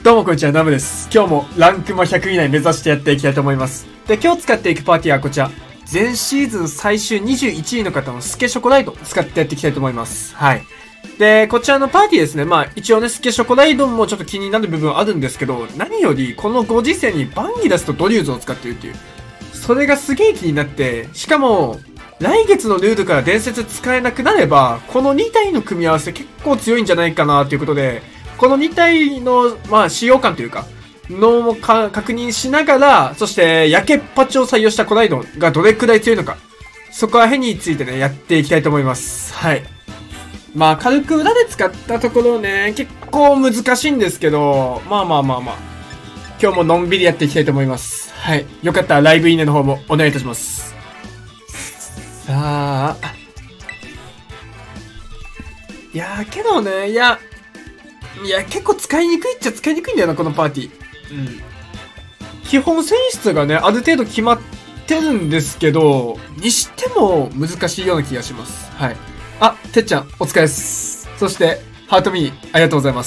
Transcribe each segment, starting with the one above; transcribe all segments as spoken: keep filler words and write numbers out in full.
どうもこんにちは、ナムです。今日もランクもひゃく以内目指してやっていきたいと思います。で、今日使っていくパーティーはこちら。前シーズン最終にじゅういちいの方のスケショコライドを使ってやっていきたいと思います。はい。で、こちらのパーティーですね。まあ、一応ね、スケショコライドもちょっと気になる部分あるんですけど、何より、このご時世にバンギラスとドリューズを使っているっていう。それがすげえ気になって、しかも、来月のルールから伝説使えなくなれば、このに体の組み合わせ結構強いんじゃないかなということで、このに体の、まあ、使用感というか、のもか確認しながら、そして、焼けっぱちを採用したコライドンがどれくらい強いのか、そこら辺についてね、やっていきたいと思います。はい。まあ、軽く裏で使ったところね、結構難しいんですけど、まあまあまあまあ、今日ものんびりやっていきたいと思います。はい。よかったらライブいいねの方もお願いいたします。さあ、いやーけどね、いや、いや、結構使いにくいっちゃ使いにくいんだよな、このパーティー。うん。基本選出がね、ある程度決まってるんですけど、にしても難しいような気がします。はい。あ、てっちゃん、お疲れです。そして、ハートミニ、ありがとうございます。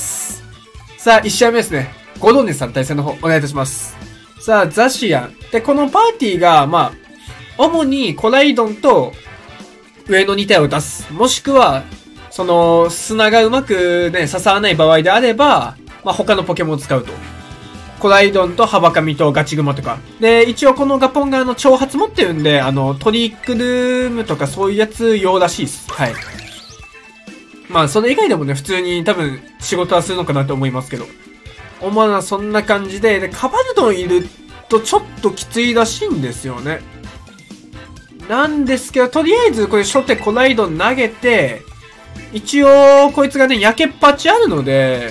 さあ、いち試合目ですね。ゴドンネスさん対戦の方、お願いいたします。さあ、ザシアン。で、このパーティーが、まあ、主にコライドンと上のに体を出す。もしくは、その、砂がうまくね、刺さらない場合であれば、まあ、他のポケモンを使うと。コライドンとハバカミとガチグマとか。で、一応このガポンがあの、挑発持ってるんで、あの、トリクルームとかそういうやつ用らしいです。はい。まあ、それ以外でもね、普通に多分仕事はするのかなと思いますけど。主なそんな感じで、で、カバルドンいるとちょっときついらしいんですよね。なんですけど、とりあえずこれ初手コライドン投げて、一応、こいつがね、焼けっぱちあるので、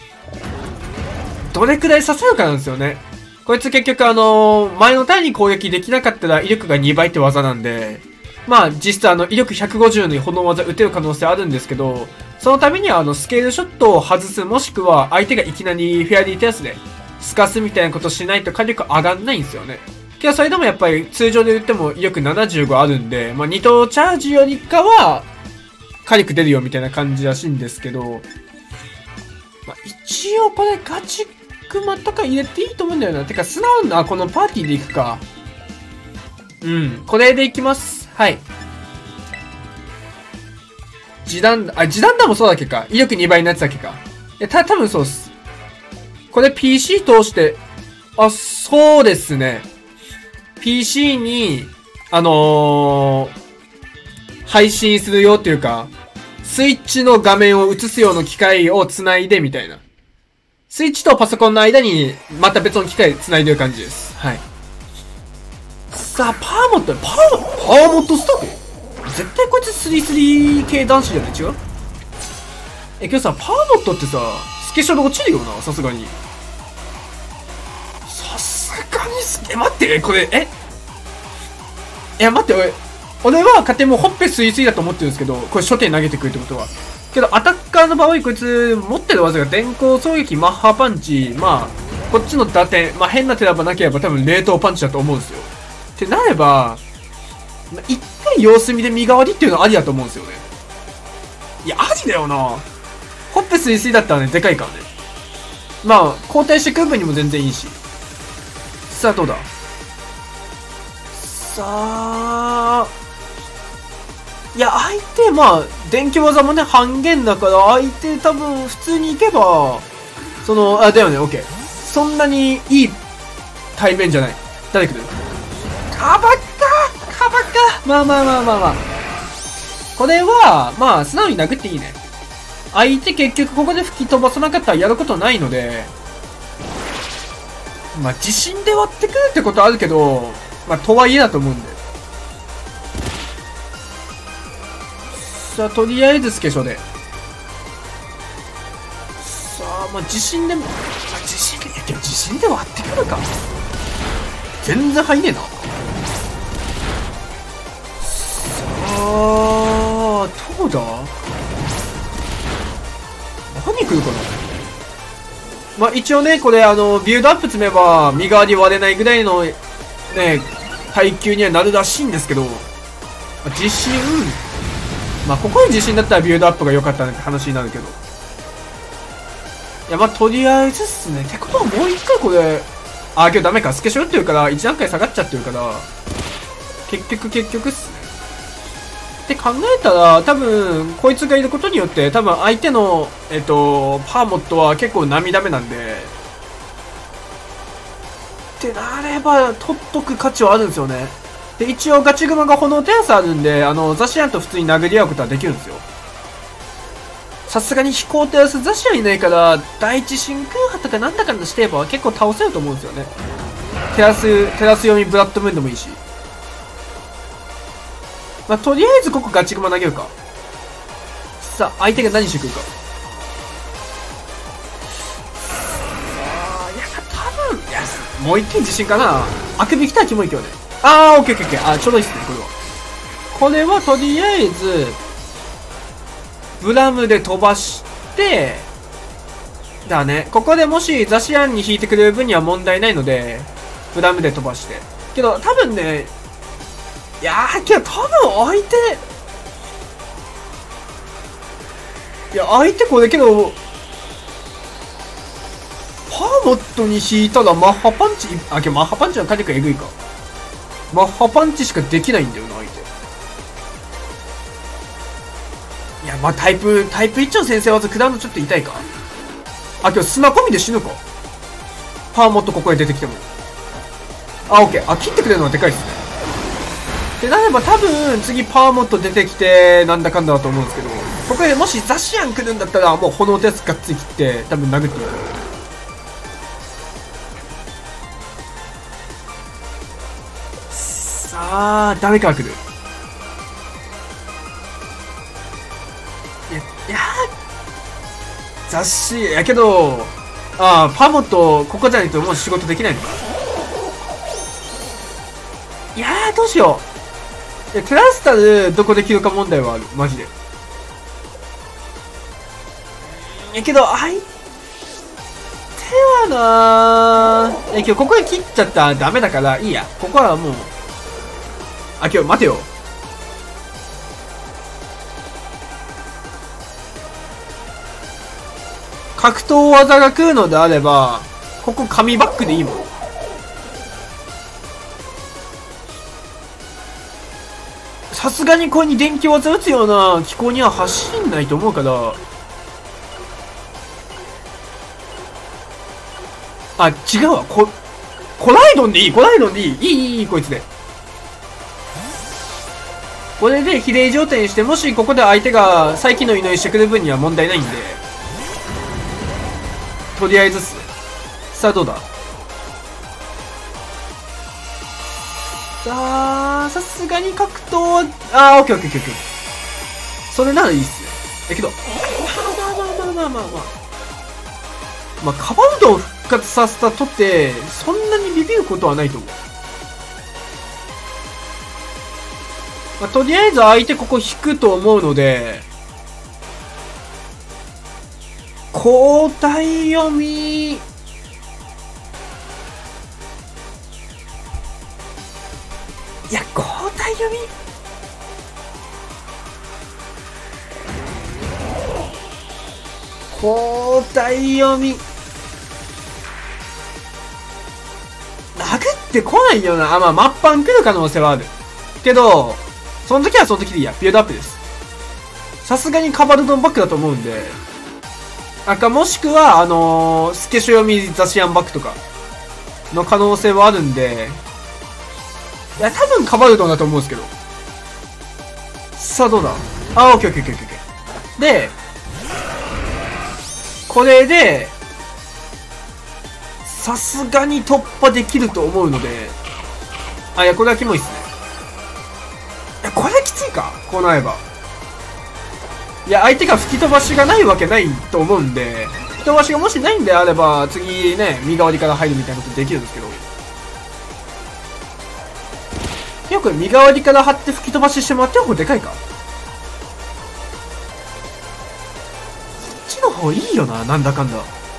どれくらい刺さるかなんですよね。こいつ結局あのー、前のターンに攻撃できなかったら威力がにばいって技なんで、まあ実質あの、威力ひゃくごじゅうの炎技打てる可能性あるんですけど、そのためにはあの、スケールショットを外す、もしくは相手がいきなりフェアリーテラスで、透かすみたいなことしないと火力上がんないんですよね。けどそれでもやっぱり通常で打っても威力ななじゅうごあるんで、まあに等チャージよりかは、火力出るよみたいな感じらしいんですけど、まあ、一応これガチクマとか入れていいと思うんだよな。てか素直なこのパーティーでいくか。うん。これでいきます。はい。時短、あ、時短弾もそうだっけか。威力にばいのやつだっけか。え、た、多分そうっす。これ ピーシー 通して、あ、そうですね。ピーシー に、あのー、配信するよっていうか、スイッチの画面を映すような機械を繋いでみたいな。スイッチとパソコンの間にまた別の機械繋いでる感じです。はい。さあ、パーモット、パー、パーモットスタッフ絶対こいつ スリースリー 系男子じゃない？違う？え、今日さ、パーモットってさ、スケショル落ちるよな、さすがに。さすがにスケ、待って、これ、えいや、待って、俺、俺は勝手にもうほっぺスイスイだと思ってるんですけど、これ初手に投げてくるってことは。けど、アタッカーの場合、こいつ、持ってる技が電光衝撃、マッハパンチ、まあ、こっちの打点、まあ変な手ばなければ多分冷凍パンチだと思うんですよ。ってなれば、一回様子見で身代わりっていうのはありだと思うんですよね。いや、ありだよな。ほっぺスイスイだったらね、でかいからね。まあ、交代してくる分にも全然いいし。さあ、どうださあ、いや、相手、まあ、電気技もね、半減だから、相手多分、普通に行けば、その、あ、だよね、オッケー。そんなにいい対面じゃない。誰来る？カバかカバかまあまあまあまあまあ。これは、まあ、素直に殴っていいね。相手結局ここで吹き飛ばさなかったらやることないので、まあ、自信で割ってくるってことあるけど、まあ、とはいえだと思うんで。さあ、とりあえずスケショで。さあ、まあ、自信でも、まあ、自信で、いや、けど自信で割ってくるか。全然入んねえな。さあ、どうだ何来るかな。まあ、一応ね、これ、あの、ビルドアップ詰めば、身代わり割れないぐらいの、ね、耐久にはなるらしいんですけど、まあ、自信、まあ、ここに自信だったらビルドアップが良かったねって話になるけど。 いや、まあ、とりあえずっすね。ってことはもう一回これ、あ、今日ダメか。スケショ打ってるから、一段階下がっちゃってるから、結局結局っすね。って考えたら、多分、こいつがいることによって、多分相手の、えっと、パーモットは結構涙目なんで、ってなれば、取っとく価値はあるんですよね。で、一応ガチグマが炎テラスあるんで、あの、ザシアンと普通に殴り合うことはできるんですよ。さすがに飛行テラスザシアンいないから、第一真空波とかなんだかんだしてれば結構倒せると思うんですよね。テラス、テラス読みブラッドムーンでもいいし。まあ、とりあえずここガチグマ投げるか。さあ、相手が何してくるか。あー、いや、多分、いや、もう一点自信かな。あくびきたらキモいけどね。あー、オッケーオッケーオッケー。あ、ちょうどいいっすね、これは。これはとりあえず、ブラムで飛ばして、だね。ここでもしザシアンに引いてくれる分には問題ないので、ブラムで飛ばして。けど、多分ね、いやー、けど多分相手、いや、相手これけど、パーモットに引いたらマッハパンチ、あ、けどマッハパンチの火力エグいか。マッハパンチしかできないんだよな、相手。いや、まあ、タイプ、タイプいちの先生技食らうのちょっと痛いか。あ、けど砂込みで死ぬか。パーモットここへ出てきても。あ、オッケー。あ、切ってくれるのはでかいっすね。で、なれば多分、次パーモット出てきて、なんだかんだだと思うんですけど、ここでもしザシアン来るんだったら、もう炎テラスがっつり切って、多分殴っていく。さあ、ダメから来る。いや、いやー、雑誌、やけど、あー、パーモット、ここじゃないともう仕事できないのか。いやー、どうしよう。いや、テラスタル、どこで切るか問題はある。マジで。いやけど、相手はなー。いやけど、ここで切っちゃったらダメだから、いいや。ここはもう。あ、けど、待てよ。格闘技が来るのであれば、ここ紙バックでいいもん。さすがにこれに電気技打つような気候には走んないと思うから。あ、違うわ。こ、コライドンでいい。コライドンでいい。いい、いい、いい、こいつで。これで比例状態にして、もしここで相手が再起の祈りしてくる分には問題ないんで。とりあえずっす。さあ、どうだ。さあ、さすがに格闘、あー、オッケーオッケーオッケーオッケー。それならいいっすね。え、けど、まあまあまあまあまあまあまあ。まあ、カバウドを復活させたとって、そんなにビビることはないと思う。まあ、とりあえず相手ここ引くと思うので、交代読み、いや、交代読み交代読み殴ってこないよな。あ、まあ、マッパン来る可能性はある。けど、その時はその時でいいや。ビルドアップです。さすがにカバルドンバックだと思うんで。あか、もしくは、あのー、スケショ読みザシアンバックとかの可能性はあるんで、いや、多分カバルドンだと思うんですけど。さあ、どうだ。あ、オッケーオッケーオッケーオッケー。で、これで、さすがに突破できると思うので、あ、いや、これはキモいっすね。いや、これはきついかこうなれば。いや、相手が吹き飛ばしがないわけないと思うんで、吹き飛ばしがもしないんであれば、次ね、身代わりから入るみたいなことできるんですけど。よく身代わりから張って吹き飛ばししてもらって方がでかいか。そっちの方いいよな、なんだかんだ。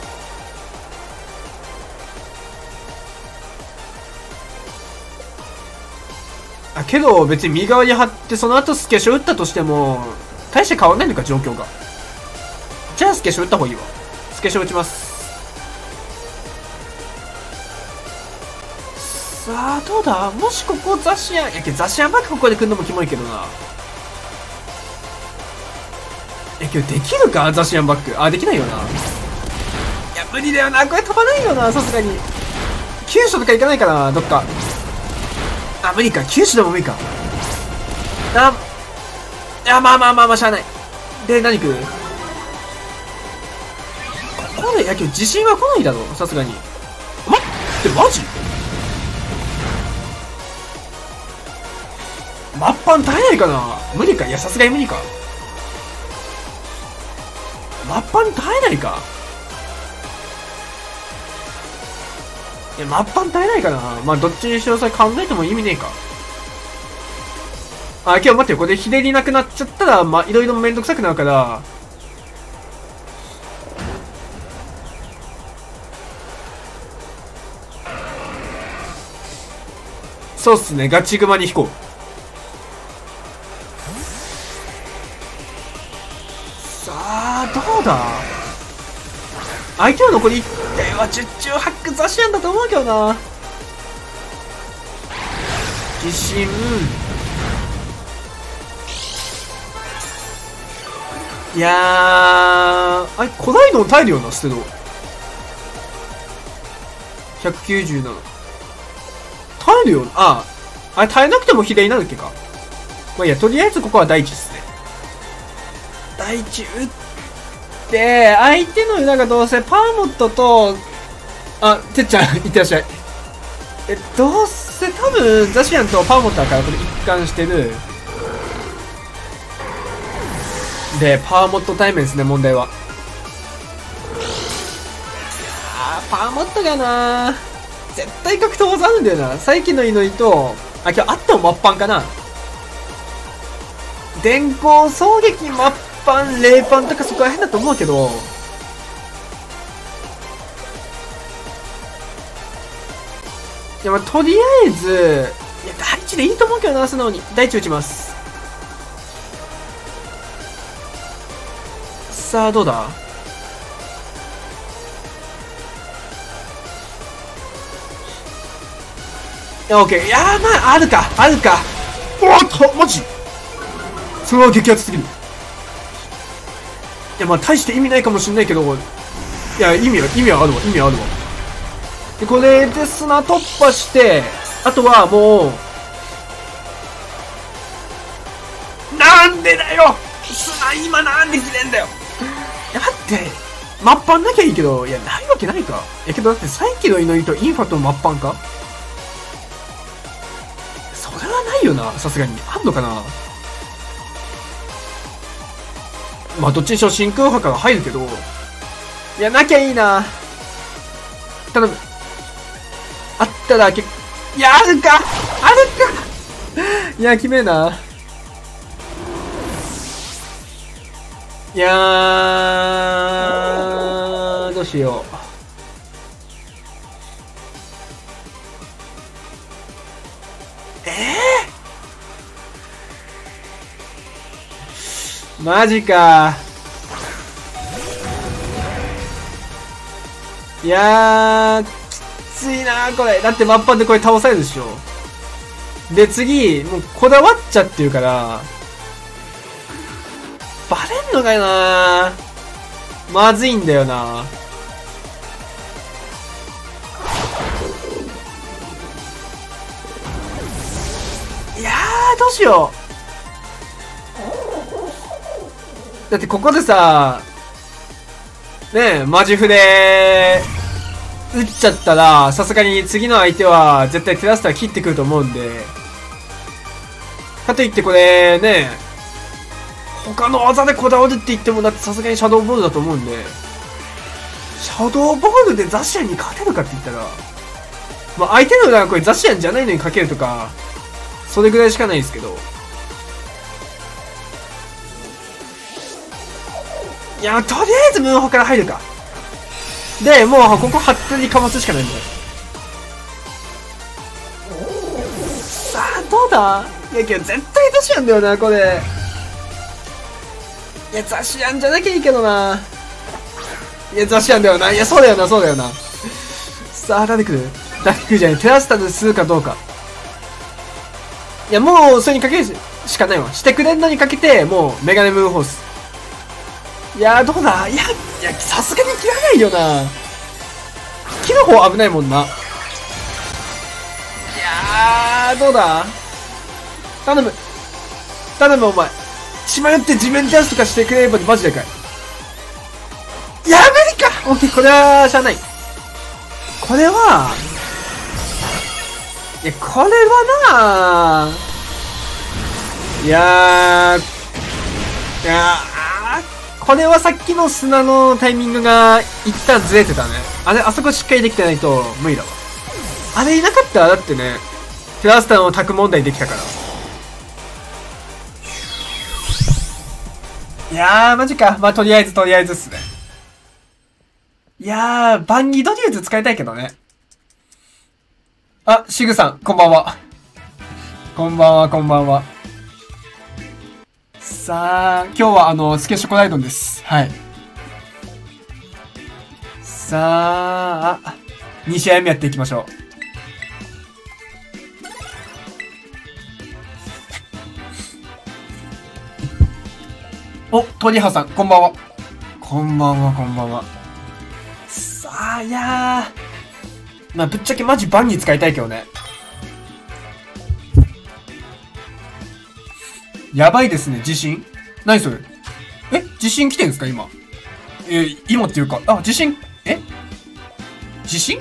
あ、けど別に身代わり張ってその後スケショ打ったとしても、大して変わんないのか、状況が。じゃあスケショ打った方がいいわ。スケショ打ちます。 さあ、どうだ、もしここザシアン、いやけどザシアンバックここで来るのもキモいけどな。え、今日できるかザシアンバック。あ、できないよな。いや、無理だよな。これ飛ばないよな、さすがに。急所とか行かないかな、どっか。あ、無理か。急所でも無理か。あ、いや、まあまあまあまあ、しゃあない。で、何来る？ここで、いや、今日自信は来ないだろ、さすがに。待って、マジ？マッパン耐えないかな？無理か。いや、さすがに無理か。マッパン耐えないか。いや、マッパン耐えないかな。まあ、どっちにしろそれ考えても意味ねえか。あ、今日待ってよ。これひねりなくなっちゃったら、まあ、いろいろめんどくさくなるから。そうっすね。ガチグマに引こう。さあ、どうだ？相手の残りいってんは十中八九ザシアンだと思うけどな。自信。いやー、あれ、古代の耐えるよな、ステド。ひゃくきゅうじゅうなな。耐えるよな。ああ、あれ耐えなくても比例になるっけか。まあいいや、とりあえずここは第一ですね。第一打って、相手の裏がどうせパーモットと、あ、てっちゃん、いってらっしゃい。え、どうせ多分、ザシアンとパーモットだからこれ一貫してる。で、パーモット対面ですね、問題は。いやー、パーモットがなー。絶対格闘技あるんだよな。最近の祈りと、あ、今日あってもマッパンかな。電光衝撃マッパン、冷パンとかそこら辺だと思うけど、いや、まあ、とりあえず、いや、第一でいいと思うけどな、素直に。第一打ちます。さあ、どうだ？いや、オッケー。いやー、まあ、あるか、あるか。おっと、マジ？それは激アツすぎる。いや、まあ、大して意味ないかもしんないけど、いや、意味は、意味はあるわ、意味はあるわ。で、これで砂突破して、あとはもう、なんでだよ！砂今なんで切れんだよ！いや、待って、マッパンなきゃいいけど、いや、ないわけないか。いや、けどだって、再起の祈りとインファとマッパンか？それはないよな、さすがに。あんのかな？まあ、どっちにしろ真空波が入るけど、いや、なきゃいいな。頼む。あったら、け、いや、あるか！あるか！いや、決めえな。いやー、どうしよう。えー、マジか。いやー、きついなー、これ。だってマッパンでこれ倒されるでしょ。で、次、もうこだわっちゃってるから、バレんのかよなー。まずいんだよな。いやー、どうしよう。だってここでさ、ねえ、マジフで、打っちゃったら、さすがに次の相手は絶対テラスター切ってくると思うんで、かといってこれね、他の技でこだわるって言ってもだってさすがにシャドーボールだと思うんで、シャドーボールでザシアンに勝てるかって言ったら、まあ相手の裏がこれザシアンじゃないのにかけるとか、それぐらいしかないですけど。いや、とりあえずムーンホから入るか。で、もうここ発展にかますしかないんだよ。さあ、どうだ？いやけど絶対ザシアンだよな、これ。いや、ザシアンじゃなきゃいいけどな。いや、ザシアンだよな。いや、そうだよな、そうだよな。さあ、誰来る？ ダックじゃない、テラスタルするかどうか。いや、もう、それにかけるしかないわ。してくれんのにかけて、もう、メガネムーンホース。いやー、どうだいや、いや、さすがに切らないよな。木の方危ないもんな。いやー、どうだ頼む。頼む、お前。血迷って地面ダンスとかしてくれればマジでかい。いや、無理かオッケー、これは、しゃあない。これは、いや、これはないやー、いやー、これはさっきの砂のタイミングが一旦ずれてたね。あれ、あそこしっかりできてないと無理だわ。あれいなかったらだってね、テラスターのタク問題できたから。いやー、マジか。まあ、とりあえずとりあえずっすね。いやー、バンギドリューズ使いたいけどね。あ、シグさん、こんばんは。こんばんは、こんばんは。さあ、今日はあの、スケショコライドンです。はい。さあ、に試合目やっていきましょう。お、トリハさん、こんばんは。こんばんは、こんばんは。さあ、いやー。まあ、ぶっちゃけマジバンに使いたいけどね。やばいですね、地震。何それえ地震来てんすか今。えー、今っていうか、あ、地震、え地震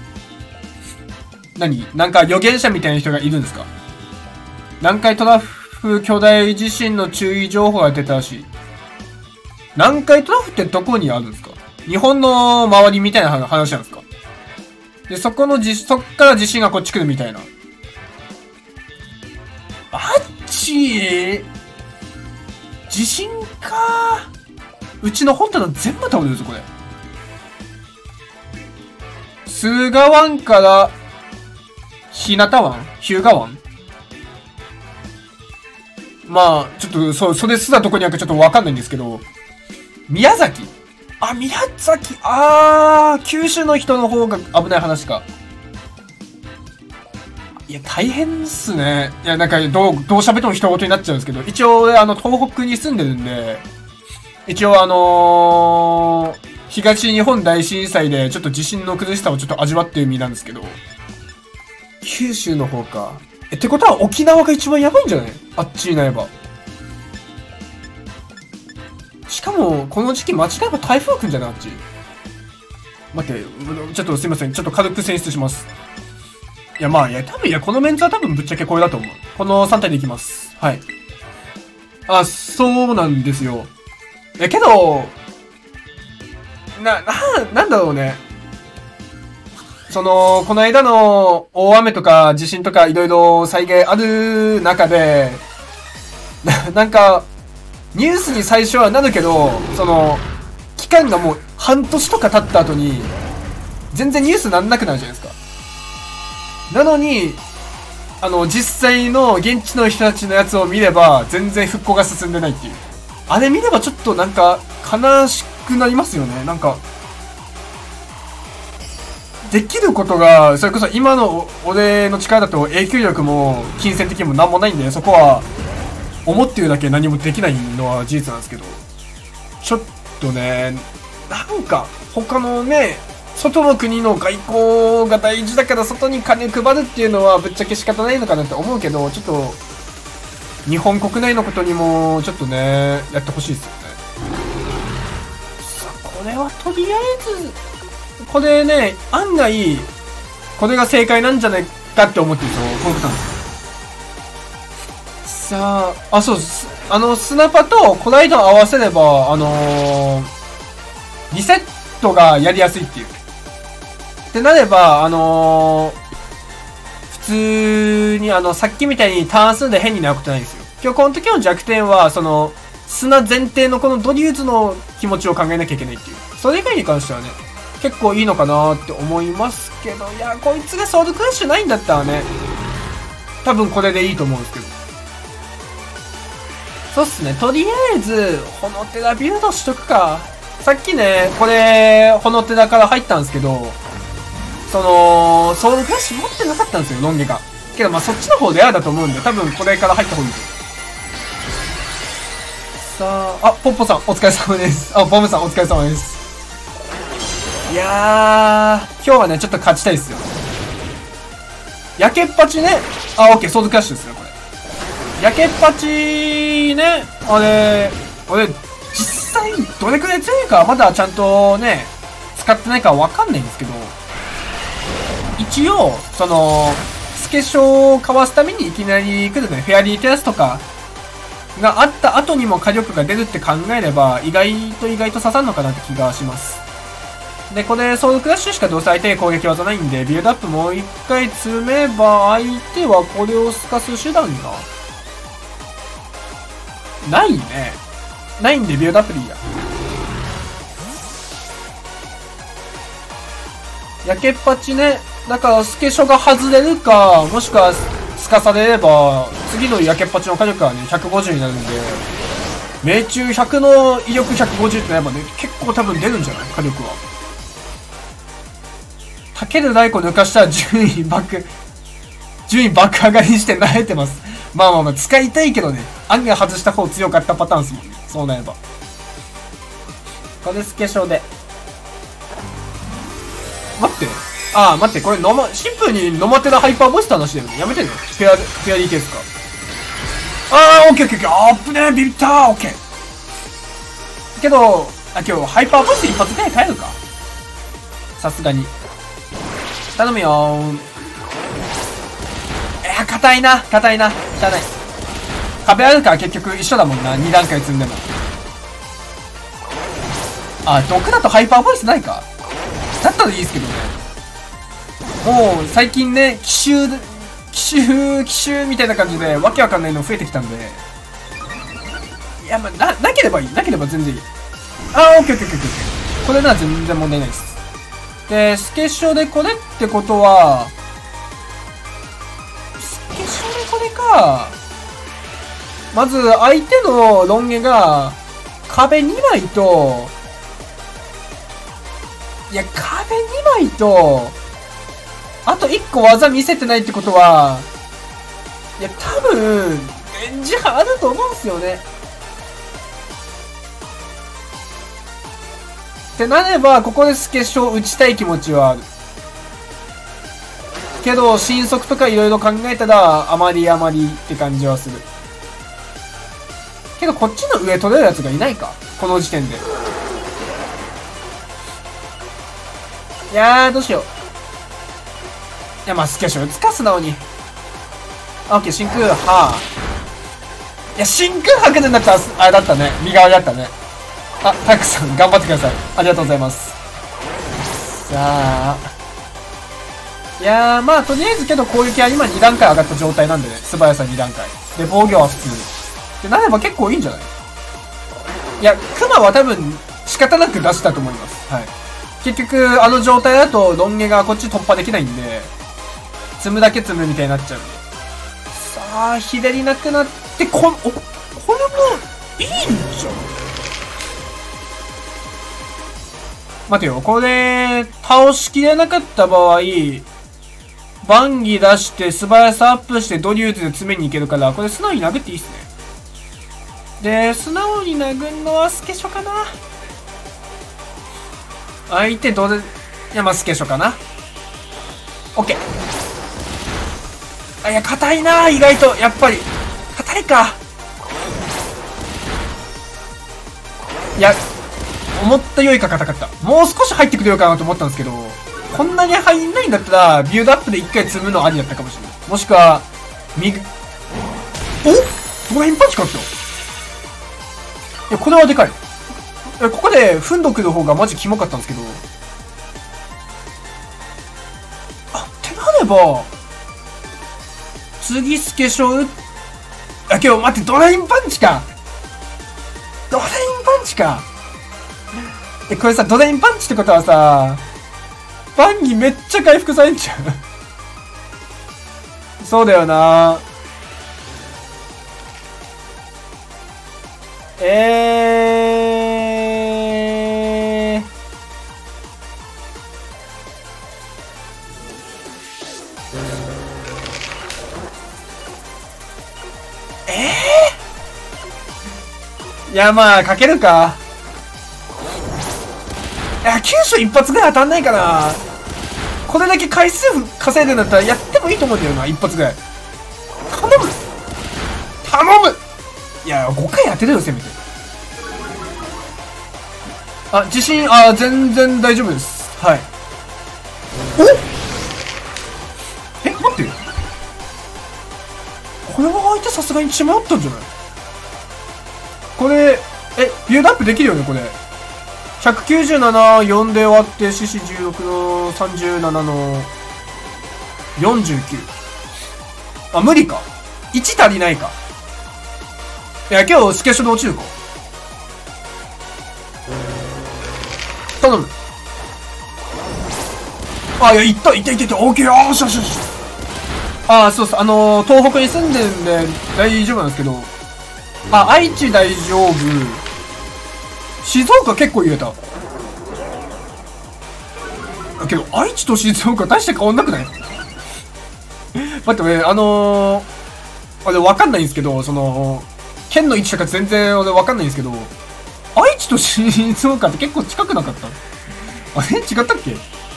何なんか預言者みたいな人がいるんですか？南海トラフ巨大地震の注意情報が出たらしい。南海トラフってどこにあるんですか？日本の周りみたいな話なんですか？で、そこの地、そっから地震がこっち来るみたいな。あっちー地震かー。うちの本棚全部倒れるぞ、これ。駿河湾から日向湾日向湾まあ、ちょっと、そう、それすらどこにあるかちょっとわかんないんですけど、宮崎あ、宮崎あー、九州の人の方が危ない話か。いや、大変っすね。いや、なんか、どう、どう喋っても人事になっちゃうんですけど、一応、俺、あの、東北に住んでるんで、一応、あのー、東日本大震災で、ちょっと地震の苦しさをちょっと味わってる身なんですけど、九州の方か。え、ってことは沖縄が一番やばいんじゃない？あっちになれば。しかも、この時期間違えば台風来んじゃない？あっち。待って、ちょっとすいません。ちょっと軽く選出します。いや、まあ、いや、多分、いや、このメンツは多分ぶっちゃけこれだと思う。このさん体でいきます。はい。あ、そうなんですよ。え、けど、な、な、なんだろうね。その、この間の大雨とか地震とかいろいろ災害ある中で、な、なんか、ニュースに最初はなるけど、その、期間がもう半年とか経った後に、全然ニュースなんなくなるじゃないですか。なのに、あの、実際の現地の人たちのやつを見れば、全然復興が進んでないっていう。あれ見ればちょっとなんか、悲しくなりますよね。なんか、できることが、それこそ今の俺の力だと影響力も金銭的にもなんもないんで、そこは、思ってるだけ何もできないのは事実なんですけど、ちょっとね、なんか、他のね、外の国の外交が大事だから外に金配るっていうのはぶっちゃけ仕方ないのかなって思うけど、ちょっと、日本国内のことにも、ちょっとね、やってほしいですよね。さあ、これはとりあえず、これね、案外、これが正解なんじゃないかって思ってるんですよ、この方なんです。さあ、あ、そうです。あの、スナパとコライド合わせれば、あのー、リセットがやりやすいっていう。ってなれば、あのー、普通に、あの、さっきみたいにターン数で変になることないんですよ。今日この時の弱点は、その、砂前提のこのドリューズの気持ちを考えなきゃいけないっていう。それ以外に関してはね、結構いいのかなって思いますけど、いや、こいつがソウルクラッシュないんだったらね、多分これでいいと思うんですけど。そうっすね。とりあえず、ホノテラビルドしとくか。さっきね、これ、ホノテラから入ったんですけど、 その、ソウルクラッシュ持ってなかったんですよ、ロン毛が。けどまあそっちの方レアだと思うんで、多分これから入った方がいい。さあ、あ、ポッポさんお疲れ様です。あ、ボムさんお疲れ様です。いやー、今日はね、ちょっと勝ちたいですよ。焼けっぱちね。あ、オッケー、ソードクラッシュですね、これ。焼けっぱちね、あれ、俺、実際どれくらい強いかまだちゃんとね、使ってないからわかんないんですけど、一応、その、スケショをかわすためにいきなり来るね、フェアリーテラスとかがあった後にも火力が出るって考えれば、意外と意外と刺さるのかなって気がします。で、これ、ソウルクラッシュしかどうせ相手攻撃技ないんで、ビルドアップもう一回積めば、相手はこれを透かす手段が、ないね。ないんで、ビルドアップでいいや。焼けっぱちね。だから、スケショが外れるか、もしくは、透かされれば、次の焼けっぱちの火力はね、ひゃくごじゅうになるんで、命中ひゃくの威力ひゃくごじゅうってなればね、結構多分出るんじゃない火力は。かけるライコ抜かしたら順位爆、順位爆上がりして慣れてます。まあまあまあ、使いたいけどね。案外外した方強かったパターンですもんね。そうなれば。これスケショで。待って。ああ、待って、これノマ、シンプルにノマテラハイパーボイスって話だよね。やめてんのフェア、フェアリーケースか。ああ、オッケーオッケーオッケー。あー、危ねえ、ビビったー、オッケー。けど、あ、今日ハイパーボイス一発で耐えるか。さすがに。頼むよー。いや、硬いな、硬いな。しゃあない。壁あるから結局一緒だもんな、に段階積んでも。あ、毒だとハイパーボイスないか。だったらいいですけどね。もう、最近ね、奇襲、奇襲、奇襲みたいな感じで、わけわかんないの増えてきたんで。いや、まあ、な、なければいい。なければ全然いい。あー、オッケーオッケーオッケーオッケー。これなら全然問題ないです。で、スケショでこれってことは、スケショでこれか。まず、相手のロン毛が、壁にまいと、いや、壁にまいと、あといっこ技見せてないってことは、いや、多分、レンジあると思うんすよね。ってなれば、ここでスケショを打ちたい気持ちはある。けど、新速とかいろいろ考えたら、あまりあまりって感じはする。けど、こっちの上取れるやつがいないか。この時点で。いやー、どうしよう。いや、まあ、スケショ打つか、素直に。あ、オッケー、真空波。いや、真空波来るんだったら、あれだったね。身代わりだったね。あ、タクさん、頑張ってください。ありがとうございます。さあ。いやー、まあ、とりあえずけど攻撃は今に段階上がった状態なんでね。素早さに段階。で、防御は普通。ってなれば結構いいんじゃない？いや、クマは多分、仕方なく出したと思います。はい。結局、あの状態だと、ロン毛がこっち突破できないんで、積むだけ積むみたいになっちゃうんで。さあ、左なくなって、こ、お、これも、いいんじゃん。待てよ、これ、倒しきれなかった場合、バンギ出して素早さアップしてドリューズで詰めに行けるから、これ素直に殴っていいっすね。で、素直に殴るのはスケショかな。相手どれ、いや、まあ、スケショかな。オッケー。あ、いや、硬いな、意外と、やっぱり。硬いか。いや、思ったよりか硬かった。もう少し入ってくれようかなと思ったんですけど、こんなに入んないんだったら、ビルドアップで一回積むのありだったかもしれない。もしくは、右、お？ドラインパンチかった。いや、これはでかい。ここで、フンドクの方がマジキモかったんですけど。あ、ってなれば、次スケショウ、あ、けど待って、ドラインパンチか。ドラインパンチか。え、これさ、ドラインパンチってことはさ、バンギめっちゃ回復されんじゃん。そうだよな。えー。 えー、いや、まあ、かけるか。いや、急所一発ぐらい当たんないかな。これだけ回数稼いでんだったらやってもいいと思うんだよな、一発ぐらい。頼む頼む。いや、ごかい当てるよ、せめて。あ、自信、あ、全然大丈夫です。はい。おえ、待って。これは相手さすがに血迷ったんじゃない？これ、え、ビュードアップできるよね、これ。ひゃくきゅうじゅうなな、よんで終わって、シシじゅうろくのさんじゅうななのよんじゅうきゅう。あ、無理か。いち足りないか。いや、今日、スケショで落ちるか。頼む。あ、いや、いった、いった、いった、いった、オーケー、あーしよしよし。あ、そうそう、あのー、東北に住んでるんで、大丈夫なんですけど、あ、愛知大丈夫。静岡結構言えた。だけど、愛知と静岡大して変わんなくない？待って、俺、あのー、あれわかんないんですけど、その、県の位置とか全然俺わかんないんですけど、愛知と静岡って結構近くなかった？あれ違ったっけ？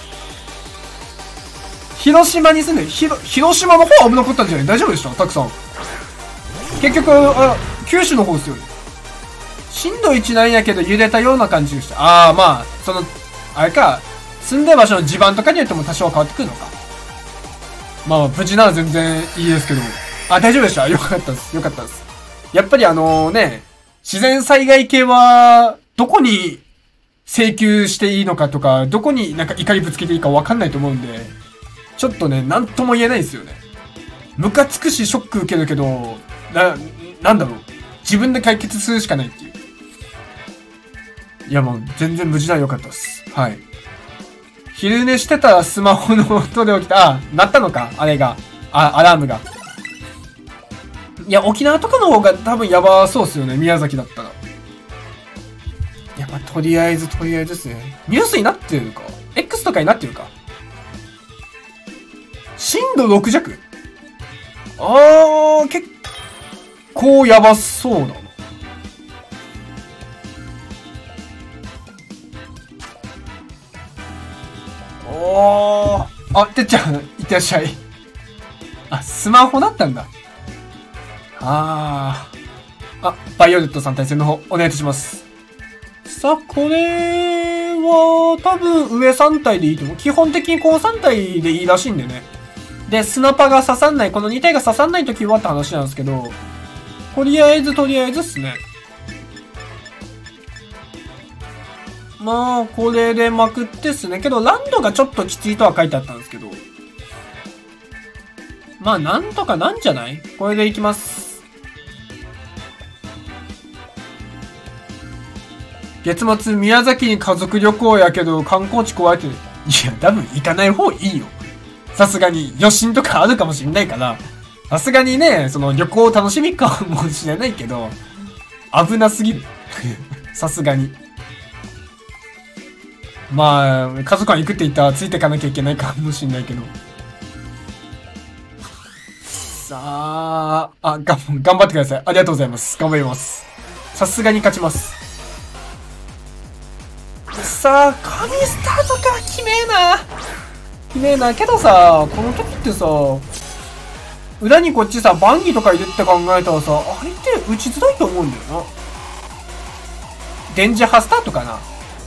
広島に住んで、ひろ、広島の方は危なかったんじゃない？大丈夫でした？たくさん。結局、あ、九州の方ですよね。震度いちなんやけど揺れたような感じでした。ああ、まあ、その、あれか、住んでる場所の地盤とかによっても多少変わってくるのか。まあ、無事なら全然いいですけど。あ、大丈夫でした。よかったです。よかったです。やっぱりあのね、自然災害系は、どこに請求していいのかとか、どこになんか怒りぶつけていいかわかんないと思うんで、ちょっとね、なんとも言えないですよね。ムカつくし、ショック受けるけど、な、なんだろう。自分で解決するしかないっていう。いや、もう、全然無事ならよかったです。はい。昼寝してたらスマホの音で起きた。あ、鳴ったのかあれが。あ、アラームが。いや、沖縄とかの方が多分やばそうっすよね。宮崎だったら。いや、まあ、とりあえず、とりあえずですね。ニュースになってるか ?X とかになってるか震度ろく弱？あー、結構やばそうなの。おー。あ、てっちゃん、いってらっしゃい。あ、スマホだったんだ。あー。あ、バイオレットさん対戦の方、お願いいたします。さあ、これは、多分上さん体でいいと思う。基本的にこうさん体でいいらしいんでね。で、スナパが刺さんない、このに体が刺さんないときはって話なんですけど、とりあえず、とりあえずっすね。まあ、これでまくってっすね。けど、ランドがちょっときついとは書いてあったんですけど。まあ、なんとかなんじゃない？これでいきます。月末、宮崎に家族旅行やけど、観光地怖いって。いや、多分行かない方いいよ。さすがに余震とかあるかもしんないから、さすがにね、その旅行を楽しみかもしれないけど、危なすぎる。さすがに。まあ、家族は行くって言ったらついてかなきゃいけないかもしんないけど。さあ、あ、がん、頑張ってください。ありがとうございます。頑張ります。さすがに勝ちます。さあ、神スタートか、きめえな。きめえな。けどさ、この時ってさ、裏にこっちさ、バンギとか入れて考えたらさ、あれって打ちづらいと思うんだよな。電磁波スタートかな。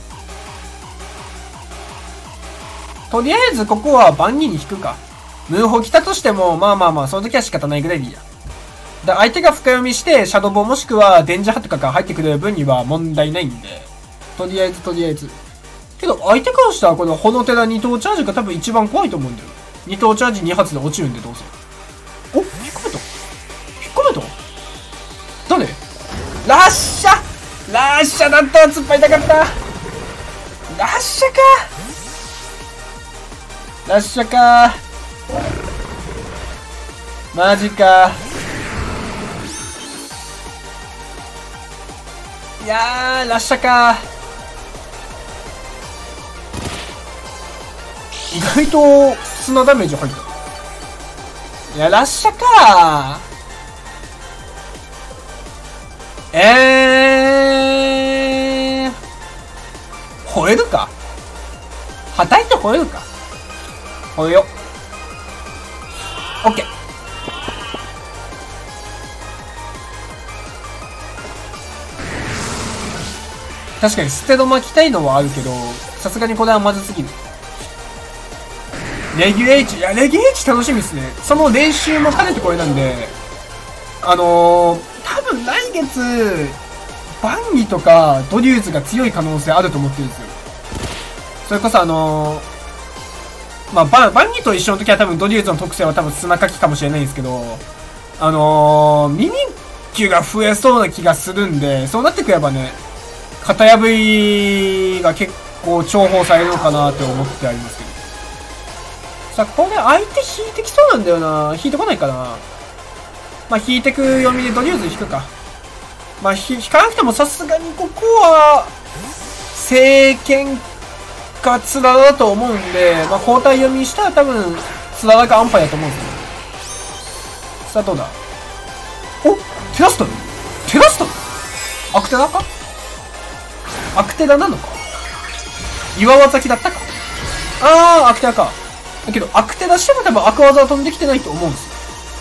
とりあえずここはバンギに引くか。ムーホ来たとしても、まあまあまあ、その時は仕方ないぐらいでいいや。で、相手が深読みして、シャドウボーもしくは電磁波とかが入ってくる分には問題ないんで。とりあえず、とりあえず。けど、相手からしたらこのホノテラに等チャージが多分一番怖いと思うんだよ。に等チャージに発で落ちるんでどうせ。お、引っ込めた引っ込めた誰？ラッシャラッシャだったら突っ張りたかった。ラッシャかラッシャかマジか。いやー、ラッシャか。意外と砂ダメージ入った。 いや、ラッシャかー。えー。吠えるかはたいて吠えるか吠えよ。オッケー。確かに捨て止巻きたいのはあるけど、さすがにこれはまずすぎる。レギュ H、いや、レギュ H 楽しみっすね。その練習も兼ねてこれなんで、あのー、多分来月、バンギとかドリューズが強い可能性あると思ってるんですよ。それこそあのー、まあ、バン、バンギと一緒の時は多分ドリューズの特性は多分砂かきかもしれないんですけど、あのー、ミミッキュが増えそうな気がするんで、そうなってくればね、型破りが結構重宝されるのかなって思ってありますけど。さあ、これ相手引いてきそうなんだよな。引いてこないかな。まあ、引いてく読みでドリューズ引くか。まあ、引かなくてもさすがにここは、聖剣かつららだと思うんで、まあ、交代読みしたら多分、つららかアンパイだと思うんですよ。さあ、どうだおテラストルテラストルアクテラかアクテラなのか岩技先だったかあー、アクテラか。だけど、アクテラしても多分アク技は飛んできてないと思うんですよ。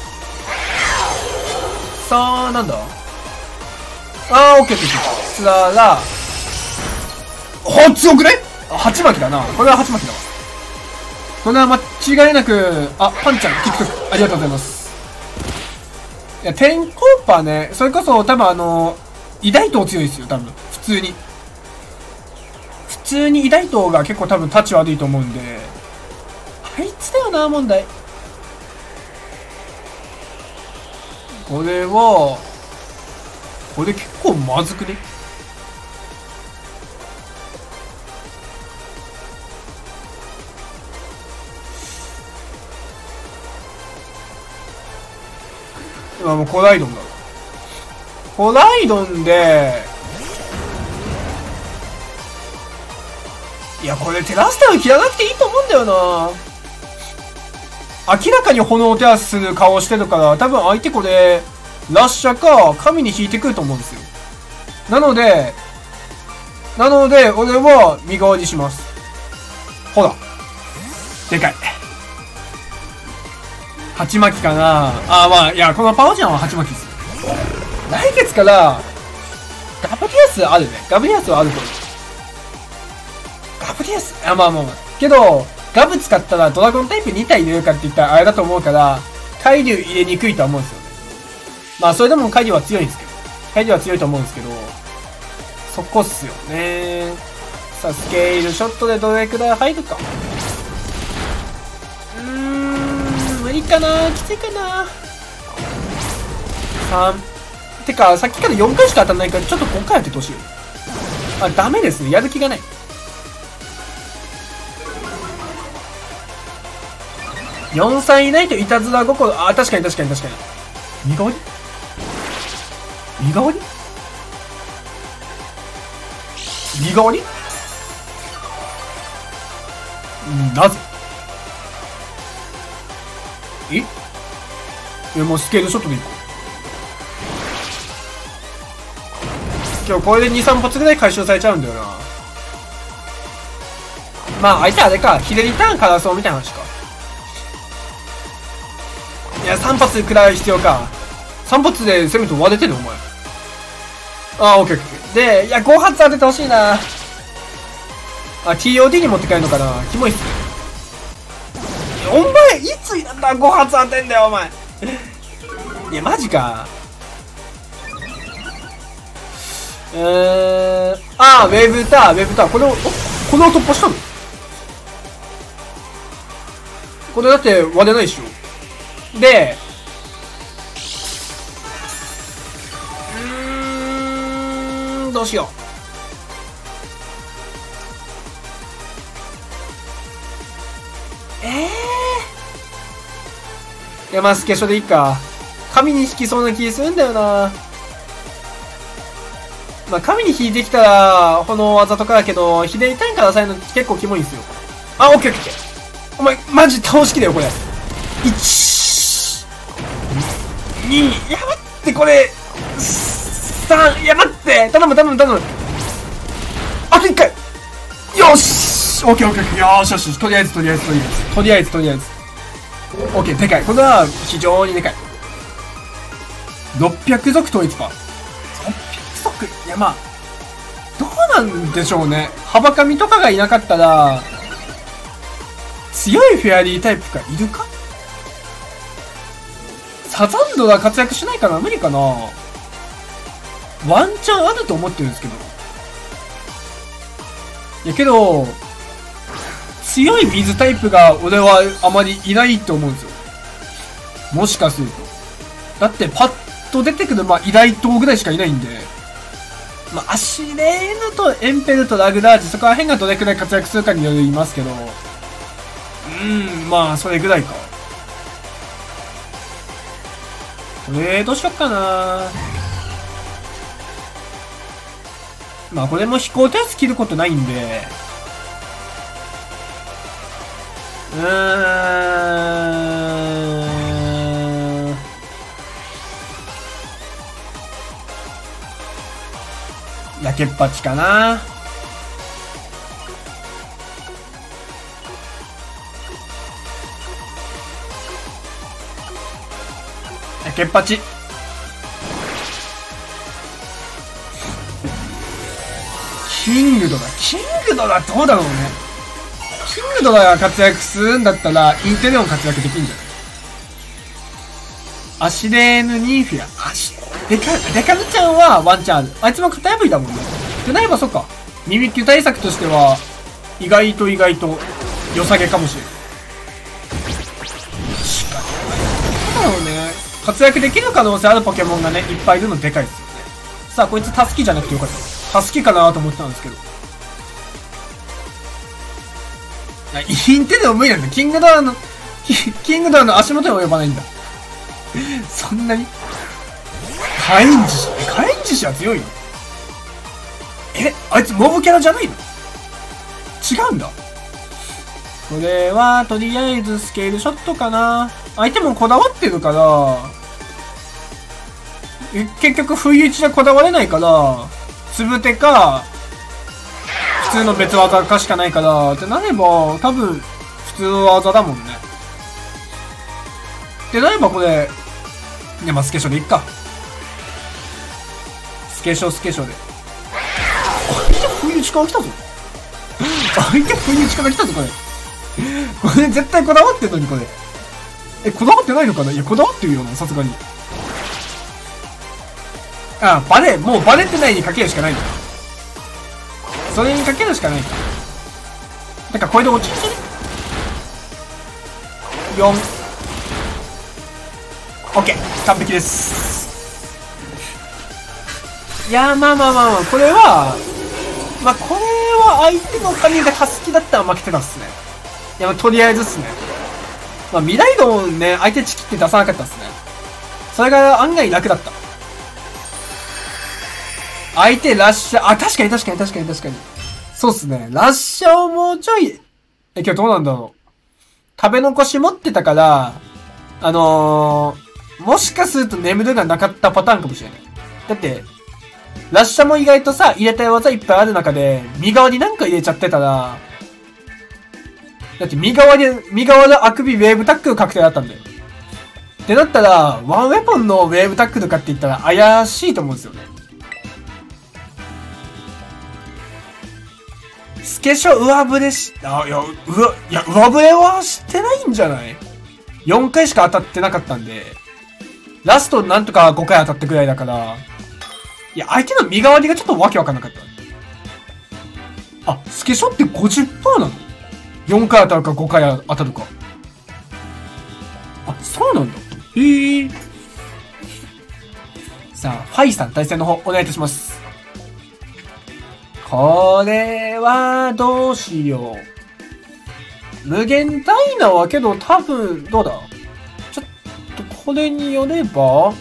さあ、なんだあー、オッケーオッケー。つらら。ほ、強くねはち巻きだな。これははち巻きだわ。これは間違いなく、あ、パンちゃん、TikTok、ありがとうございます。いや、天候パーね、それこそ多分あの、偉大刀強いですよ、多分。普通に。普通に偉大刀が結構多分タッチ悪いと思うんで。あいつだよな、問題。これは、これ結構まずくね今もうコライドンだ。コライドンで、いや、これテラスタを切らなくていいと思うんだよな。明らかに炎を手足する顔をしてるから、多分相手これ、ラッシャか、神に引いてくると思うんですよ。なので、なので、俺は、身代わりします。ほら。でかい。鉢巻きかなあーまあ、いや、このパワージャンは鉢巻きです。来月から、ガブリアスあるね。ガブリアスはあると思う。ガブリアスあ、まあまあまあ。けど、ガブ使ったらドラゴンタイプに体入れるかって言ったらあれだと思うから、海竜入れにくいとは思うんですよね。まあ、それでも海竜は強いんですけど。海竜は強いと思うんですけど、そこっすよね。さあ、スケールショットでどれくらい入るか。うーん、無理かなきついかなさん。てか、さっきからよんかいしか当たらないから、ちょっとごかいやっててほしいよ。あ、ダメですね。やる気がない。よんさいいないといたずら心。あ、確かに確かに確かに。身代わり身代わり身代わりなぜえいや、もうスケールショットでいこう。今日これでに、さん発ぐらい回収されちゃうんだよな。まあ、相手あれか。左ターンからそうみたいな話か。いや、さん発くらい必要か。さん発で攻めと割れてるお前。あー、オッケーオッケー。で、いや、ご発当ててほしいな。あ、ティーオーディー に持って帰るのかな。キモいっすね。お前、いつになったらご発当てんだよ、お前。いや、マジか。えー、あー、ウェーブター、ウェーブター。これを、これを突破したのこれだって割れないでしょ。で、うーん、どうしよう。えー。山助所でいいか。神に引きそうな気するんだよな。まあ、神に引いてきたら、炎技とかだけど、左ターンからさえるの結構キモいんですよ。あ、オッケーオッケー。お前、マジ倒しきだよ、これ。いちに、いや待って、これ、さん、いや待って、頼む頼む頼む。あといっかい。よし、オッケーオッケーオッケー、よしよしよし、とりあえずとりあえずとりあえず、とりあえずとりあえず。オッケー、でかい。これは非常にでかい。ろっぴゃく族統一か。ろっぴゃく族、いやまあ、どうなんでしょうね。幅神とかがいなかったら、強いフェアリータイプがいるか？サザンドが活躍しないかな？無理かな？ワンチャンあると思ってるんですけど。いやけど、強い水タイプが俺はあまりいないと思うんですよ。もしかすると。だってパッと出てくる、まあ、イライトぐらいしかいないんで。まあ、アシレーヌとエンペルとラグラージ、そこら辺がどれくらい活躍するかによりますけど。うーん、まあ、それぐらいか。これ、どうしよっかな。まあ、これも飛行テスト切ることないんで。うーん。やけっぱちかな。やけっぱち。キングドラ。キングドラどうだろうね。キングドラが活躍するんだったら、インテレオン活躍できんじゃない？アシレーヌ・ニーフィア。アシデカ、デカルちゃんはワンチャンある。あいつも型破りだもんね。でないばそっか。ミミキュ対策としては、意外と意外と良さげかもしれない。しかし、なんだろうね。活躍できる可能性あるポケモンがね、いっぱいいるのでかいですよね。さあ、こいつタスキじゃなくてよかった。タスキかなと思ってたんですけど。インテレオン無理なんだ。キングドラの、キングドラの足元に及ばないんだ。そんなに火炎獅子火炎獅子は強いの？え、あいつモブキャラじゃないの？違うんだ。これは、とりあえずスケールショットかな。相手もこだわってるから、結局不意打ちでこだわれないから、つぶてか、普通の別技かしかないから、ってなれば、多分、普通の技だもんね。ってなればこれ、いや、まあ、スケショでいっか。スケショ、スケショで。相手不意打ちから来たぞ。相手不意打ちから来たぞ、これ。これ絶対こだわってんのに、これ。え、こだわってないのかな？いや、こだわってるよな、さすがに。あ、バレ、もうバレてないにかけるしかないんだ。それにかけるしかないか。だからこれで落ちるよん。オッケー、完璧です。いやー、まあまあまあまあ、これは、まあこれは相手の神がタスキだったら負けてたっすね。いや、まあ、とりあえずっすね。まあ未来ドンね、相手チキって出さなかったっすね。それが案外楽だった。相手ラッシャー、あ、確かに確かに確かに確かに。そうっすね。ラッシャーをもうちょい、え、今日どうなんだろう。食べ残し持ってたから、あのー、もしかすると眠るがなかったパターンかもしれない。だって、ラッシャーも意外とさ、入れたい技いっぱいある中で、右側になんか入れちゃってたら、だって右側で、右側であくびウェーブタックル確定だったんだよ。ってなったら、ワンウェポンのウェーブタックルかって言ったら怪しいと思うんですよね。スケショ上振れし、あ、いや、うわ、いや、上振れはしてないんじゃない？ よん 回しか当たってなかったんで、ラストなんとかごかい当たったくらいだから、いや、相手の身代わりがちょっとわけわかんなかった。あ、スケショって ごじゅっパーセント なの？ よん 回当たるかごかい当たるか。あ、そうなんだ。へぇー。さあ、ファイさん対戦の方、お願いいたします。これは、どうしよう。無限ダイナはけど多分、どうだ？ちょっとこれによれば、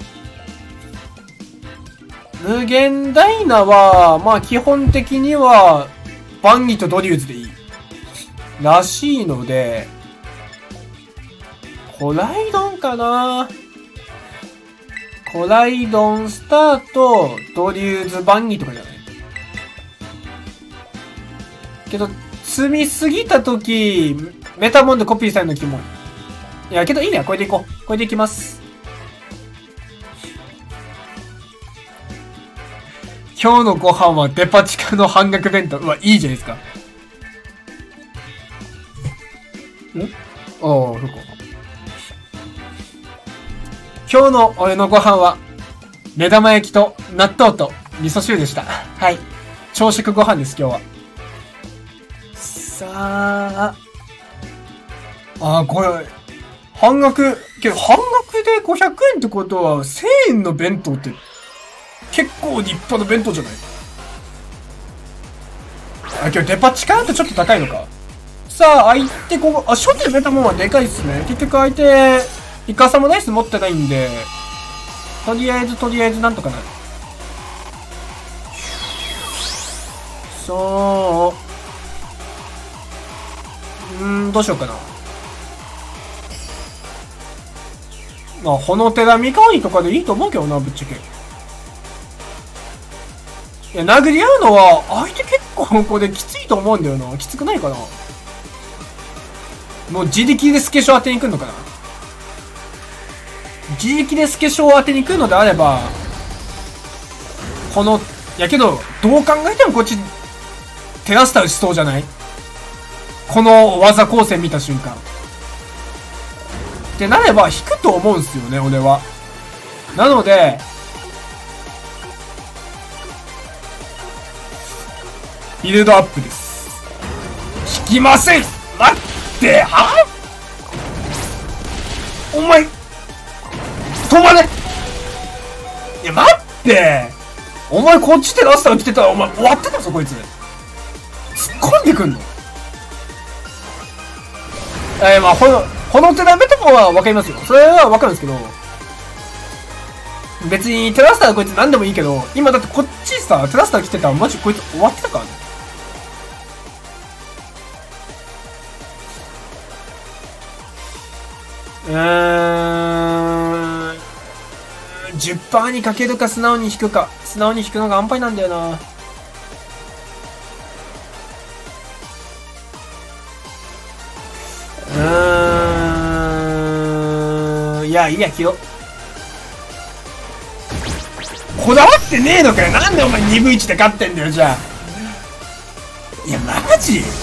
無限ダイナは、まあ基本的には、バンギとドリューズでいい。らしいので、コライドンかな？ コライドンスタート、ドリューズバンギーとかじゃない？けど、積みすぎたとき、メタモンでコピーされるのキモい。いや、けどいいや、これでいこう。これでいきます。今日のご飯はデパ地下の半額弁当。うわ、いいじゃないですか。ん？ああ、そうか。今日の俺のご飯は、目玉焼きと納豆と味噌汁でした。はい。朝食ご飯です、今日は。さあ。ああ、これ、半額、けど半額でごひゃくえんってことは、せんえんの弁当って、結構立派な弁当じゃない？あ、今日デパ地下ってちょっと高いのか。さあ、相手ここ、あ、初手で出たもんはでかいっすね。結局相手、イカサもナイス持ってないんで、とりあえずとりあえずなんとかなる。そう。うーん、どうしようかな。まあ、ほの手がみかわりとかでいいと思うけどな、ぶっちゃけ。いや、殴り合うのは、相手結構ここできついと思うんだよな。きつくないかな。もう自力でスケショ当てに来るのかな。自力でスケショを当てに来るのであれば、この、やけど、どう考えてもこっち、テラスタ打ちそうじゃない？この技構成見た瞬間。ってなれば、引くと思うんすよね、俺は。なので、ビルドアップです。引きません！待って、は？お前、止まれ！いや、待って！お前こっちでラスター来てたら、お前終わってたぞ、こいつ。突っ込んでくんの？えー、まあ、この、この手ダメとかはわかりますよ。それはわかるんですけど、別にテラスターこいつ何でもいいけど、今だってこっちさ、テラスター来てたらマジこいつ終わってたからね。うーん。じゅっパーセント にかけるか素直に引くか。素直に引くのが安牌なんだよな。うーん。いや、いいや、気を。こだわってねえのかよ。なんでお前にぶいちで勝ってんだよ、じゃあ。いや、マジ？い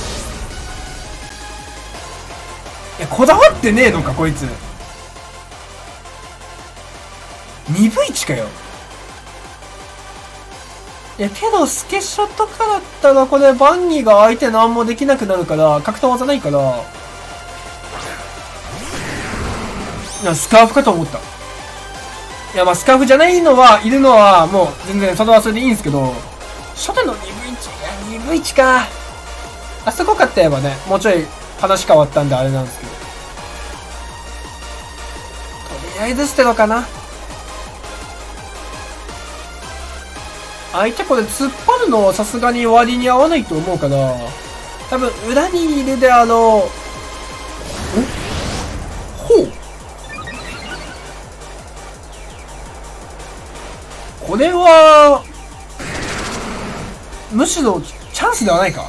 や、こだわってねえのか、こいつ。にぶいちかよ。いや、けど、スケショとかだったら、これ、バンギーが相手何もできなくなるから、格闘技ないから、いや、スカーフかと思った。いや、まあ、スカーフじゃないのは、いるのは、もう、全然、それはそれでいいんですけど、初手のにぶいち、いや、にぶいちか。あそこかって言えばね、もうちょい話変わったんであれなんですけど。とりあえず捨てろかな。相手これ突っ張るのはさすがに割に合わないと思うから、多分裏にいるであろう。お？ほう。これは、むしろチャンスではないか。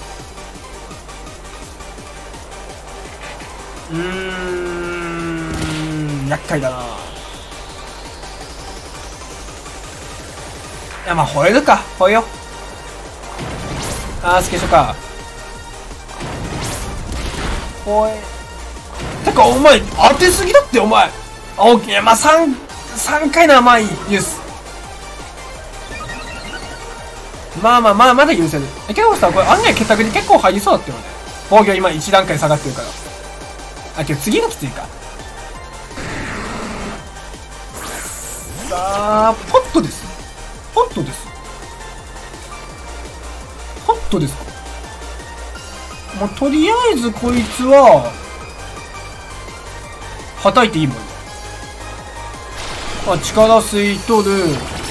うーん、厄介だな。いや、まあ、吠えるか。吠えよう。あー、スケショか。吠え。てか、お前、当てすぎだって、お前。あ、オッケー。まあ、さん、さんかいならまあいい。許す。まあまあまあ、まだ許せる。え、けどさ、これ案外結託に結構入りそうだったよね。防御今いち段階下がってるから。あ、けど次がきついか。さあ、ポットです。ポットです。ポットですか。まあ、とりあえずこいつは、はたいていいもん。まあ、力吸い取る。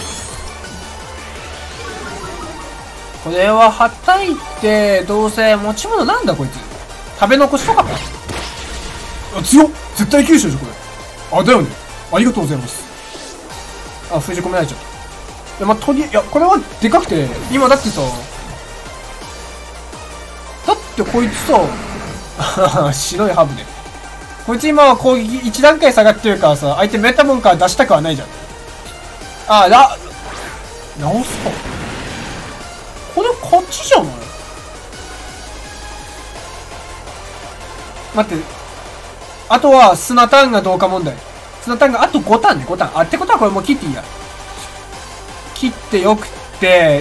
これははたいて、どうせ持ち物なんだこいつ。食べ残しとかか。あ、強っ！絶対九州でしょ、これ。あ、だよね。ありがとうございます。 あ、封じ込められちゃった。いや、まあ、とり、いや、これはでかくて、今だってさ、だってこいつさ、白いハブで。こいつ今は攻撃いち段階下がってるからさ、相手メタモンから出したくはないじゃん。あ、ら、直すか。これ勝ちじゃない？待って。あとは砂ターンがどうか問題。砂ターンがあとごターンね、ごターン。あ、ってことはこれもう切っていいや。切ってよくって、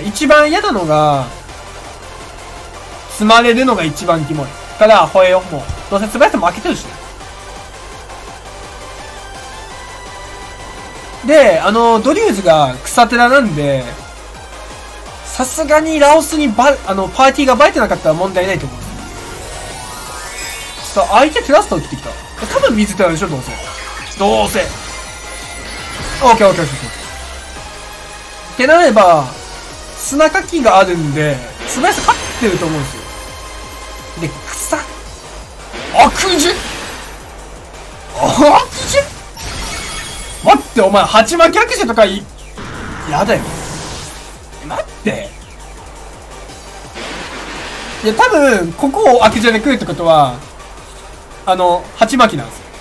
一番嫌なのが、積まれるのが一番キモい。から、吠えよ、もう。どうせ素早さも負けてるしね。で、あの、ドリューズが草寺なんで、さすがにラオスにバ、あの、パーティーがバレてなかったら問題ないと思う。さあ、相手テラスタを切ってきた。多分水寺でしょ、どうせ。どうせ。オッケーオッケーオッケー。ってなれば、砂かきがあるんで、素早さ勝ってると思うんですよ。で、草。悪事悪事待って、お前、鉢巻き悪事とかい、やだよ。待って。いや、多分、ここを悪事で来るってことは、あの、鉢巻きなんですよ。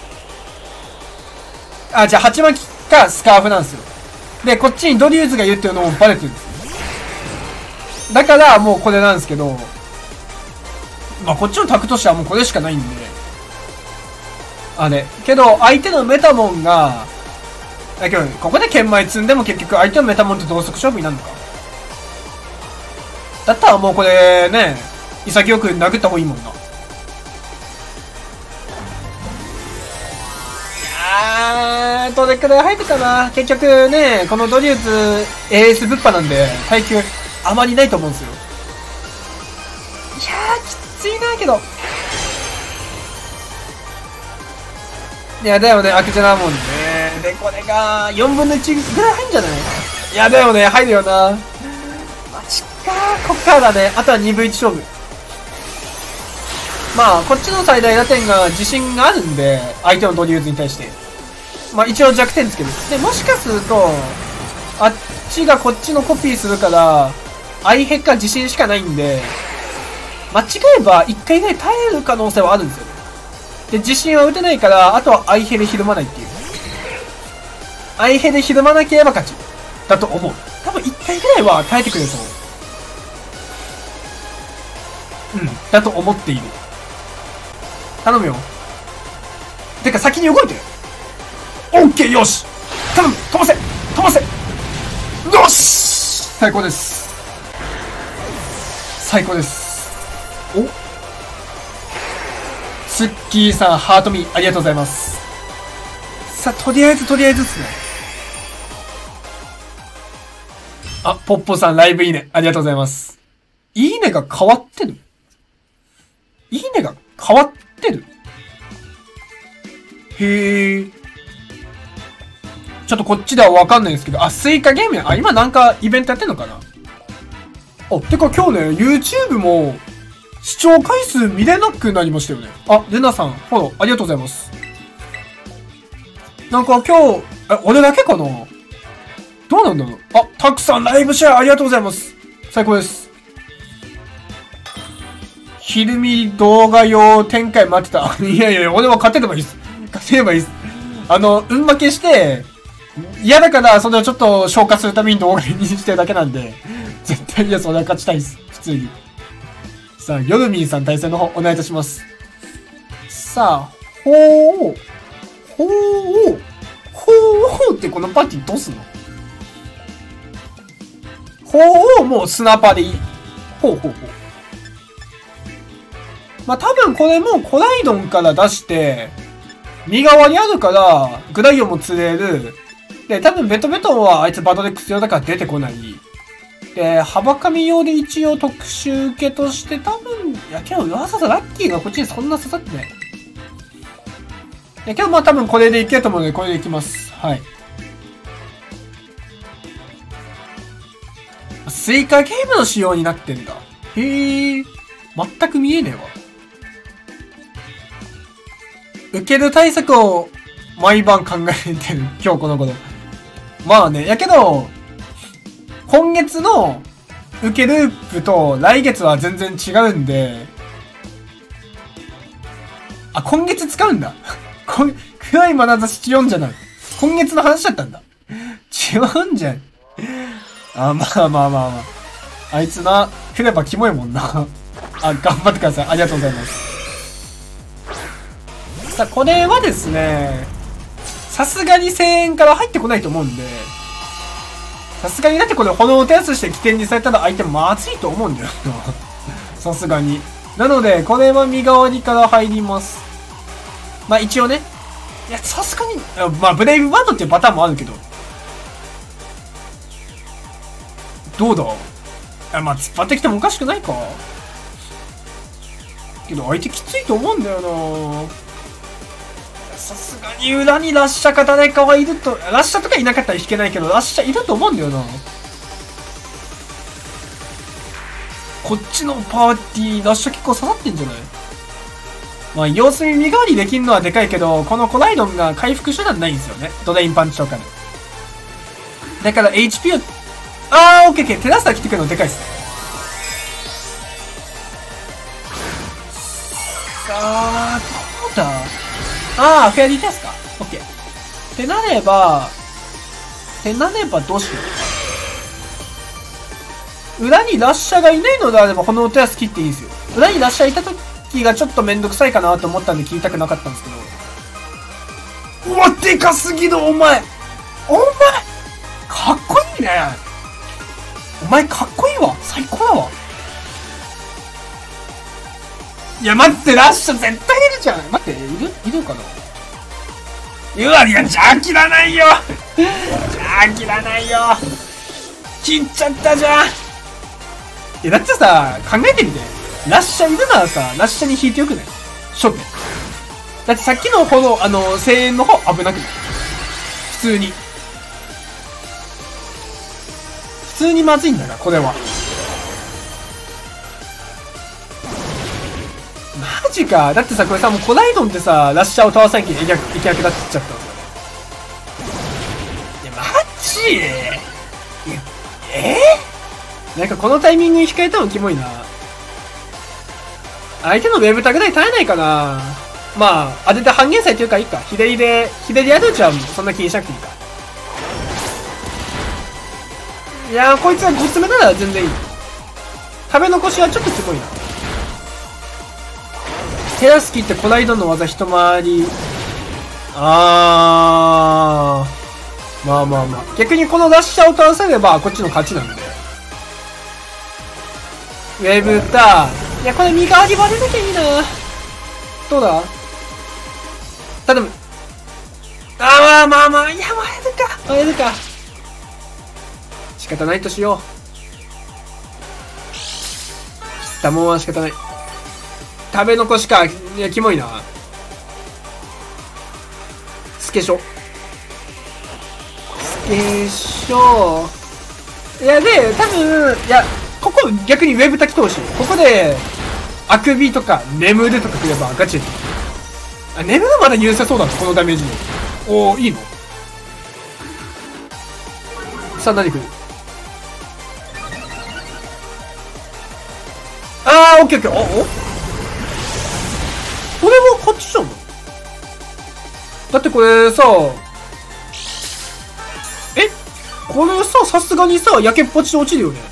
あ、じゃあ、鉢巻きかスカーフなんですよ。で、こっちにドリューズが言ってるのもバレてるんですよ。だから、もうこれなんですけど、まあ、こっちのタクとしてはもうこれしかないんで。あれ。けど、相手のメタモンが、だけど、ここで剣舞積んでも結局相手のメタモンと同速勝負になるのか。だったらもうこれね、潔く殴った方がいいもんな。あー、どれくらい入ってたな。結局ね、このドリューズ エーエス ぶっぱなんで、耐久あまりないと思うんですよ。いやー、きついなけど。いや、だよね、アクジャなもんね。で、これが、よんぶんのいちぐらい入んじゃない？いや、だよね、入るよな。マジかー、こっからだね。あとはにぶんいち勝負。まあ、こっちの最大打点が自信があるんで、相手のドリューズに対して。まあ、一応弱点つける。で、もしかすると、あっちがこっちのコピーするから、相ヘか自信しかないんで、間違えばいっかいぐらい耐える可能性はあるんですよね。で、自信は打てないから、あとは相ヘでひるまないっていう。相ヘでひるまなければ勝ち。だと思う。多分いっかいぐらいは耐えてくれると思う。うん。だと思っている。頼むよ。てか先に動いて。オッケー、よし。頼む、飛ばせ飛ばせよし最高です。最高です。おスッキーさん、ハートミー、ありがとうございます。さあ、とりあえず、とりあえずですね。あ、ポッポさん、ライブいいね。ありがとうございます。いいねが変わってるいいねが変わってるへー。ちょっとこっちではわかんないんですけど、あ、スイカゲームや。あ、今なんかイベントやってんのかな。あ、てか今日ね、YouTube も視聴回数見れなくなりましたよね。あ、ルナさん、フォローありがとうございます。なんか今日、え、俺だけかなどうなんだろう。あ、たくさんライブシェアありがとうございます。最高です。ひるみ動画用展開待ってた。いやいや、俺は勝てればいいです。勝てればいいです。あの、運負けして、嫌だからそれをちょっと消化するために動画にしてるだけなんで、絶対いや、それは勝ちたいです。普通に。さあ、ヨルミンさん対戦の方、お願いいたします。さあ、ほー、ほー、ほーってこのパーティーどうすんの？ほー、もうスナパーでいい。ほうほうほう。まあ、多分これもコライドンから出して、身代わりあるから、グライオンも釣れる。で、多分ベトベトンはあいつバドレックス用だから出てこない。で、幅紙用で一応特殊受けとして多分、いやけどわざわざラッキーがこっちにそんな刺さってない。いやけどまあ多分これでいけると思うので、これでいきます。はい。スイカゲームの仕様になってんだ。へー。全く見えねえわ。受ける対策を毎晩考えてる。今日この頃。 まあね、やけど、今月の受けループと来月は全然違うんで、あ、今月使うんだ。暗い眼差しよんじゃない。今月の話だったんだ。違うんじゃん。あ、まあまあまあまあ。あいつな、来ればキモいもんな。あ、頑張ってください。ありがとうございます。さあ、これはですね、さすがにせんえんから入ってこないと思うんで、さすがにだってこれ炎を手厚して起点にされたら相手まずいと思うんだよ。さすがに。なので、これは身代わりから入ります。まあ一応ね。いや、さすがに、まあブレイブバードっていうパターンもあるけど。どうだあ、まあ突っ張ってきてもおかしくないか。けど相手きついと思うんだよな。さすがに裏にラッシャか誰かはいると、ラッシャとかいなかったら引けないけど、ラッシャいると思うんだよな。こっちのパーティー、ラッシャ結構刺さってんじゃない？まあ、様子見身代わりできるのはでかいけど、このコライドンが回復手段ないんですよね。ドレインパンチとかで。だから エイチピー を、あー、オッケーオッケー。テラスター来てくるのでかいっす。さあ、どうだ？あー、フェアリーテラスか。オッケー。ってなれば、ってなればどうしよう。裏にラッシャがいないのであれば、炎テラス切っていいんですよ。裏にラッシャいた時がちょっとめんどくさいかなと思ったんで聞いたくなかったんですけど。うわ、でかすぎる、お前お前かっこいいね。お前かっこいいわ。最高だわ。いや、待って、ラッシャ絶対いるじゃん。待って、いるいるかな。うわ、いや、じゃあ切らないよ。じゃあ切らないよ。切っちゃったじゃん。え、だってさ、考えてみて。ラッシャいるならさ、ラッシャに引いてよくない？勝負。だってさっきのほど、あの、声援の方危なくない？普通に。普通にまずいんだから、これは。マジか。だってさ、これさ、もうコライドンってさ、ラッシャーを倒さなきゃいけなくなっちゃったんですよ。いや、マジ？いや、えー、なんかこのタイミングに控えたのキモいな。相手のウェブタぐらい耐えないかな。まあ、当てて半減祭というかいいか。左で、左やるうちはそんな気にしなくていいか。いやー、こいつはごつめなら全然いい。食べ残しはちょっとキモいな。テラスキってコライドンの技一回り。あー。まあまあまあ。逆にこのラッシャーを倒せればこっちの勝ちなんで。ウェブター。いや、これ身代わり割れなきゃいいな。どうだ？頼む。あーまあまあまあ、いや、割れるか。割れるか。仕方ないとしよう。だもんは仕方ない。食べ残しか。いや、キモいな。スケショ。スケショ。いや、で、多分、いや、ここ逆にウェブ炊き通し。ここで、あくびとか、眠るとかくればガチで。あ、眠るまだ許せそうだ、このダメージも。おー、いいの？さあ、何来る？あー、オッケーオッケー。お、お？これはこっちじゃん。だってこれさ、え？これさ、さすがにさ、焼けっぱちで落ちるよね。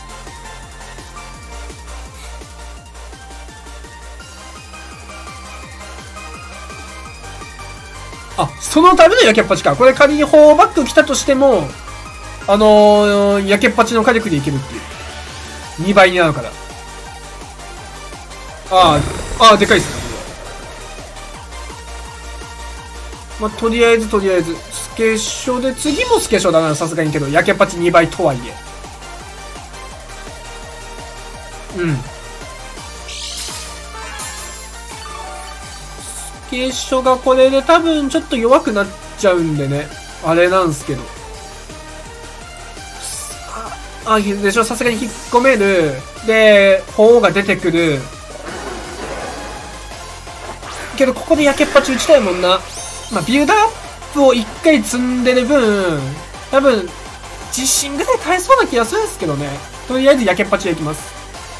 あ、そのための焼けっぱちか。これ仮にフォーバック来たとしても、あのー、焼けっぱちの火力でいけるっていう。にばいになるから。ああ、ああ、でかいっすね。まあ、とりあえずとりあえず、スケショで、次もスケショだな、さすがにけど、焼けっぱちにばいとはいえ。うん。スケショがこれで多分ちょっと弱くなっちゃうんでね。あれなんすけど。あ、あ、でしょ、さすがに引っ込める。で、鳳凰が出てくる。けど、ここで焼けっぱち打ちたいもんな。まあ、ビルドアップを一回積んでる分、 多分、自信ぐらい返そうな気がするんですけどね。とりあえず、やけっぱちでいきます。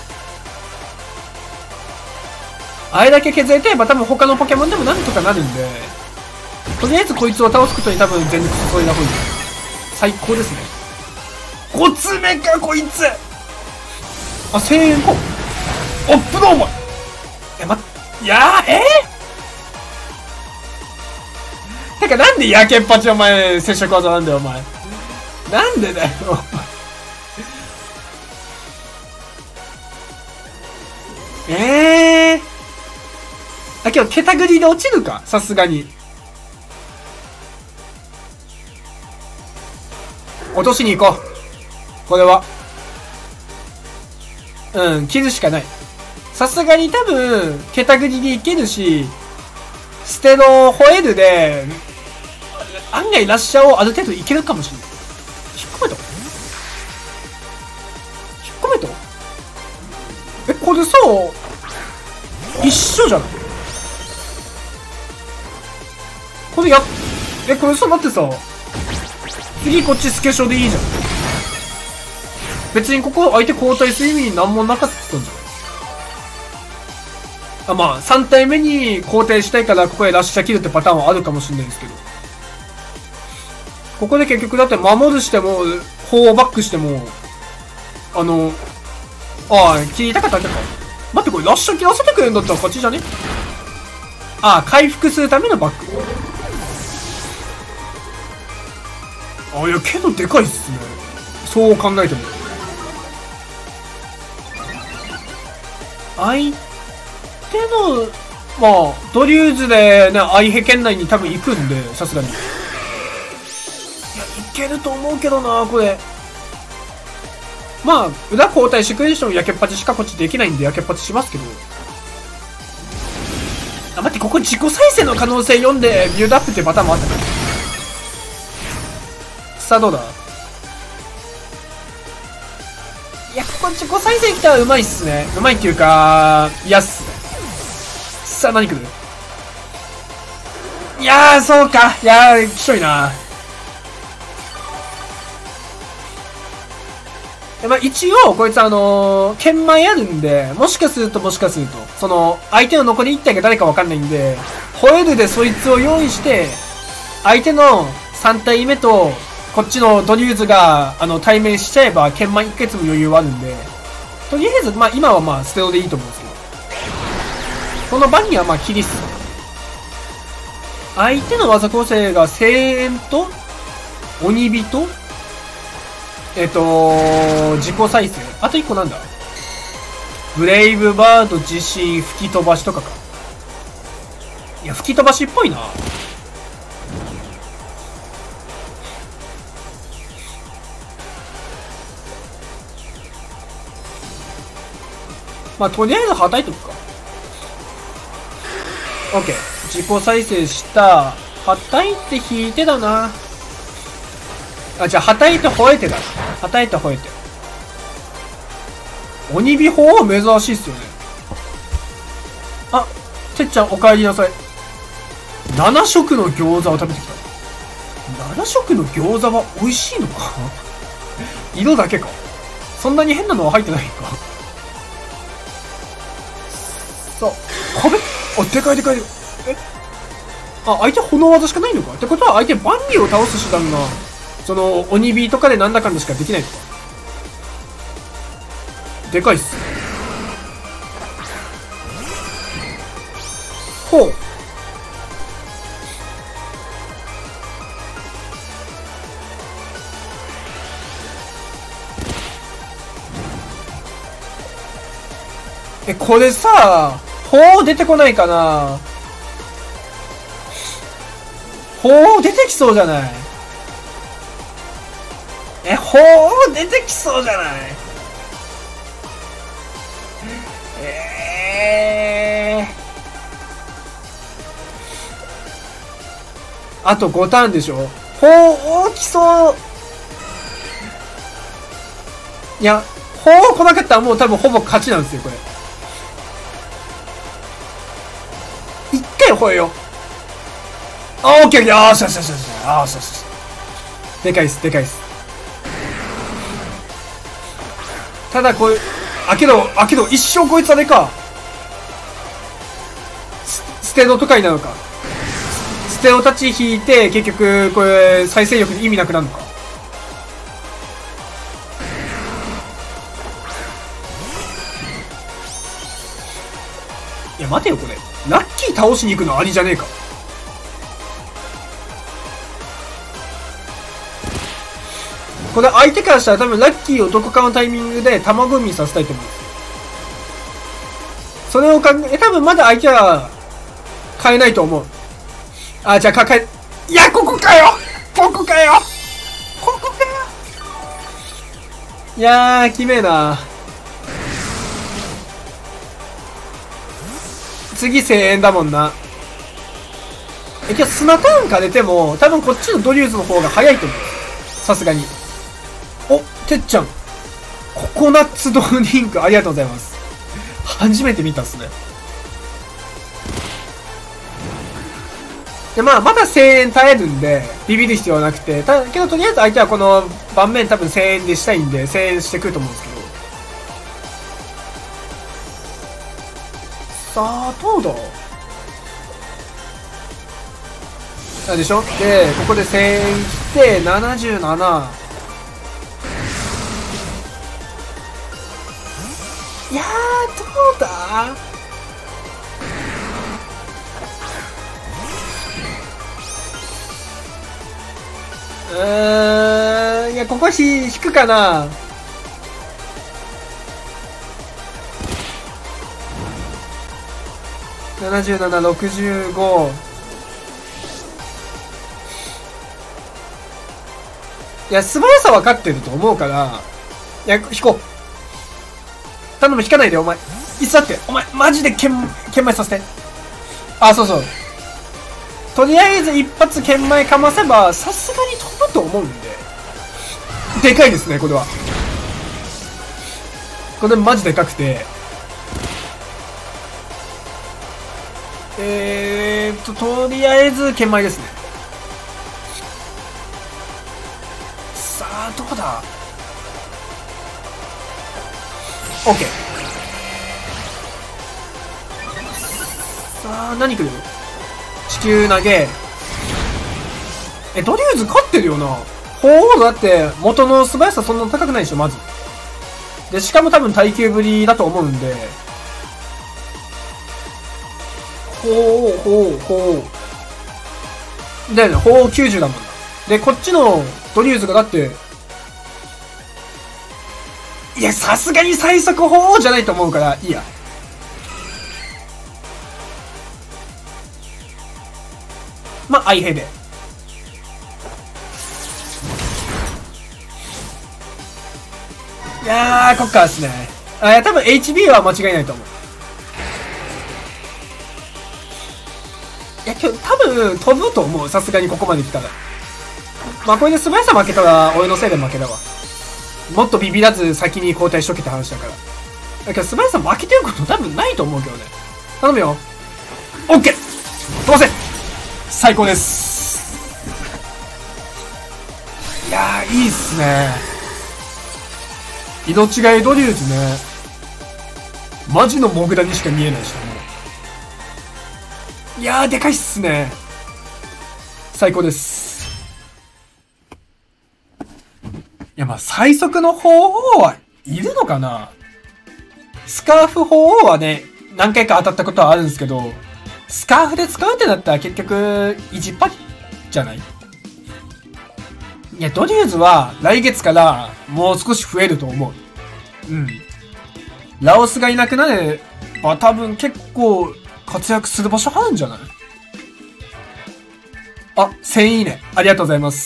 あれだけ削れてれば多分他のポケモンでもなんとかなるんで、とりあえずこいつを倒すことに多分全力注いだ方がいい。最高ですね。ごつめか、こいつ。あ、せんえんか。アップだ、お前。え、ま、いやー、えー、てか、なんでやけっぱちお前、接触技なんだよ、お前。なんでだよ。えー。あ、けど、ケタグリで落ちるか、さすがに。落としに行こう。これは。うん、傷しかない。さすがに多分、ケタグリでいけるし、ステロホエルで、案外ラッシャーをある程度いけるかもしれない。引っ込めた引っ込めたえ、これさ、一緒じゃないこれや、え、これさ、待ってさ、次こっちスケショでいいじゃん。別にここ相手交代する意味なんもなかったんじゃないあ、まあ、さん体目に交代したいからここでラッシャー切るってパターンはあるかもしれないですけど。ここで結局だって守るしても、フォーバックしても、あの、ああ、切りたかっただけか。待って、これラッシャー切らせてくれるんだったら勝ちじゃねああ、回復するためのバック。あ、いや、けどでかいっすね。そう考えても。相手の、まあ、ドリューズでね、相兵圏内に多分行くんで、さすがに。いや、いけると思うけどな、これ。まあ、裏交代してくれる人もやけっぱちしかこっちできないんで、やけっぱちしますけど。あ、待って、ここ自己再生の可能性読んで、ビュードアップっていうパターンもあったから。さあ、どうだいや、ここ自己再生来たらうまいっすね。うまいっていうか、いやっすね。さあ、何来るいやー、そうか。いやー、きしょいな。まあ、一応、こいつあのー、研磨やるんで、もしかするともしかすると、その、相手の残りいち体が誰かわかんないんで、ホエルでそいつを用意して、相手のさん体目と、こっちのドリューズが、あの、対面しちゃえば、研磨いっかげつも余裕はあるんで、とりあえず、まあ、今はまあ、ステロでいいと思うんですけど、この場にはまあ、キリっす。相手の技構成が、声援と、鬼火と、えっと、自己再生。あといっこなんだブレイブバード、地震、吹き飛ばしとかか。いや、吹き飛ばしっぽいな。まあ、とりあえずはたいとくか。オッケー。自己再生した。はたいて引いてだな。あ、じゃあ、はたいて吠えてだ。はたいて吠えて。鬼火砲珍しいっすよね。あ、てっちゃんお帰りなさい。なな色の餃子を食べてきた。なな色の餃子は美味しいのか色だけか。そんなに変なのは入ってないか。さあ、壁あ、でかいでかいでかい。えあ、相手炎技しかないのかってことは相手万里を倒す手段が、その、鬼火とかでなんだかんだしかできないのか。でかいっす。ほう。え、これさ、ほう出てこないかな。ほう出てきそうじゃないえ、ほう出てきそうじゃないえー。あとごターンでしょほう来そう。いや、ほう来なかったらもう多分ほぼ勝ちなんですよ、これ。一回ほえよ。あ、オッケー、よーしよしよしよし。あーしよしよし。 でかいっす、でかいっす。ただこれ、あけど、あけど、一生こいつあれか。ステロとかになるのか。ステロタッチ引いて、結局、これ、再生力に意味なくなるのか。いや、待てよ、これ。ラッキー倒しに行くのありじゃねえか。これ相手からしたら多分ラッキーをどこかのタイミングで卵産みさせたいと思うんですよ。それを考え、多分まだ相手は変えないと思う。あ、じゃあかかえ、いや、ここかよここかよここかよいやー、きめえな。次声援だもんな。え、今日砂ターンか出ても、多分こっちのドリューズの方が早いと思う。さすがに。お、てっちゃん。ココナッツドリンクありがとうございます。初めて見たっすね。で、まあ、まだ声援耐えるんで、ビビる必要はなくて、ただけどとりあえず相手はこの盤面多分声援でしたいんで、声援してくると思うんですけど。さあ、どうだなんでしょで、ここで声援来て、ななじゅうなな。いやー、どうだうーん、いや、ここひ引くかな。ななじゅうなな、ろくじゅうご。いや、素早さ分かってると思うから、いや、引こう。頼む、引かないで、お前。いつだって、お前、マジで剣、剣前させて。あ、そうそう。とりあえず一発剣前かませば、さすがに飛ぶと思うんで。でかいですね、これは。これマジでかくて。えーっと、とりあえず剣前ですね。さあ、どこだ ?OK。さあ、何来る地球投げ。え、ドリューズ勝ってるよな。鳳凰だって元の素早さそんな高くないでしょ、まず。で、しかも多分耐久ぶりだと思うんで。鳳凰、鳳凰、鳳凰。だよね、鳳凰きゅうじゅうだもんな。で、こっちのドリューズがだって、いや、さすがに最速鳳凰じゃないと思うから、いいや。まあ、アイヘで。いやー、こっからですね。あ、いや、多分 エイチビー は間違いないと思う。いや、今日多分飛ぶと思う。さすがにここまで来たら。まあ、これで素早さ負けたら、俺のせいで負けだわ。もっとビビらず先に交代しとけって話だから。だけど素早さ負けてること多分ないと思うけどね。頼むよ。オッケー飛ばせ最高です。いやー、いいっすね。色違いドリューズね。マジのモグラにしか見えないしね。いやー、でかいっすね。最高です。いや、まあ、最速の鳳凰はいるのかな。スカーフ鳳凰はね、何回か当たったことはあるんですけど、スカーフで使うってなったら結局、いじっぱりじゃない？いや、ドリューズは来月からもう少し増えると思う。うん。ラオスがいなくなれば多分結構活躍する場所あるんじゃない？あ、せんいいね。ありがとうございます。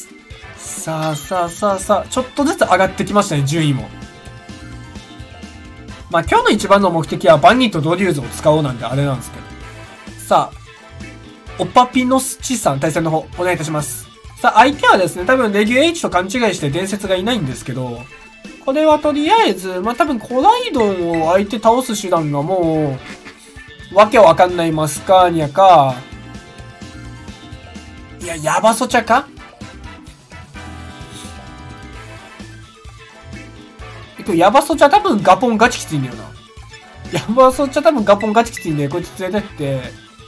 さあさあさあさあ、ちょっとずつ上がってきましたね、順位も。まあ今日の一番の目的はバニーとドリューズを使おうなんであれなんですけど。さあ、オパピノスチさん対戦の方、お願いいたします。さあ、相手はですね、多分レギュ H と勘違いして伝説がいないんですけど、これはとりあえず、まあ多分コライドンを相手倒す手段がもう、わけわかんないマスカーニャか、いや、ヤバソチャかくヤバソチャ多分ガポンガチきついんだよな。ヤバソチャ多分ガポンガチきついんで、こいつ連れてって。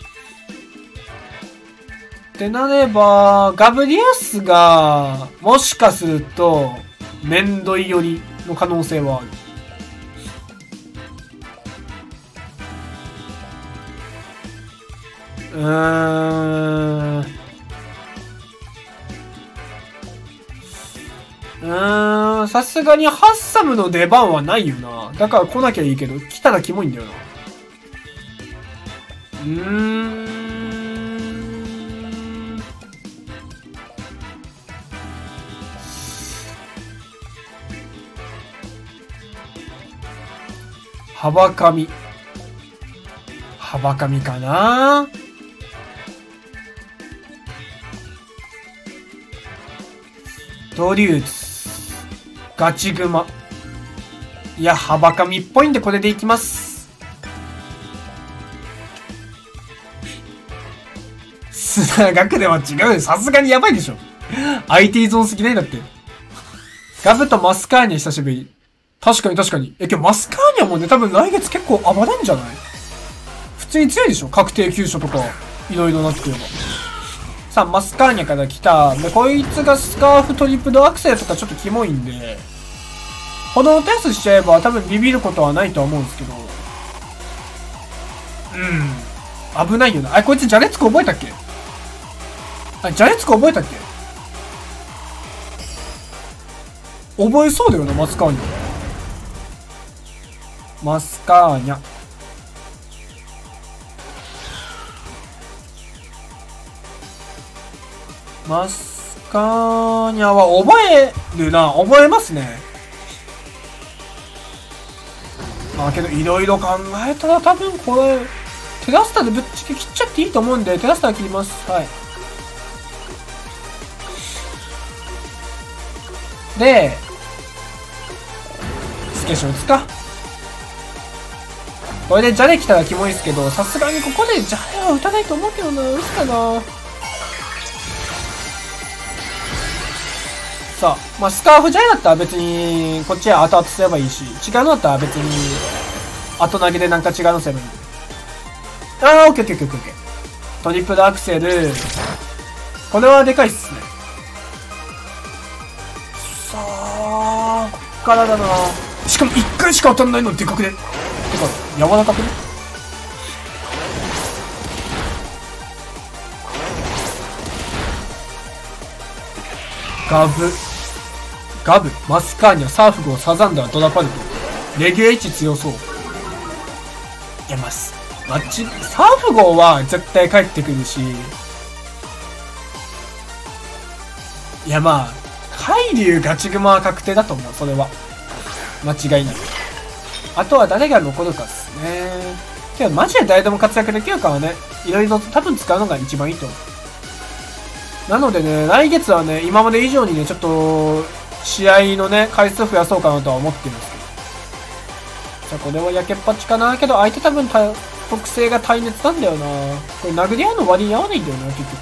ってなれば、ガブリアスが、もしかすると、メンドイ寄りの可能性はある。うーん。うーん、さすがにハッサムの出番はないよな。だから来なきゃいいけど、来たらキモいんだよな。うーん。幅神。幅神かな。ドリューズ。ガチグマ。いや、幅神っぽいんでこれでいきます。砂学では違うよ。さすがにやばいでしょ。アイティー ゾーンすぎないんだって。ガブとマスカーニャ久しぶり。確かに確かに。え、今日マスカーニャもね、多分来月結構暴れんじゃない？普通に強いでしょ？確定急所とか、いろいろなってくれば。さあ、マスカーニャから来た。で、こいつがスカーフトリプルアクセルとかちょっとキモいんで、歩道テストしちゃえば多分ビビることはないとは思うんですけど。うん。危ないよな。あ、こいつジャレツコ覚えたっけ？あ、ジャレツコ覚えたっけ？覚えそうだよな、マスカーニャ。マスカーニャ。マスカーニャは覚えるな。覚えますね。まあけど、いろいろ考えたら多分これ、テラスタでぶっちゃけ切っちゃっていいと思うんで、テラスタ切ります。はい。で、スケション打つか。これでジャレ来たらキモいですけど、さすがにここでジャレは打たないと思うけどな。打つかな。さあ、まあ、スカーフジャイだったら別に、こっちは後々すればいいし、違うのだったら別に、後投げでなんか違うのすればいいんで。あー、オッケーオッケーオッケーオッケー。トリプルアクセル。これはでかいっすね。さあ、こっからだな。しかもいっかいしか当たんないのでかくね。てか、柔らかくね。ガブ。ガブ、マスカーニャ、サーフゴー、サザンダー、ドラパルト。レギュエイチ強そう。いや、まあ、マッチ、サーフゴーは絶対帰ってくるし。いや、まあ、海流ガチグマは確定だと思う、それは。間違いない。あとは誰が残るかっすね。けど、マジで誰でも活躍できるからね。いろいろ多分使うのが一番いいと思う。なのでね、来月はね、今まで以上にね、ちょっと、試合のね、回数増やそうかなとは思ってるんですけど。じゃあ、これはやけっぱちかな。けど、相手多分、特性が耐熱なんだよな。これ、殴り合うの割に合わないんだよな、結局。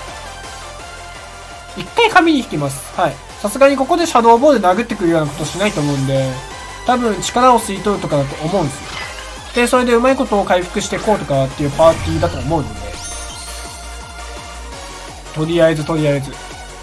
一回紙に引きます。はい。さすがにここでシャドーボールで殴ってくるようなことしないと思うんで、多分、力を吸い取るとかだと思うんですよ。で、それでうまいことを回復してこうとかっていうパーティーだと思うので。とりあえず、とりあえず。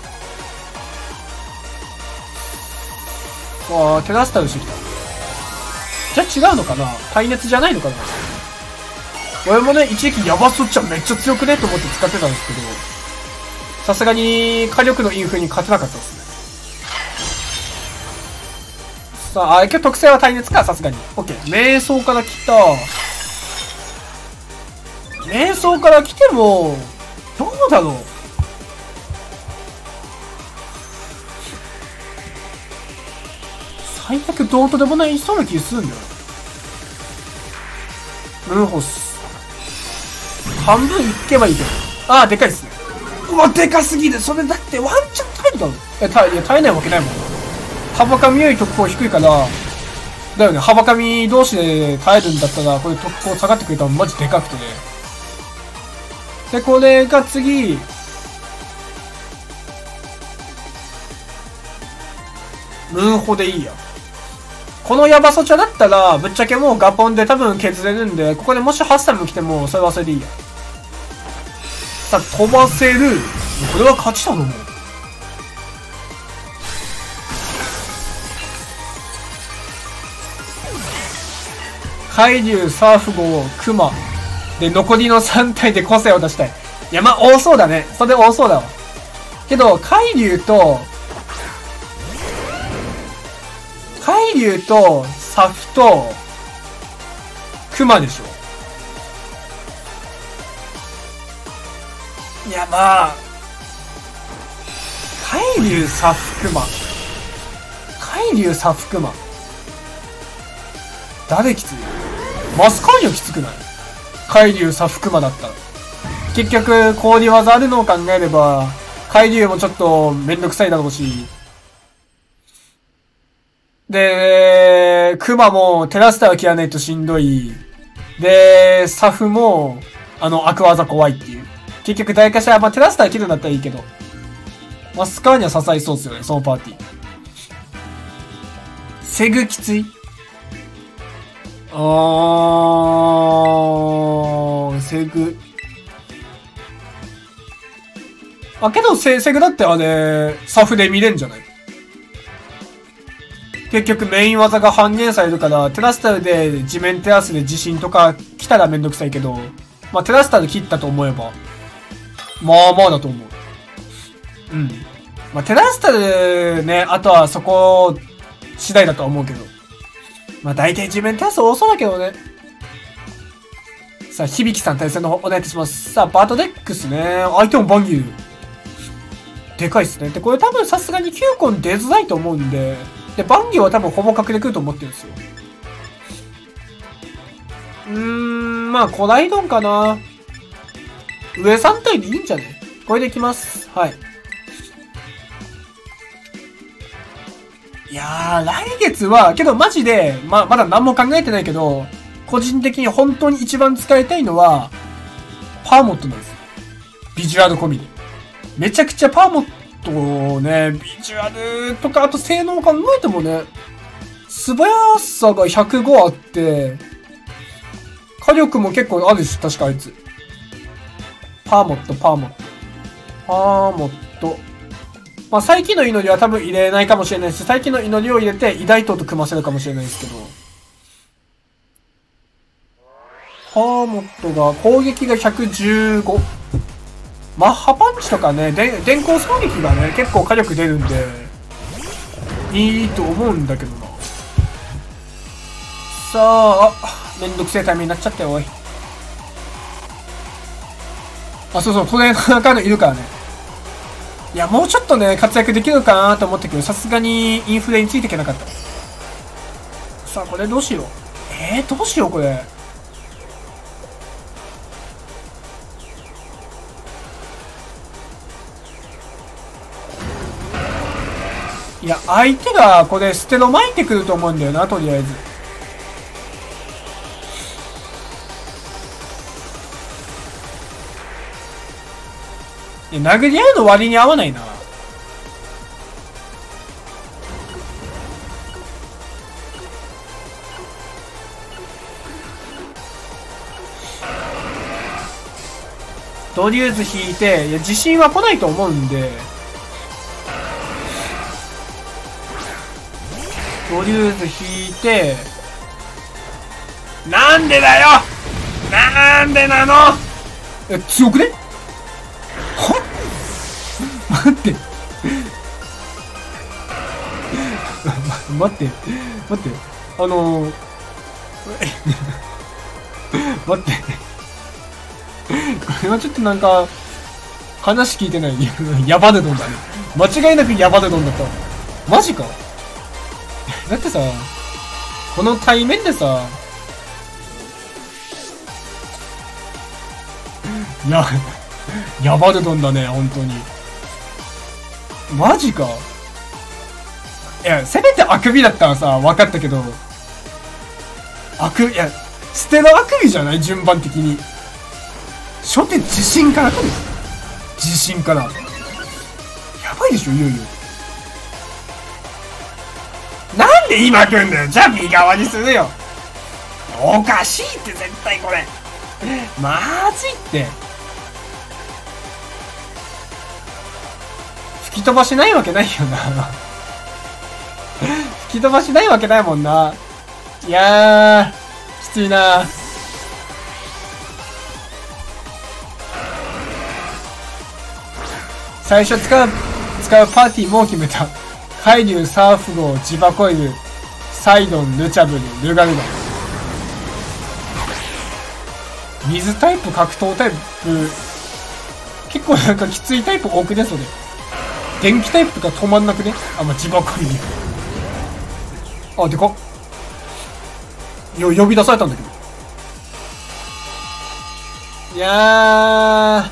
わあ、テラスタルしてきた。じゃあ違うのかな？耐熱じゃないのかな？俺もね、一時期ヤバソッチャめっちゃ強くねと思って使ってたんですけど、さすがに火力のインフに勝てなかったですね。さあ、あ、今日特性は耐熱か、さすがに。オッケー。瞑想から来た。瞑想から来ても、どうだろう。最悪どうとでもないそうな気するんだよ。ムーンホス。半分いけばいいけど。ああ、でかいっすね。うわ、でかすぎる。それだってワンチャン耐えるだろ。え、耐え、いや、耐えないわけないもん。幅神より特攻低いから、だよね。幅神同士で耐えるんだったら、これ特攻下がってくれたらマジでかくてね。で、これが次、ムーンホでいいや。 このヤバソチャだったら、ぶっちゃけもうガポンで多分削れるんで、ここでもしハッサム来ても、それはそれでいいや。さあ、飛ばせる。これは勝ちだろ、もう。海竜、サーフ号、クマ。で、残りのさん体で個性を出したい。いや、まあ、多そうだね。それ多そうだわ。けど、海竜と、海竜と、サフと、クマでしょ。いや、まあ、海竜、サフ、クマ。海竜、サフ、クマ。誰きつい？マスカーニョきつくない？海竜、サフ、クマだったら。結局、氷技あるのを考えれば、海竜もちょっとめんどくさいだろうし。で、クマもテラスターを切らないとしんどい。で、サフも、あの、悪技怖いっていう。結局誰かしら、まあ、テラスター切るんだったらいいけど。マスカーニャ支えそうっすよね、そのパーティー。セグきつい？あー、セグ。あ、けどセ、セグだってあれ、サフで見れんじゃない？結局メイン技が半減されるから、テラスタルで地面テラスで地震とか来たらめんどくさいけど、まあ、テラスタル切ったと思えば、まあまあだと思う。うん。まあ、テラスタルね、あとはそこ次第だとは思うけど。まあ、大体地面テラス多そうだけどね。さあ、響さん対戦の方お願いいたします。さあ、バートデックスね。相手もバンギール。でかいっすね。で、これ多分さすがにきゅうコン出づらいと思うんで、で、バンギーは多分ほぼ確で来ると思ってるんですよ。うーん、まあ、コライドンかな。上さん体でいいんじゃね？これでいきます。はい。いやー、来月は、けどマジで、ま、まだ何も考えてないけど、個人的に本当に一番使いたいのは、パーモットなんですよ。ビジュアル込みで。めちゃくちゃパーモットをね、ビジュアルとか、あと性能考えてもね、素早さがひゃくごあって、火力も結構あるし、確かあいつ。パーモット、パーモット。パーモット。まあ、最近の祈りは多分入れないかもしれないし、最近の祈りを入れて、偉大党と組ませるかもしれないですけど。パーモットが、攻撃がひゃくじゅうご。マッハパンチとかね、で電光衝撃がね、結構火力出るんで、いいと思うんだけどな。さあ、あ、めんどくせえタイミングになっちゃったよ、おい。あ、そうそう、トレーナーカードいるからね。いや、もうちょっとね、活躍できるかなと思ったけど、さすがにインフレについていけなかった。さあ、これどうしよう。えー、どうしよう、これ。いや、相手がこれステロ巻いてくると思うんだよな、とりあえず。いや、殴り合うの割に合わないな。ドリューズ引いて、いや、自信は来ないと思うんで、ドリューズ引いて、なんでだよなんでなのえ、強くねは待って。待って。待って。あのー、待って。これはちょっとなんか、話聞いてない。ヤバドドンだね。間違いなくヤバドドンだった。マジかだってさ、この対面でさ、や、ヤバドドンだね、本当に。マジか。いや、せめてあくびだったらさ、分かったけど、あく、いや、ステラあくびじゃない順番的に。初手自信から来る自信から。やばいでしょ、いよいよ。なんでで今来んだよ。じゃあ右側にするよ。おかしいって絶対これ。まずいって。吹き飛ばしないわけないよな。吹き飛ばしないわけないもんな。いやー、きついな。最初使う、使うパーティーもう決めた。海流、サーフ号、ジバコイル、サイドン、ルチャブル、ルガルガ。水タイプ、格闘タイプ、結構なんかきついタイプ多くね、それ。電気タイプが止まんなくね。あ、まあ、ジバコイル。あ、でかっ。よ、呼び出されたんだけど。いや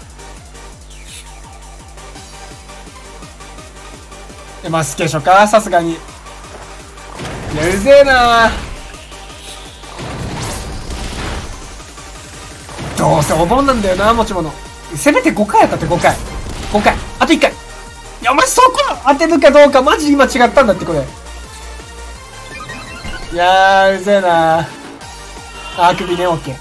ー。マスケショか、さすがに。いや、うぜえなー。どうせお盆なんだよな、持ち物。せめてごかいやったってごかい。ごかい。あといっかい。いや、お前そこ当てるかどうか、マジ今違ったんだって、これ。いやー、うぜえなー。あ、首ね、オッケー。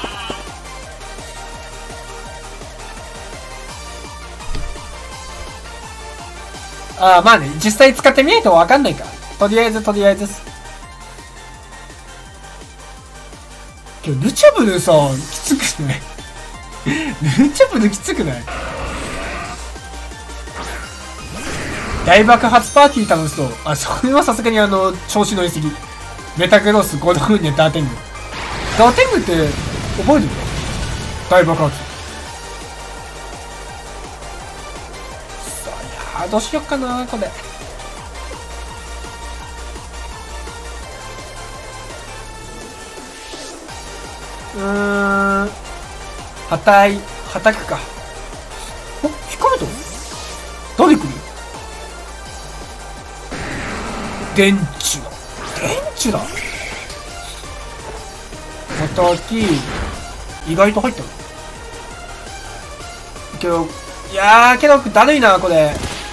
ああ、まあね、実際使ってみないとわかんないから。とりあえず、とりあえず。今日、ルチャブルさ、きつくない？ルチャブルきつくない？大爆発パーティー楽しそう。あ、それはさすがにあの、調子乗りすぎ。メタクロス、ゴドフーニャ、ダーテング。ダーテングって覚えてるか？大爆発。さあ、いやどうしよっかな、これ。うーん。はたい、はたくか。お、光ると誰来る？電池だ。電池だ。またき、意外と入ったのけど、いやー、けど、だるいな、これ。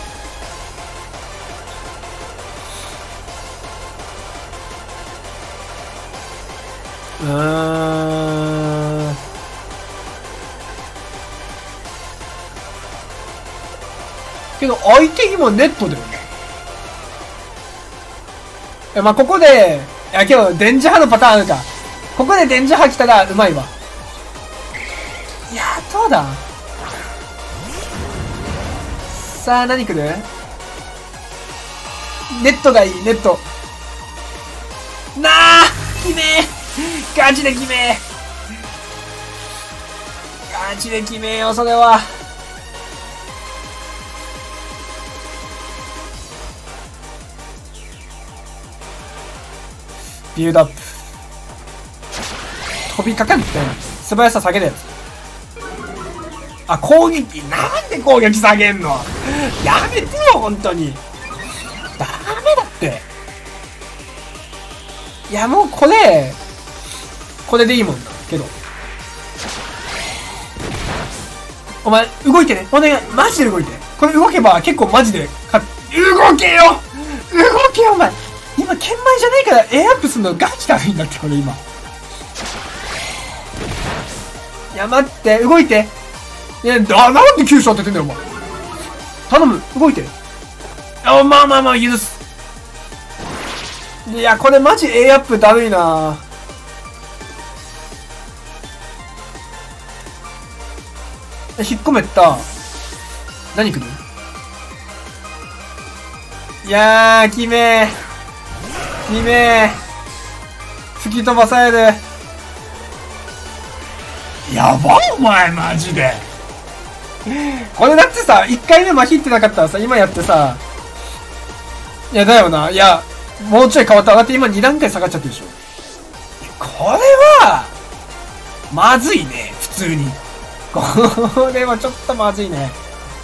うーん。けど、相手にもネットだよね。いや、まあ、ここで、いや、けど、電磁波のパターンあるか。ここで電磁波来たら、うまいわ。いやー、どうだ？さあ、何来る？ネットがいい、ネット。なあ、きめえ。ガチできめえ。ガチできめえよ、それは。ビルドアップ。飛びかかるって素早さ下げるやつ。あ、攻撃、なんで攻撃下げんの？やめてよ、本当に。ダメだって。いや、もうこれ、これでいいもんな。けど。お前、動いてね。お願い。マジで動いて。これ動けば結構マジで、か、動けよ！動けよ、お前。今、剣舞じゃないから、エアアップするのガチだるいんだって、これ今。いや、待って、動いて。いや、だ、なんで急所当ててんだよ、お前。頼む、動いて。あ、まあまあまあ、許す。いや、これマジ A アップだるいな。引っ込めた。何来る？いやー、きめー。きめー。吹き飛ばされる。やばお前マジで。これだってさ、いっかいめまひってなかったらさ、今やってさ、いやだよな。いや、もうちょい変わった。だって今にだんかい下がっちゃってるでしょ。これは、まずいね、普通に。これはちょっとまずいね。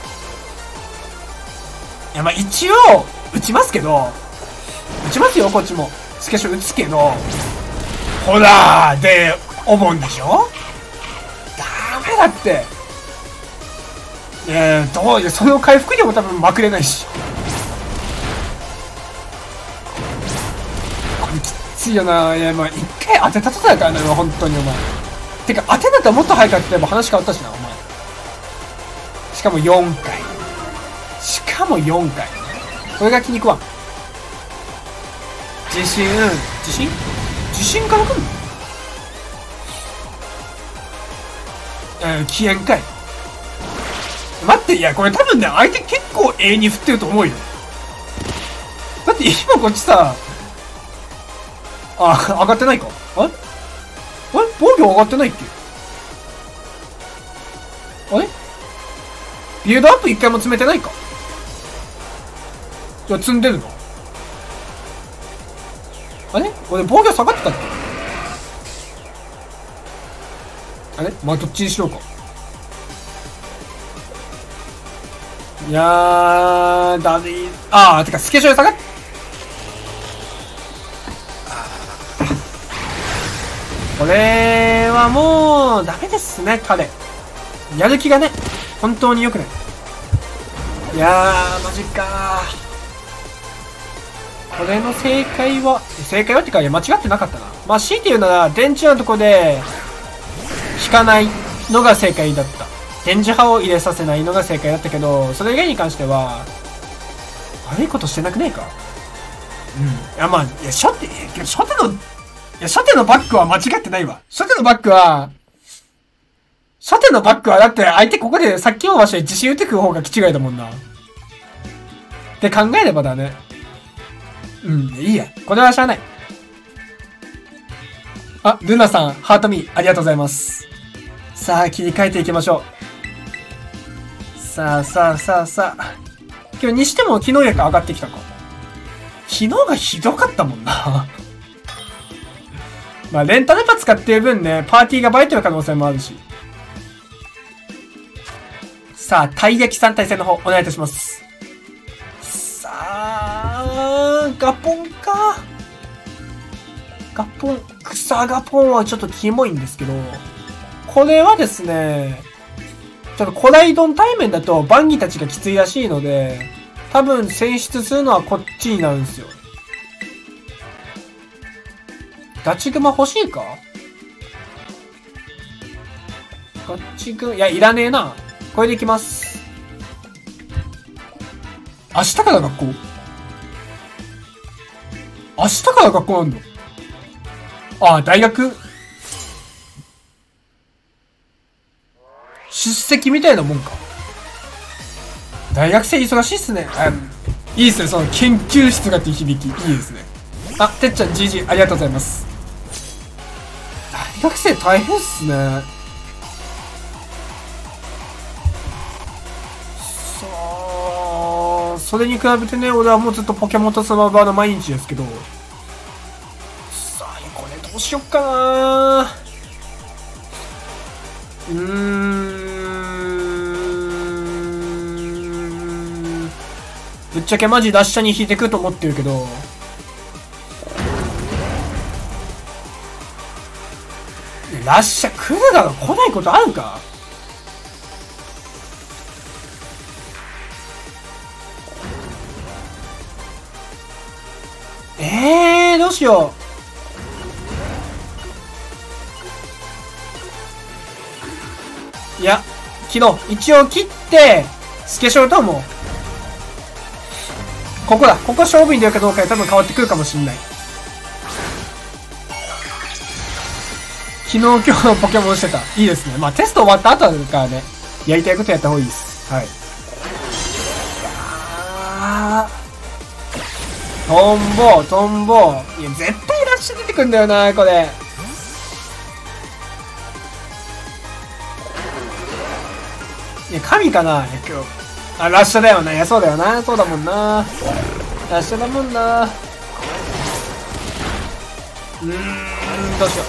いや、まあ一応、打ちますけど、打ちますよ、こっちも。スケショ打つけど、ほらー、で、お盆でしょ？ダメだって。いや、どういや、その回復にも多分まくれないし。 ついよな。いや、まあ、一回当てたとだからね、本当にお前。てか、当てだったらもっと早く当てれば話変わったしな、お前。しかもよんかい。しかもよんかい。これが気に食わん。自信、うん。自信自信から来んの？えー、消えんかい。待って、いや、これ多分ね、相手結構永遠に振ってると思うよ。だって今こっちさ、あ、上がってないか。あれあれ防御上がってないっけ？あれビルドアップ一回も詰めてないか。じゃあ積んでるの？あれ俺防御下がってたっけ？あれまあ、どっちにしようか。いやー、だねー。あー、てか、スケジュール下がっ、これはもう、ダメですね、彼。やる気がね、本当に良くない。いやー、マジかー。これの正解は、正解はってか、いや、間違ってなかったな。まあ、強いて言うなら、電池のとこで、引かないのが正解だった。電磁波を入れさせないのが正解だったけど、それ以外に関しては、悪いことしてなくねえか。うん。いや、まあ、いや、初手、初手の、いや、初手のバックは間違ってないわ。初手のバックは、初手のバックは、だって相手ここでさっきの場所で自信打ってくる方が気違いだもんな。って考えればだね。うん、いいや。これはしゃあない。あ、ルナさん、ハートミー、ありがとうございます。さあ、切り替えていきましょう。さあさあさあさあ。今日にしても昨日よりか上がってきたか。昨日がひどかったもんな。まあ、レンタルパ使ってる分ね、パーティーがバレてる可能性もあるし。さあ、たい焼きさん対戦の方、お願いいたします。さあ、ガポンか。ガポン、草ガポンはちょっとキモいんですけど、これはですね、ちょっと古代ドン対面だとバンギたちがきついらしいので、多分選出するのはこっちになるんですよ。ガチグマ欲しいか？ガチグマ、いや、いらねえな。これでいきます。明日から学校？明日から学校なんだ。ああ、大学？出席みたいなもんか。大学生忙しいっすね。あ、いいっすね。その研究室がっていう響き。いいですね。あ、てっちゃん ジージー ありがとうございます。大学生大変っすね。さあ、それに比べてね、俺はもうずっとポケモンとスマブラの毎日ですけど。さあ、これどうしよっかな。うーん。ぶっちゃけマジラッシャに引いてくると思ってるけど。ラッシャ来るだろ。来ないことあるか。えー、どうしよう。いや、昨日、一応切って、スケショルとも、ここだ。ここ勝負に出るかどうかで多分変わってくるかもしんない。昨日今日のポケモンしてた。いいですね。まあテスト終わった後だからね、やりたいことやった方がいいです。はい。あー。トンボ、トンボ。いや、絶対ラッシュ出てくんだよな、これ。いや、神かな、今日。あ、ラッシュだよな。いや、そうだよな。そうだもんな。ラッシュだもんな。うーん、どうしよう。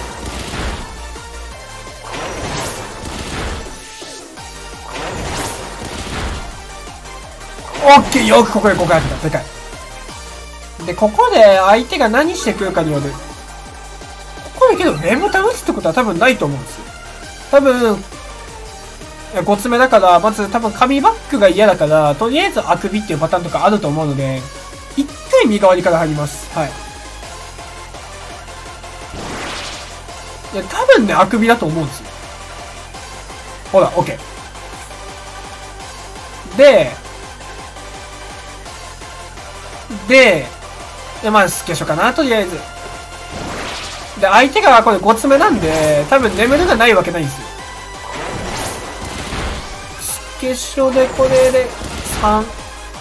オッケー、よくここでここやってた。でかい。で、ここで相手が何してくるかによる。ここでけど、連ボタン打つってことは多分ないと思うんですよ。多分、ごつめだから、まず多分紙バッグが嫌だから、とりあえずあくびっていうパターンとかあると思うので、一回身代わりから入ります。はい。 いや、多分ね、あくびだと思うんですよ。ほら、オッケー。で、で、で、まあ、スケショかな、とりあえず。で、相手がこれごつめなんで、多分眠るがないわけないんですよ。スケショでこれで、さん、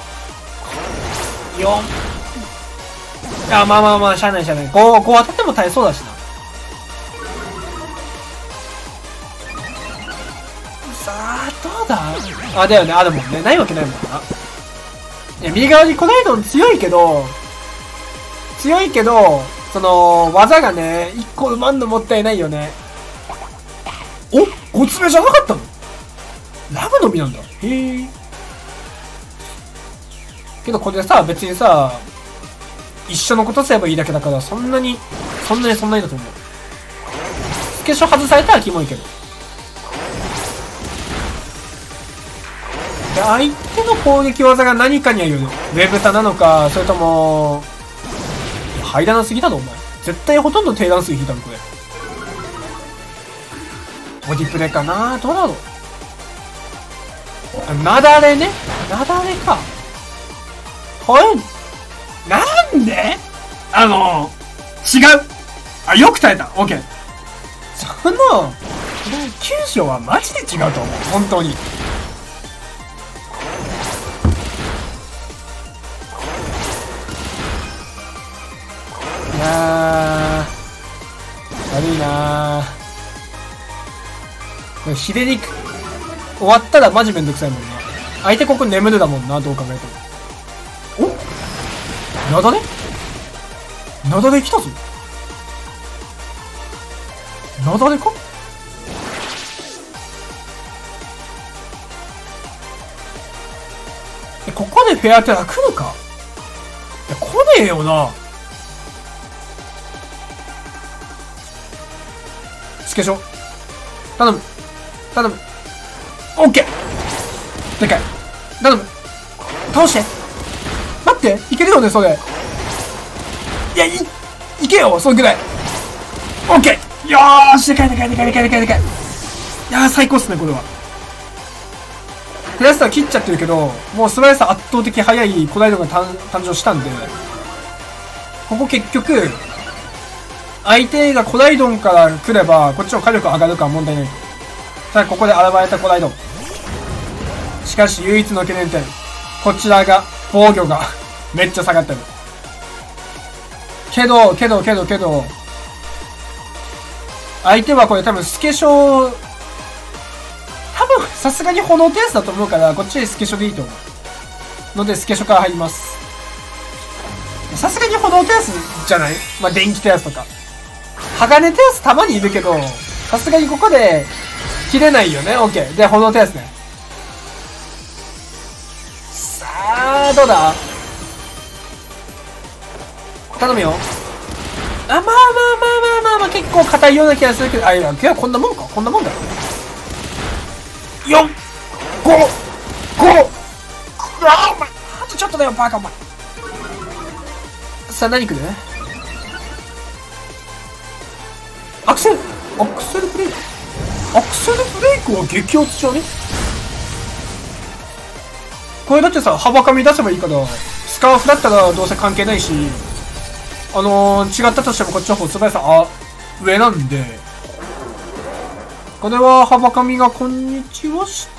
よん。あ、まあまあまあ、しゃあないしゃあない。ご、ご当たっても耐えそうだしな。さあ、どうだあ、だよね、あるもんね。ないわけないもんな。いや、右側にコライドン強いけど、強いけど、その、技がね、一個埋まんのもったいないよね。お、ごつめじゃなかったの？ラブの実なんだ。へえ。けどこれさ、別にさ、一緒のことすればいいだけだから、そんなに、そんなにそんなにだと思う。スケショ外されたらキモいけど。で、相手の攻撃技が何かにはよる。ウェブタなのか、それとも、ハイダナすぎだろ、お前。絶対ほとんど低弾数引いたの、これ。ボディプレかな？どうだろう。なだれね。なだれか。はい。なんであの、違う。あ、よく耐えた。オッケー。その、急所はマジで違うと思う。本当に。いやー、悪いなー。これ、ひでにく、終わったらマジめんどくさいもんな。相手ここ眠るだもんな、どう考えても。お？なだれ？なだれ来たぞ。なだれか？え、ここでフェアテラ来るか？いや、来ねえよな。スケショ。頼む。頼む。オッケー。でかい。頼む。倒して。待って、いけるよね、それ。いや、い、いけよ、そのぐらい。オッケー。よーし、でかいでかいでかいでかいでかいでかい。いやー、最高っすね、これは。クラスター切っちゃってるけど、もうスライサー圧倒的速いコライドが誕生したんで、ここ結局、相手がコライドンから来れば、こっちの火力上がるから問題ないと。ただ、ここで現れたコライドン。しかし、唯一の懸念点。こちらが、防御が、めっちゃ下がってる。けど、けど、けど、けど、相手はこれ多分スケショ、多分さすがに炎テースだと思うから、こっちでスケショでいいと思う。ので、スケショから入ります。さすがに炎テースじゃない？まあ、電気テースとか。鋼テースたまにいるけど、さすがにここで、切れないよね。オッケー。で、炎テースね。さあ、どうだ？頼むよ。あ、まあまあまあまあまあまあ、結構硬いような気がするけど、あ、いや、今日はこんなもんか。こんなもんだ。よん、ご、ご、あ、お前、あとちょっとだよ、バカお前。さあ、何来る？アクセル、アクセルブレイク。アクセルブレイクは激アツじゃね？これだってさ、幅紙出せばいいから、スカーフだったらどうせ関係ないし、あのー、違ったとしてもこっちの方、素早さ、あ、上なんで、これは幅紙がこんにちはして、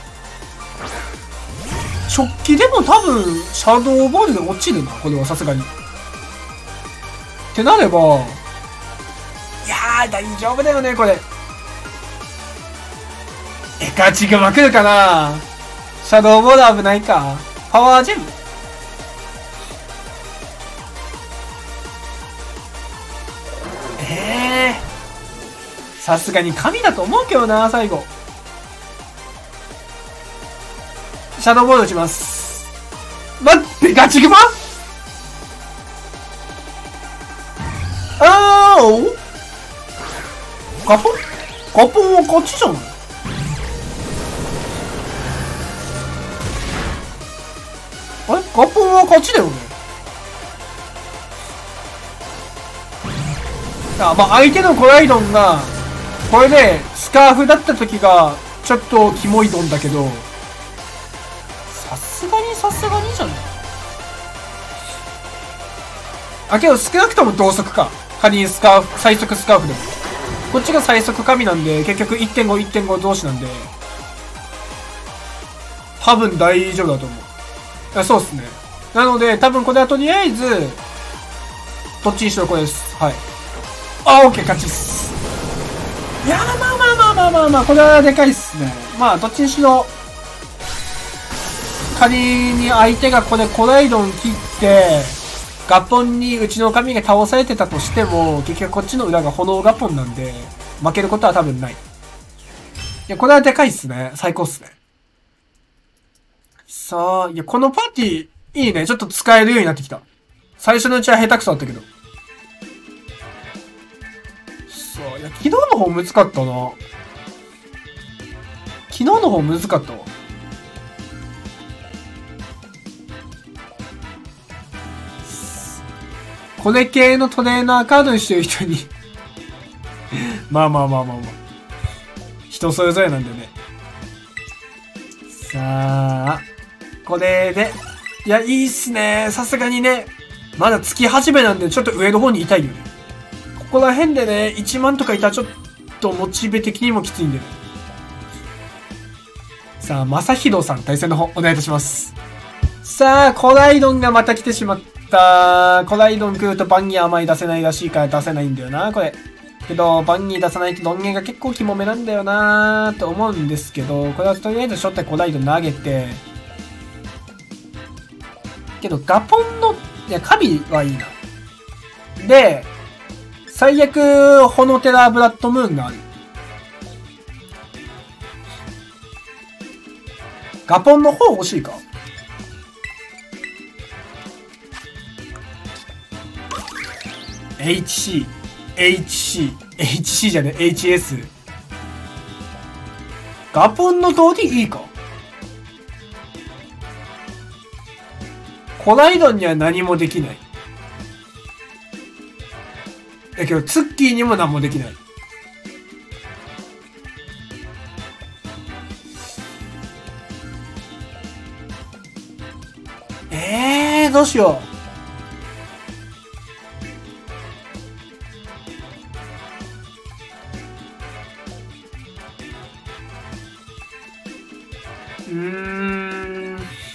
食器でも多分、シャドウボールで落ちるな、これはさすがに。ってなれば、いやー、大丈夫だよね、これ。え、ガチグマ来るかな？シャドウボール危ないか。パワージェム？ええー。さすがに神だと思うけどな、最後。シャドウボール打ちます。待って、ガチグマ？あーおガポンガポンはこっちじゃない？あれガポンは勝ちだよね。 あ、まあ、相手のコライドンが、これで、スカーフだった時が、ちょっとキモいドンだけど、さすがにさすがにじゃない？あ、けど少なくとも同速か。仮にスカーフ、最速スカーフでも。こっちが最速神なんで、結局 いってんご、いってんご 同士なんで、多分大丈夫だと思う。あ、そうっすね。なので、多分これはとりあえず、どっちにしろこれです。はい。あ、オッケー、勝ちっす。いやー、まあまあまあまあまあまあ、これはでかいっすね。まあ、どっちにしろ、仮に相手がこれコライドン切って、ガッポンにうちの神が倒されてたとしても、結局こっちの裏が炎ガッポンなんで、負けることは多分ない。いや、これはでかいっすね。最高っすね。さあ、いや、このパーティー、いいね。ちょっと使えるようになってきた。最初のうちは下手くそだったけど。さあ、いや、昨日の方難かったな。昨日の方難かったわ。これ系のトレーナーカードにしてる人にまあまあまあまあまあ。人それぞれなんでね。さあ、これで。いや、いいっすね。さすがにね。まだ月始めなんでちょっと上の方にいたいよね。ここら辺でね、いちまんとかいたらちょっとモチベ的にもきついんでね。さあ、まさひろさん対戦の方お願いいたします。さあ、コライドンがまた来てしまった。コライドン来るとバンギーあまり出せないらしいから出せないんだよな、これ。けど、バンギー出さないとロン毛が結構キモめなんだよなーと思うんですけど、これはとりあえず初手コライドン投げて、けど、ガポンの、いや、カビはいいな。で、最悪、ホノテラブラッドムーンがある。ガポンの方欲しいか？エイチシー、エイチシー、エイチシー じゃねえ、エイチエス。ガポンの通りいいか？コライドンには何もできない。だけど、ツッキーにも何もできない。えー、どうしよう。うーん。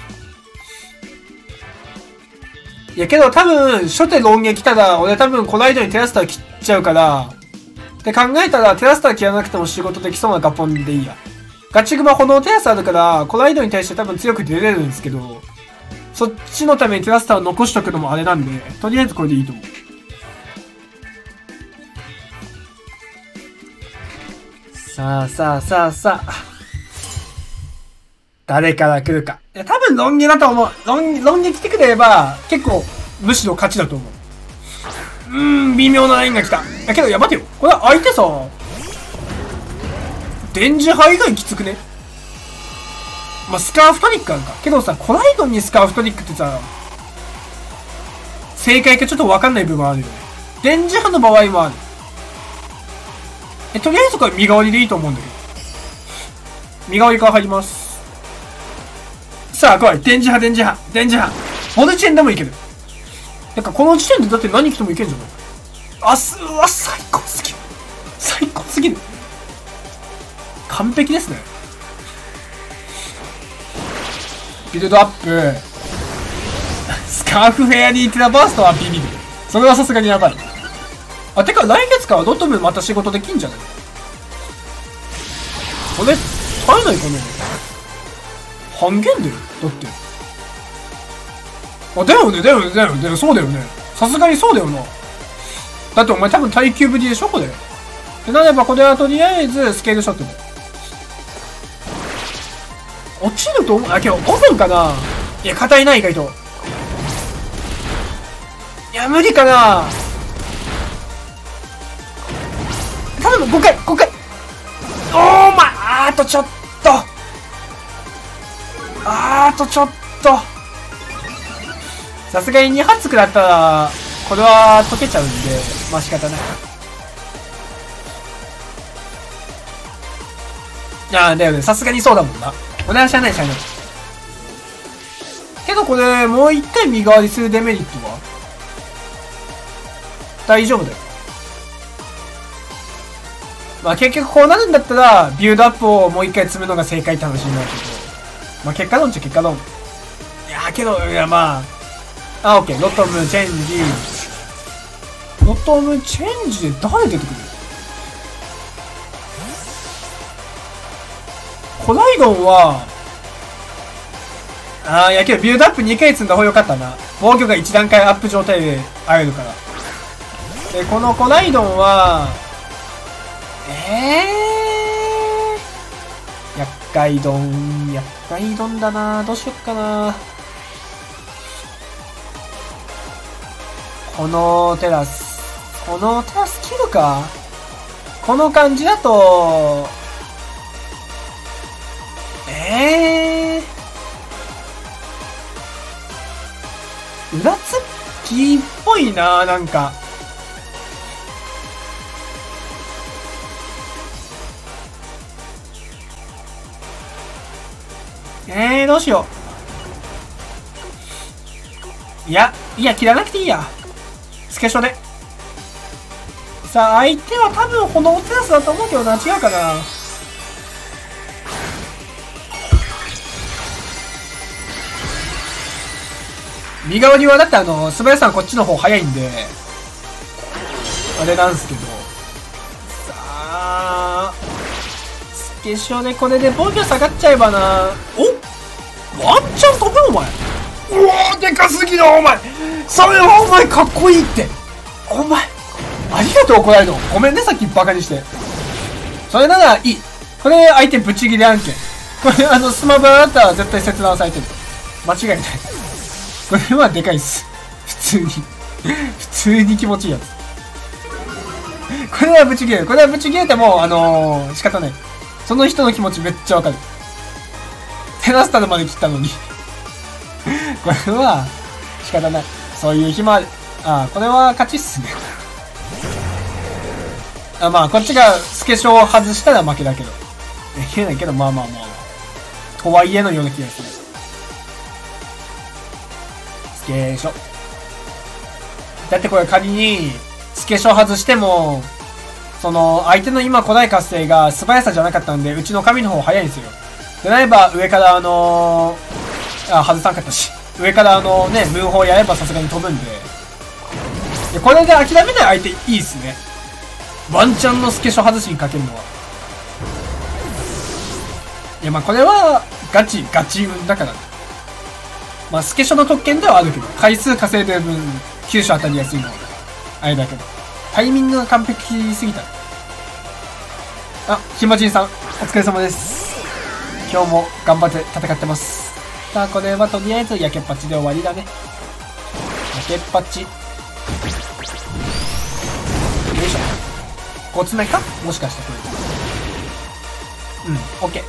いやけど多分、初手ロン毛来たら、俺多分コライドにテラスター切っちゃうから、って考えたら、テラスター切らなくても仕事できそうなガポンでいいや。ガチグマ炎テラスあるから、コライドに対して多分強く出れるんですけど、そっちのためにテラスターを残しとくのもあれなんで、とりあえずこれでいいと思う。さあさあさあさあ。誰から来るか。いや、多分ロン毛だと思う。ロン、ロン毛来てくれれば、結構、むしろ勝ちだと思う。うーん、微妙なラインが来た。だけど、いや、待てよ。これ相手さ、電磁波以外きつくね？まあ、スカーフトリックあるか。けどさ、コライドンにスカーフトリックってさ、正解かちょっとわかんない部分あるよね。電磁波の場合もある。え、とりあえずこれ身代わりでいいと思うんだけど。身代わりから入ります。さあ、来い。電磁波、電磁波、電磁波。ボルチェンでもいける。なんかこの時点でだって何来てもいけんじゃない？あす、うわ、最高すぎる。最高すぎる。完璧ですね。ビルドアップ。スカーフフェアリーテラバーストはビビる。それはさすがにやばい。あ、てか来月からドットムまた仕事できんじゃない？これ、耐えないかな？半減だよ。だって。あ、だよね、だよね、だよね、だよ、そうだよね。さすがにそうだよな。だってお前多分耐久ぶりでしょこれ。で、なればこれはとりあえずスケールショットで。落ちると思う。あ、けど、オフンかな？いや、硬いな、意外と。いや、無理かな？頼む、ごかい、ごかい。おー、まあ、あーとちょっと。あーとちょっと。さすがにに発食らったら、これは溶けちゃうんで、まあ仕方ない。 ああ、だよね。さすがにそうだもんな。俺は知らない、知らない。けどこれ、もう一回身代わりするデメリットは大丈夫だよ。まあ結局こうなるんだったら、ビュードアップをもう一回積むのが正解って話になるけど。まあ結果論っちゃ結果論。いやーけど、いやまあ。あ、オッケー。ロトムチェンジ。ロトムチェンジで誰出てくる？コライドンは、ああ、いやけどビュードアップにかい積んだ方がよかったな。防御がいち段階アップ状態で会えるから。で、このコライドンは、ええー、厄介ドン、厄介ドンだな。どうしよっかな。このテラス。このテラス切るか？この感じだと、ええー。裏突きっぽいな、なんか。えー、どうしよう。いや、いや、切らなくていいや。スケショで。さあ、相手は多分炎テラスだと思うけどな、違うかな。身代わりはだってあの、素早さんこっちの方早いんで、あれなんすけど。さあ、スケショでこれで防御下がっちゃえばな。お、ワンチャン飛べお前。うわー、でかすぎるお前。それはお前かっこいいって。お前、ありがとうこないの。ごめんね、さっきバカにして。それならいい。これ相手ブチギレ案件。これあの、スマブラだったら絶対切断されてる。間違いない。これはでかいっす。普通に。普通に気持ちいいやつ。これはブチギレる。これはブチギレても、あのー、仕方ない。その人の気持ちめっちゃわかる。テラスタルまで切ったのに。これは、仕方ない。そういう日もある。ああ、これは勝ちっすね。あ、まあ、こっちがスケショを外したら負けだけど。言えないけど、まあまあまあ。とはいえのような気がする。スケショ。だってこれ仮に、スケショ外しても、その、相手の今古代活性が素早さじゃなかったんで、うちの神の方早いんですよ。でなれば、上からあのー、あ、外さんかったし。上からあのね、ムーン砲やればさすがに飛ぶんで。で、これで諦めない相手いいっすね。ワンチャンのスケショ外しにかけるのは。いや、まあこれは、ガチ、ガチ運だから。まあスケショの特権ではあるけど、回数稼いでる分、急所当たりやすいのは、あれだけど。タイミングが完璧すぎた。あ、ひまじんさん、お疲れ様です。今日も頑張って戦ってます。さあ、これはとりあえず焼けっぱちで終わりだね。焼けっぱち。よいしょ。ごつめかもしかしてこれ。うん、オッケー。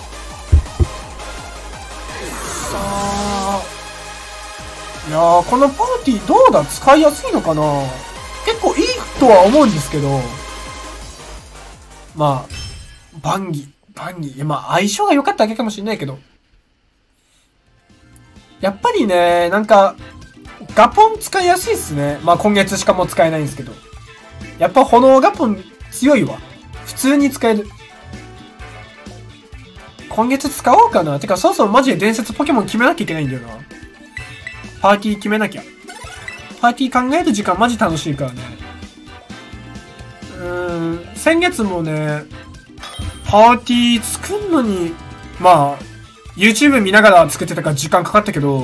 さあ。いやー、このパーティーどうだ？使いやすいのかな？結構いいとは思うんですけど。まあ、バンギ、バンギ。いや、まあ相性が良かっただけかもしれないけど。やっぱりね、なんか、ガポン使いやすいっすね。まあ今月しかも使えないんですけど。やっぱ炎ガポン強いわ。普通に使える。今月使おうかな。てかそろそろマジで伝説ポケモン決めなきゃいけないんだよな。パーティー決めなきゃ。パーティー考える時間マジ楽しいからね。うーん、先月もね、パーティー作んのに、まあ、YouTube 見ながら作ってたから時間かかったけど、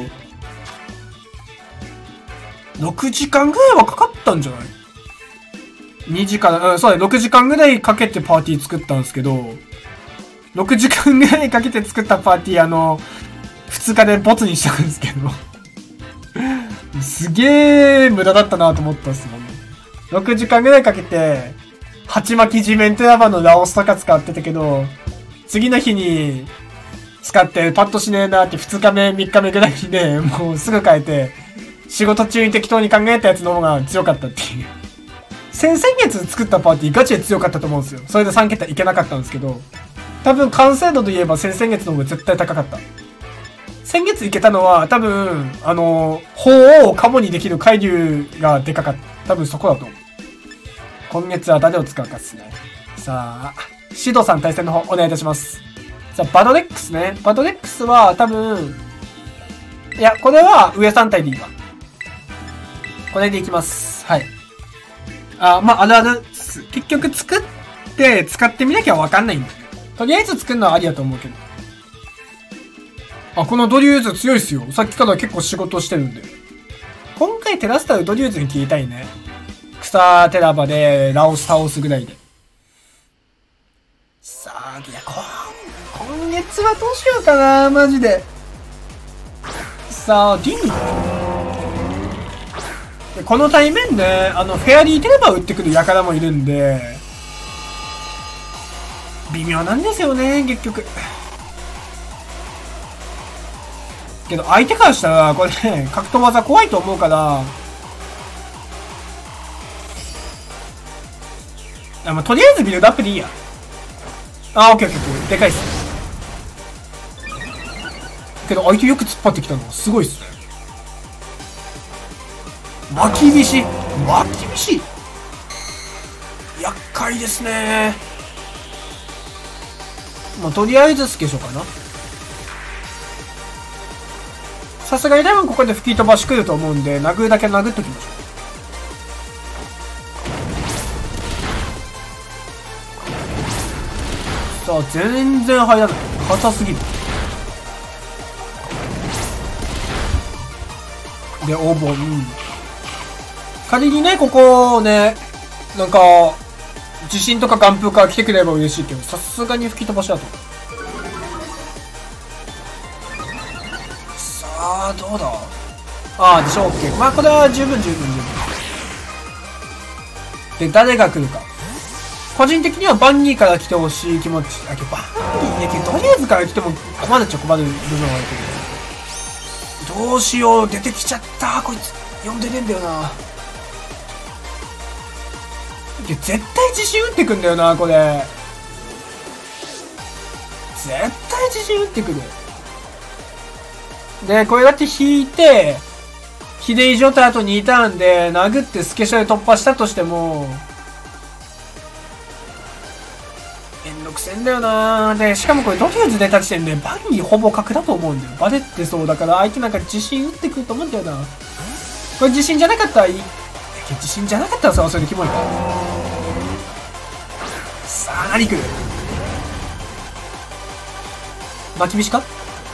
ろくじかんぐらいはかかったんじゃない？ に 時間、うん、そうだ、ろくじかんぐらいかけてパーティー作ったんですけど、ろくじかんぐらいかけて作ったパーティー、あの、ふつかでボツにしたんですけど、すげー無駄だったなと思ったっすもんね。ろくじかんぐらいかけて、鉢巻き地面テラバのラオスとか使ってたけど、次の日に使ってパッとしねえなってふつかめ、みっかめぐらいにね、もうすぐ変えて、仕事中に適当に考えたやつの方が強かったっていう。先々月作ったパーティーガチで強かったと思うんですよ。それでさん桁いけなかったんですけど、 多分完成度といえば先々月の方が絶対高かった。先月いけたのは多分、あの、鳳をカモにできる海竜がでかかった。多分そこだと思う。今月は誰を使うかっすね。さあ、シドさん対戦の方お願いいたします。さあ、バドレックスね。バドレックスは多分、いや、これは上さん体でいいわ。これでいきます。はい。あ、まあ、あるある。結局作って使ってみなきゃわかんないんだよ。とりあえず作るのはありだと思うけど。あ、このドリューズ強いっすよ。さっきから結構仕事してるんで。今回テラスタルドリューズに切りたいね。草テラバでラオス倒すぐらいで。さあ、いや、今月はどうしようかな、マジで。さあ、ディンでこの対面で、あの、フェアリーテレバ打ってくる輩もいるんで、微妙なんですよね、結局。けど、相手からしたら、これね、格闘技怖いと思うから、あ、まあ、とりあえずビルドアップでいいや。あ、オッケーオッケーオッケー。でかいっす。けど、相手よく突っ張ってきたの。すごいっすね。巻き菱巻き菱厄介ですね。まあ、とりあえずスケショかな。さすがに多分ここで吹き飛ばし来ると思うんで、殴るだけ殴っときましょう。さあ、全然入らない。硬すぎる。で、お盆。仮にね、ここね、なんか、地震とか寒風から来てくれれば嬉しいけど、さすがに吹き飛ばしだと。さあ、どうだ。ああ、でしょ、オッケー。まあ、これは十分十分十分。で、誰が来るか。個人的にはバンニーから来てほしい気持ち。あ、けどバンニーね、とりあえずから来ても困るっちゃ困る部分はあるけど。どうしよう、出てきちゃった。こいつ、呼んでねえんだよな。絶対自信打ってくんだよな、これ。絶対自信打ってくる。で、これだって引いて、ヒデイ状態あとにターンで殴ってスケショで突破したとしても、めんどくせえんだよな。で、しかもこれドリューズ出た時点でバンにほぼ角だと思うんだよ。バレってそうだから相手なんか自信打ってくると思うんだよな。これ自信じゃなかったらいい。自信じゃなかったらさ、それでキモいか。さあ、何来る。巻き菱か。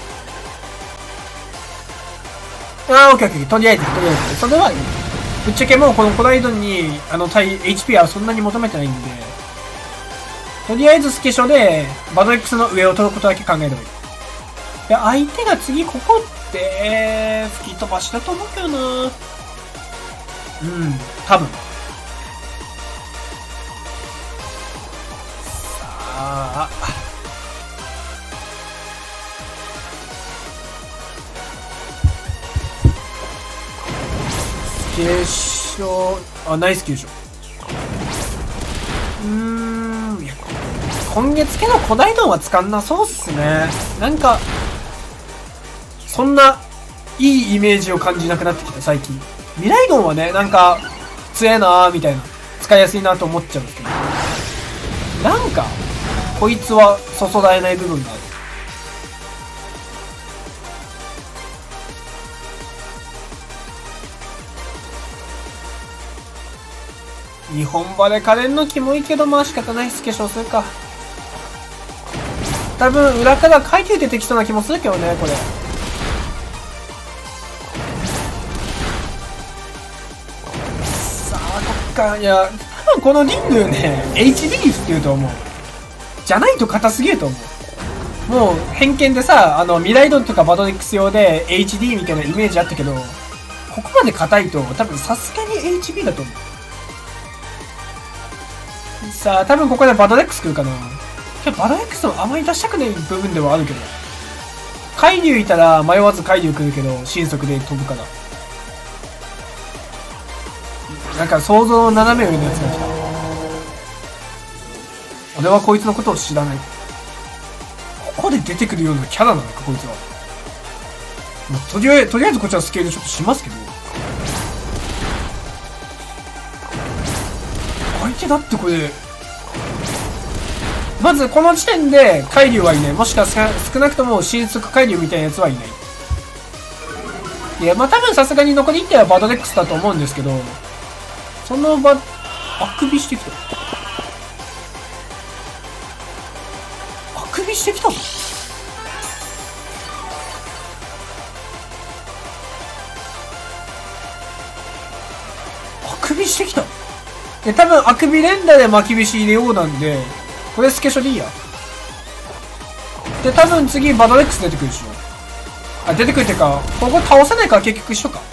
あー、オッケーオッケー。とりあえず、とりあえず。それはいい。ぶっちゃけもうこのコライドンに、あの、対 エイチピー はそんなに求めてないんで、とりあえずスケショで、バド X の上を取ることだけ考えればいい。で、相手が次ここって、吹き飛ばしだと思うけどな。うん、多分。さあ。スケショ、あ、ナイス急所。うーん、いや、今月けど古代ドンは使んなそうっすね。なんか、そんないいイメージを感じなくなってきた、最近。未来ドンはね、なんか、強えなーみたいな。使いやすいなと思っちゃうんですけど。なんか、こいつはそそられない部分がある。日本バレカレンのキモいけど、まあ仕方ないっす。化粧するか。多分、裏から階級出てきそうな気もするけどね、これ。さあ、どっか、いや、多分このリングね、エイチディー って言うと思う。じゃないと硬すぎると思う。もう、偏見でさ、あの、未来ドンとかバドレックス用で エイチディー みたいなイメージあったけど、ここまで硬いと、多分さすがに エイチビー だと思う。さあ、多分ここでバドレックス来るかな。バドレックスをあまり出したくない部分ではあるけど。海竜いたら迷わず海竜来るけど、神速で飛ぶから。なんか想像の斜め上のやつが来た。俺はこいつのことを知らない。 こで出てくるようなキャラなのか、こいつは。まあ、とりあえず、とりあえずこっちはスケールちょっとしますけど。相手だってこれ、まずこの時点で海竜はいない。もしくは少なくとも神速海竜みたいなやつはいない。いや、まあ多分さすがに残りいってはバドレックスだと思うんですけど、その場、あくびしてきた。あくびしてきたぞ。あくびしてきた。で、多分あくび連打で巻きびし入れようなんで、これスケショでいいや。で、多分次バドレックス出てくるでしょ。あ、出てくるっていうか、ここ倒せないから結局一緒か。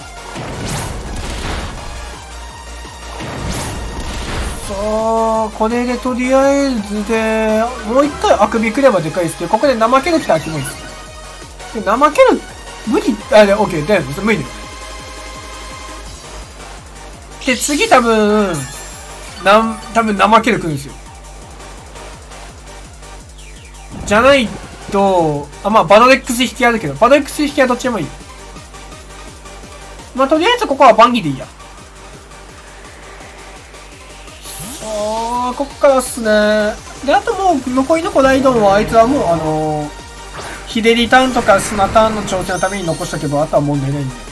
さあ、これでとりあえずで、もう一回あくびくればでかいですけど、ここで怠ける来たらキモいです。で、怠ける、無理、あ、で、オッケー、で、無理だよ。で、次多分、なん、多分怠ける来るんですよ。じゃないと、あ、まあ、バドレックス引きあるけど、バドレックス引きはどっちでもいい。まあ、とりあえずここはバンギでいいや。あー、こっからっすね。で、あともう、残りのコライドンは、あいつはもう、あのー、ヒデリターンとか砂ターンの挑戦のために残しとけば、あとは問題ないんで。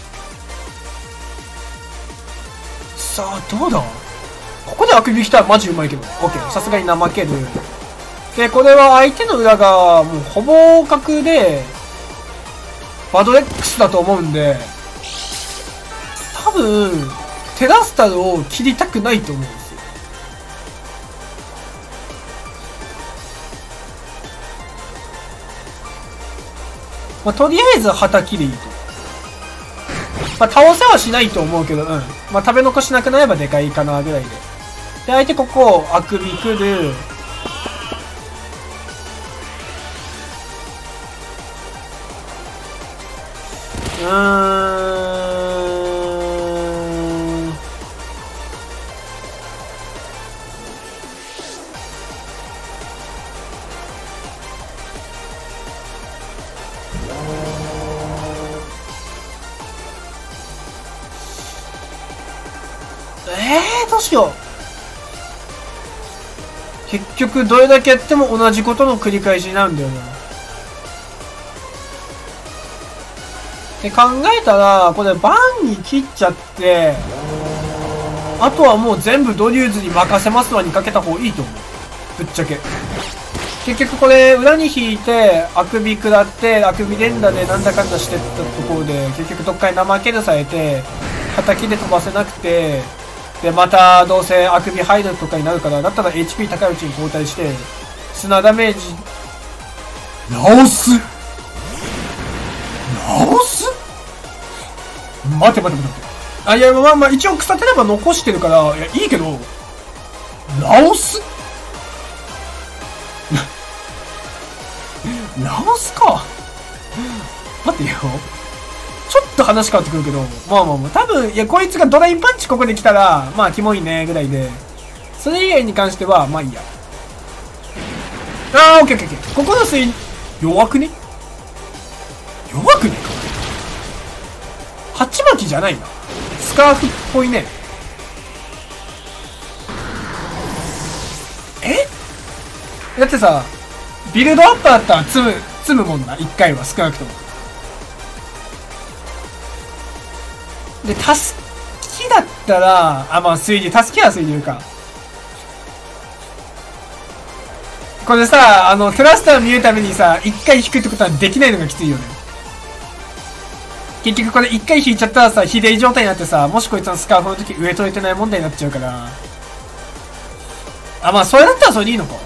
さあ、どうだここであくび来たらマジうまいけど。オッケー。さすがに怠ける。で、これは相手の裏がもうほぼ角で、バドレックスだと思うんで、多分、テラスタルを切りたくないと思うんですよ。まあ、とりあえず旗切りと。まあ、倒せはしないと思うけど、うん。まあ、食べ残しなくなればでかいかな、ぐらいで。で、相手ここ、あくび来る。うーん。えー、どうしよう。結局、どれだけやっても同じことの繰り返しになるんだよな。で考えたら、これバンに切っちゃって、あとはもう全部ドリューズに任せますわにかけた方がいいと思う。ぶっちゃけ。結局これ裏に引いて、あくび食らって、あくび連打でなんだかんだしてったところで、結局どっかに怠けるされて、叩きで飛ばせなくて、で、またどうせあくび入るとかになるから、だったら エイチピー 高いうちに交代して、砂ダメージ、直す直す待て待て待て待て。あ、いや、まあまあ、一応腐てれば残してるから、いや、いいけど、直す直すか待ってよ。ちょっと話変わってくるけど、まあまあまあ、多分、いや、こいつがドラインパンチここで来たら、まあ、キモいね、ぐらいで。それ以外に関しては、まあいいや。あー、オッケーオッケーオッケー。ここのスイ、弱くね弱くね鉢巻きじゃないな。スカーフっぽいね。えだってさ、ビルドアップだったら積む、積むもんな。一回は少なくとも。で、タスキだったら、あ、まあ、水流、タスキは水流か。これさ、あの、トラスターを見るためにさ、一回引くってことはできないのがきついよね。結局これ一回引いちゃったらさ、ひでい状態になってさ、もしこいつのスカーフの時上取れてない問題になっちゃうから。あ、まあ、それだったらそれでいいのか。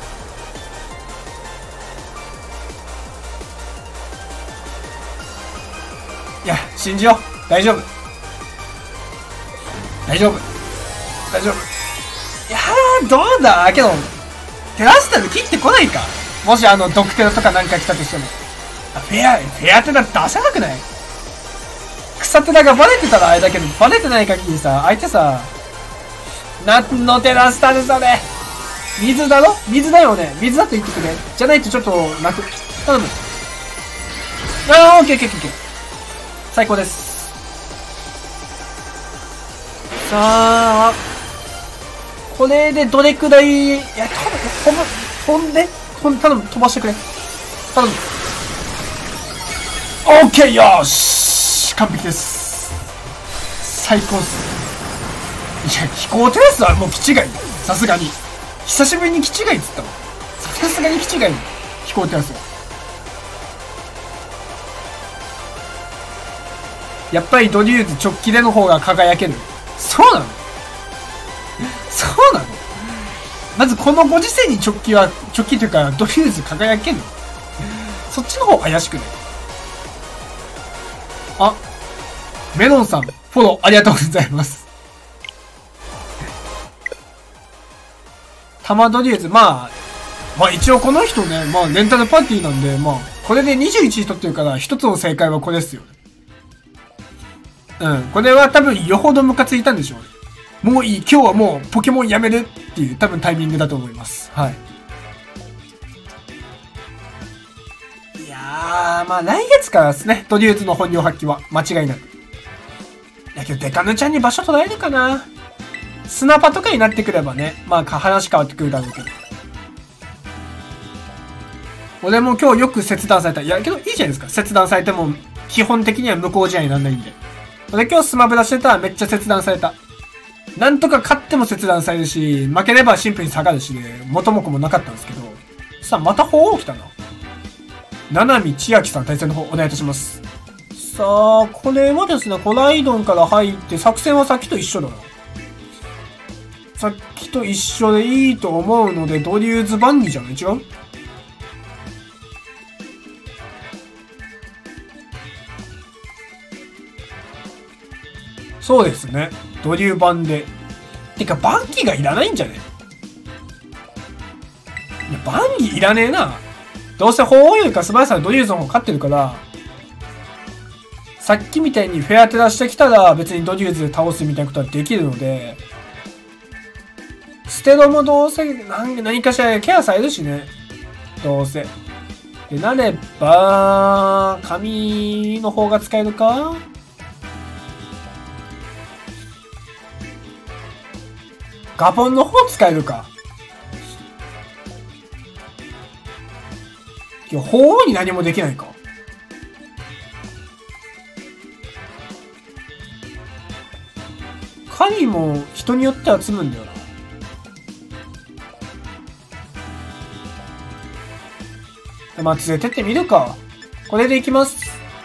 いや、信じよう。大丈夫。大丈夫。大丈夫。いやー、どうだけど、テラスタで切ってこないか。もしあの、ドクテロとかなんか来たとしても。あ、フェア、フェアテラ出せなくない？草テラがバレてたらあれだけど、バレてない限りさ、相手さ、なんのテラスタでそれ。水だろ？水だよね。水だと言ってくれ。じゃないとちょっと、泣く。 頼む。あー、オッケーオッケーオッケー。最高です。さあ、これでどれくらい、いや、飛ぶ、飛んで、飛ん、頼む、飛ばしてくれ。頼む。オッケー、よーし、完璧です。最高っす。いや、飛行テラスはもう気違い。さすがに。久しぶりに気違いっつったの。さすがに気違い。飛行テラスは。やっぱりドリューズ直帰での方が輝ける。そうなの？そうなの？まずこのご時世に直帰は、直帰というかドリューズ輝ける？そっちの方怪しくない？あ、メロンさん、フォローありがとうございます。タマドリューズ、まあ、まあ一応この人ね、まあレンタルパーティーなんで、まあ、これでにじゅういちい取ってるから、一つの正解はこれですよね。うん。これは多分よほどムカついたんでしょうね。もういい。今日はもうポケモンやめるっていう多分タイミングだと思います。はい。いやー、まあ来月からですね。ドリューズの本領発揮は間違いなく。だけどデカヌちゃんに場所取られるかな。スナパとかになってくればね。まあ話変わってくるだろうけど。俺も今日よく切断された。いやけどいいじゃないですか。切断されても基本的には無効試合にならないんで。俺今日スマブラしてたらめっちゃ切断された。なんとか勝っても切断されるし、負ければシンプルに下がるしで、元も子もなかったんですけど。さあ、また鳳凰来たな。七海千秋さん対戦の方お願いいたします。さあ、これはですね、コライドンから入って作戦はさっきと一緒だな。さっきと一緒でいいと思うので、ドリューズバンギじゃない？違う？そうですね。ドリュー版で。てか、バンギがいらないんじゃね？いや、バンギいらねえな。どうせ鳳凰よりか素早さでドリューズの方勝ってるから、さっきみたいにフェアテラしてきたら別にドリューズで倒すみたいなことはできるので、ステロもどうせ何、何かしらケアされるしね。どうせ。で、なれば、紙の方が使えるか？ガポンの方使えるか。いや、鳳凰に何もできないか。狩りも人によっては積むんだよな。まあ、連れてってみるか。これでいきます。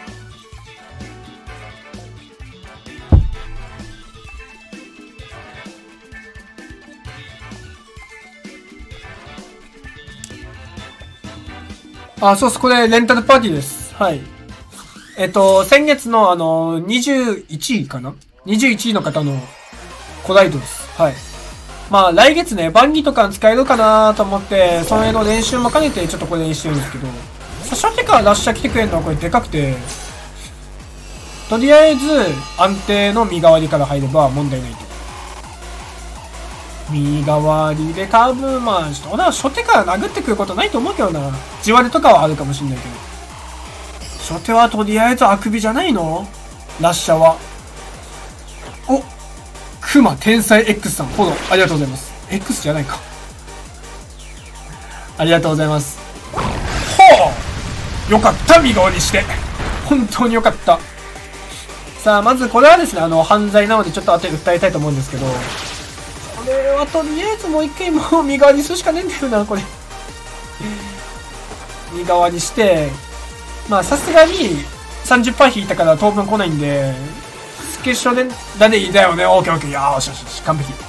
あ、そうっす。これ、レンタルパーティーです。はい。えっと、先月のあの、にじゅういちいかな ?にじゅういち 位の方のコライドです。はい。まあ、来月ね、バンギとか使えるかなと思って、その辺の練習も兼ねてちょっとこれにしてるんですけど、最初手からラッシャー来てくれるのはこれでかくて、とりあえず安定の身代わりから入れば問題ないと。身代わりで多分まあ、ちょっと俺は初手から殴ってくることないと思うけどな。地割れとかはあるかもしんないけど。初手はとりあえずあくびじゃないの？ラッシャーは。お！クマ天才 X さん、フォローありがとうございます。X じゃないか。ありがとうございます。ほう！よかった、身代わりして。本当によかった。さあ、まずこれはですね、あの、犯罪なのでちょっと後で訴えたいと思うんですけど、これはとりあえずもう一回もう身代わりするしかねえんだよな、これ。身代わりして、まあさすがに さんじゅっパーセント 引いたから当分来ないんで、スケショで、だでいいだよね。オーケーオーケー。よーしよしよし、完璧。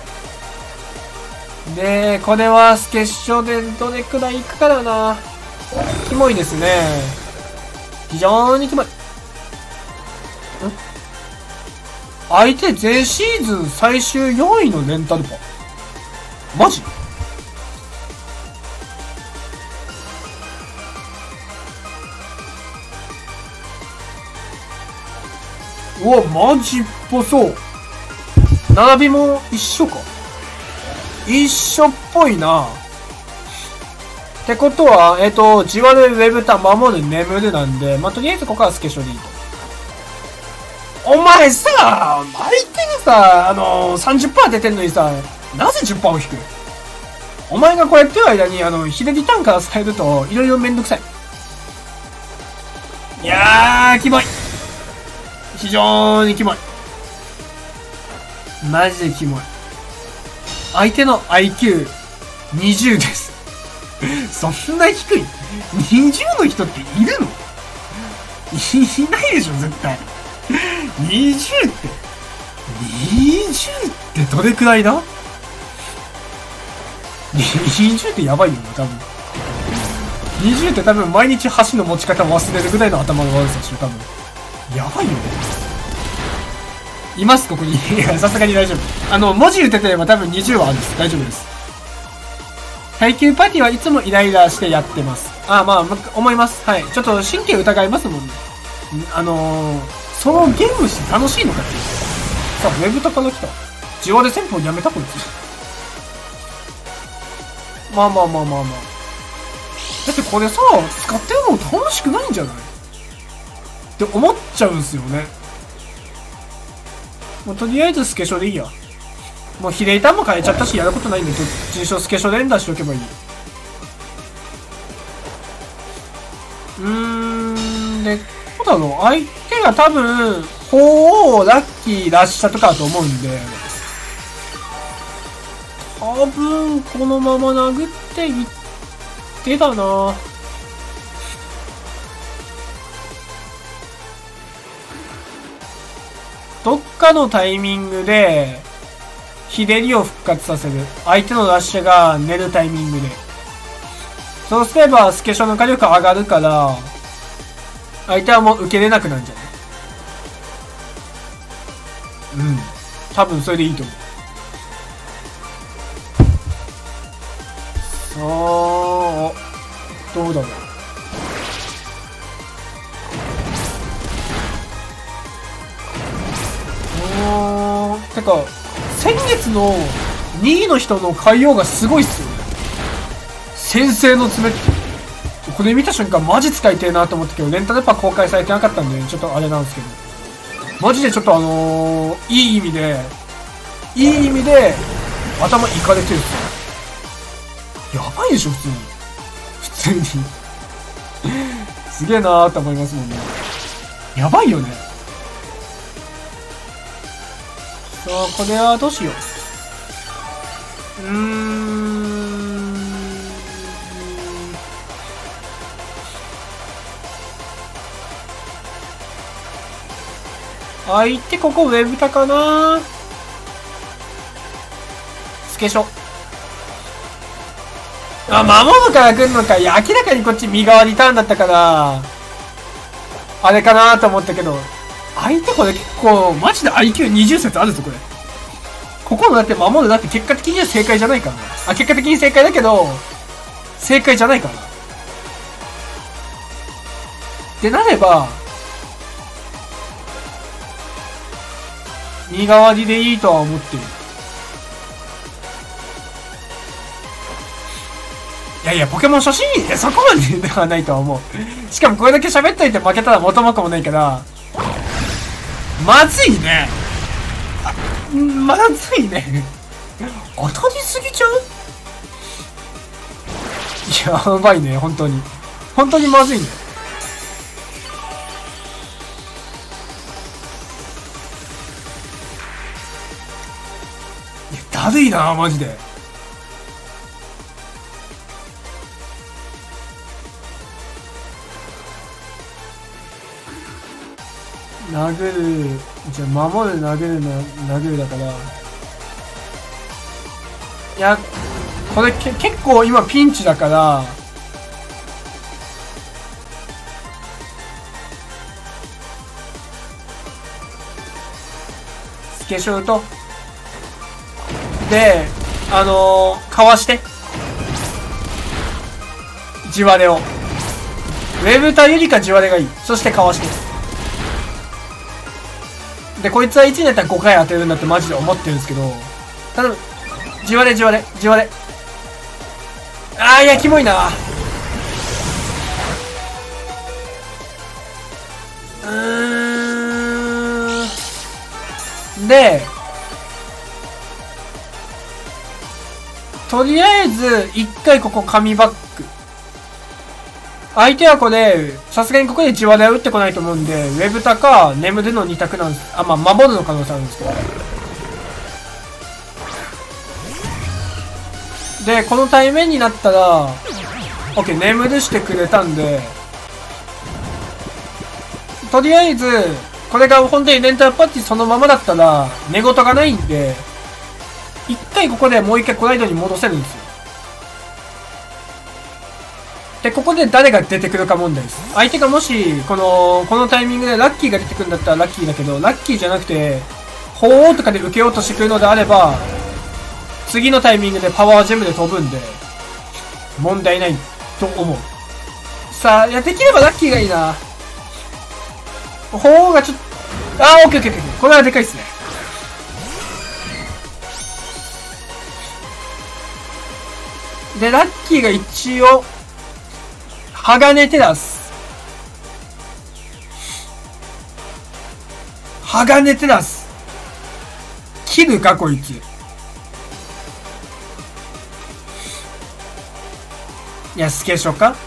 で、これはスケショでどれくらいいくかだな。キモいですね。非常にキモい。ん？相手全シーズン最終よんいのレンタルパ。マジ？うわ、マジっぽそう。並びも一緒か。一緒っぽいな。 ってことは、えっ、ー、と、じわる、ウェブタ、守る、眠るなんで、まあ、とりあえずここはスケショでいいと。お前さ、相手がさ、あのー、さんじゅっパーセント 出てんのにさ、なぜ じゅっパーセント を引く？お前がこうやってる間に、あの、左ターンから伝えると、いろいろめんどくさい。いやー、キモい。非常にキモい。マジでキモい。相手の アイキューにじゅう です。そんな低い ?にじゅう の人っているの？いないでしょ、絶対。にじゅうって、にじゅうってどれくらいだ？ にじゅう ってやばいよな、多分。にじゅうって多分毎日箸の持ち方忘れるぐらいの頭の悪さでしょ、多分。やばいよね。います、ここに。いや、さすがに大丈夫。あの、文字打ててれば多分にじゅうはあるんです。大丈夫です。耐久パーティーはいつもイライラしてやってます。ああ、まあ、思います。はい。ちょっと神経疑いますもんね。あのー、そのゲームして楽しいのかっていう。さあ、ウェブとかの来た。じわで戦法やめたこいつ。まあまあまあまあまあ。だってこれさ、使ってるの楽しくないんじゃないって思っちゃうんすよね。もうとりあえずスケショでいいや。もう比例ターンも変えちゃったし、やることないんで、どっちにしろスケショで連打しておけばいい。うーん、で、そうだろう。相手が多分、鳳凰、ラッキー、ラッシャとかだと思うんで、多分、このまま殴っていってだな。どっかのタイミングで、ひねりを復活させる。相手のラッシュが寝るタイミングで。そうすれば、スケショの火力上がるから、相手はもう受けれなくなるんじゃない？うん。多分それでいいと思う。さあ、どうだろう。おー、てか、先月のにいの人の海洋がすごいっすよね。先制の爪って。これ見た瞬間マジ使いてえなと思ったけど、レンタルパ公開されてなかったんで、ちょっとあれなんですけど。マジでちょっとあのー、いい意味で、いい意味で、頭いかれてるっすよ。やばいでしょ、普通に。普通に。すげえなーって思いますもんね。やばいよね。さあ、これはどうしよう。うーん。相手ここウェブタかな。スケショ。あ、守るから来んのか。いや、明らかにこっち身代わりターンだったから、あれかなと思ったけど、相手これ結構、マジで アイキューにじゅう 説あるぞ、これ。ここのだって守るだって結果的には正解じゃないからな。あ、結果的に正解だけど、正解じゃないからな。ってなれば、身代わりでいいとは思ってる。いやいや、ポケモン初心者、そこまでではないとは思う。しかもこれだけ喋っといて負けたら元も子もないから、まずいね。まずいね。当たりすぎちゃう？やばいね、本当に。本当にまずいね。いや、だるいな、マジで。殴る、じゃあ守る、殴るの、殴るだから。いや、これけ結構今ピンチだから、スケショウと、で、あのー、かわして。地割れを。ウェブタよりか地割れがいい。そしてかわして。で、こいつはいちになったらごかい当てるんだってマジで思ってるんですけど、頼む。じわれじわれ、じわれ。あー、いや、キモいな。 うーん。で、とりあえず、一回ここ紙バック。相手はこれ、さすがにここで地話で打ってこないと思うんで、ウェブタか眠るのに択なんです。あ、まあ、守るの可能性あるんですけど。で、この対面になったら、OK、眠るしてくれたんで、とりあえず、これが本当にレンタルパッチそのままだったら、寝言がないんで、一回ここでもう一回コライドに戻せるんですよ。で、ここで誰が出てくるか問題です。相手がもし、この、このタイミングでラッキーが出てくるんだったらラッキーだけど、ラッキーじゃなくて、鳳凰とかで受けようとしてくるのであれば、次のタイミングでパワージェムで飛ぶんで、問題ないと思う。さあ、いや、できればラッキーがいいな。鳳凰がちょっと、あー、オッケーオッケーオッケー。これはでかいっすね。で、ラッキーが一応、鋼テラス。鋼テラス。切るか、こいつ。いや、スケショか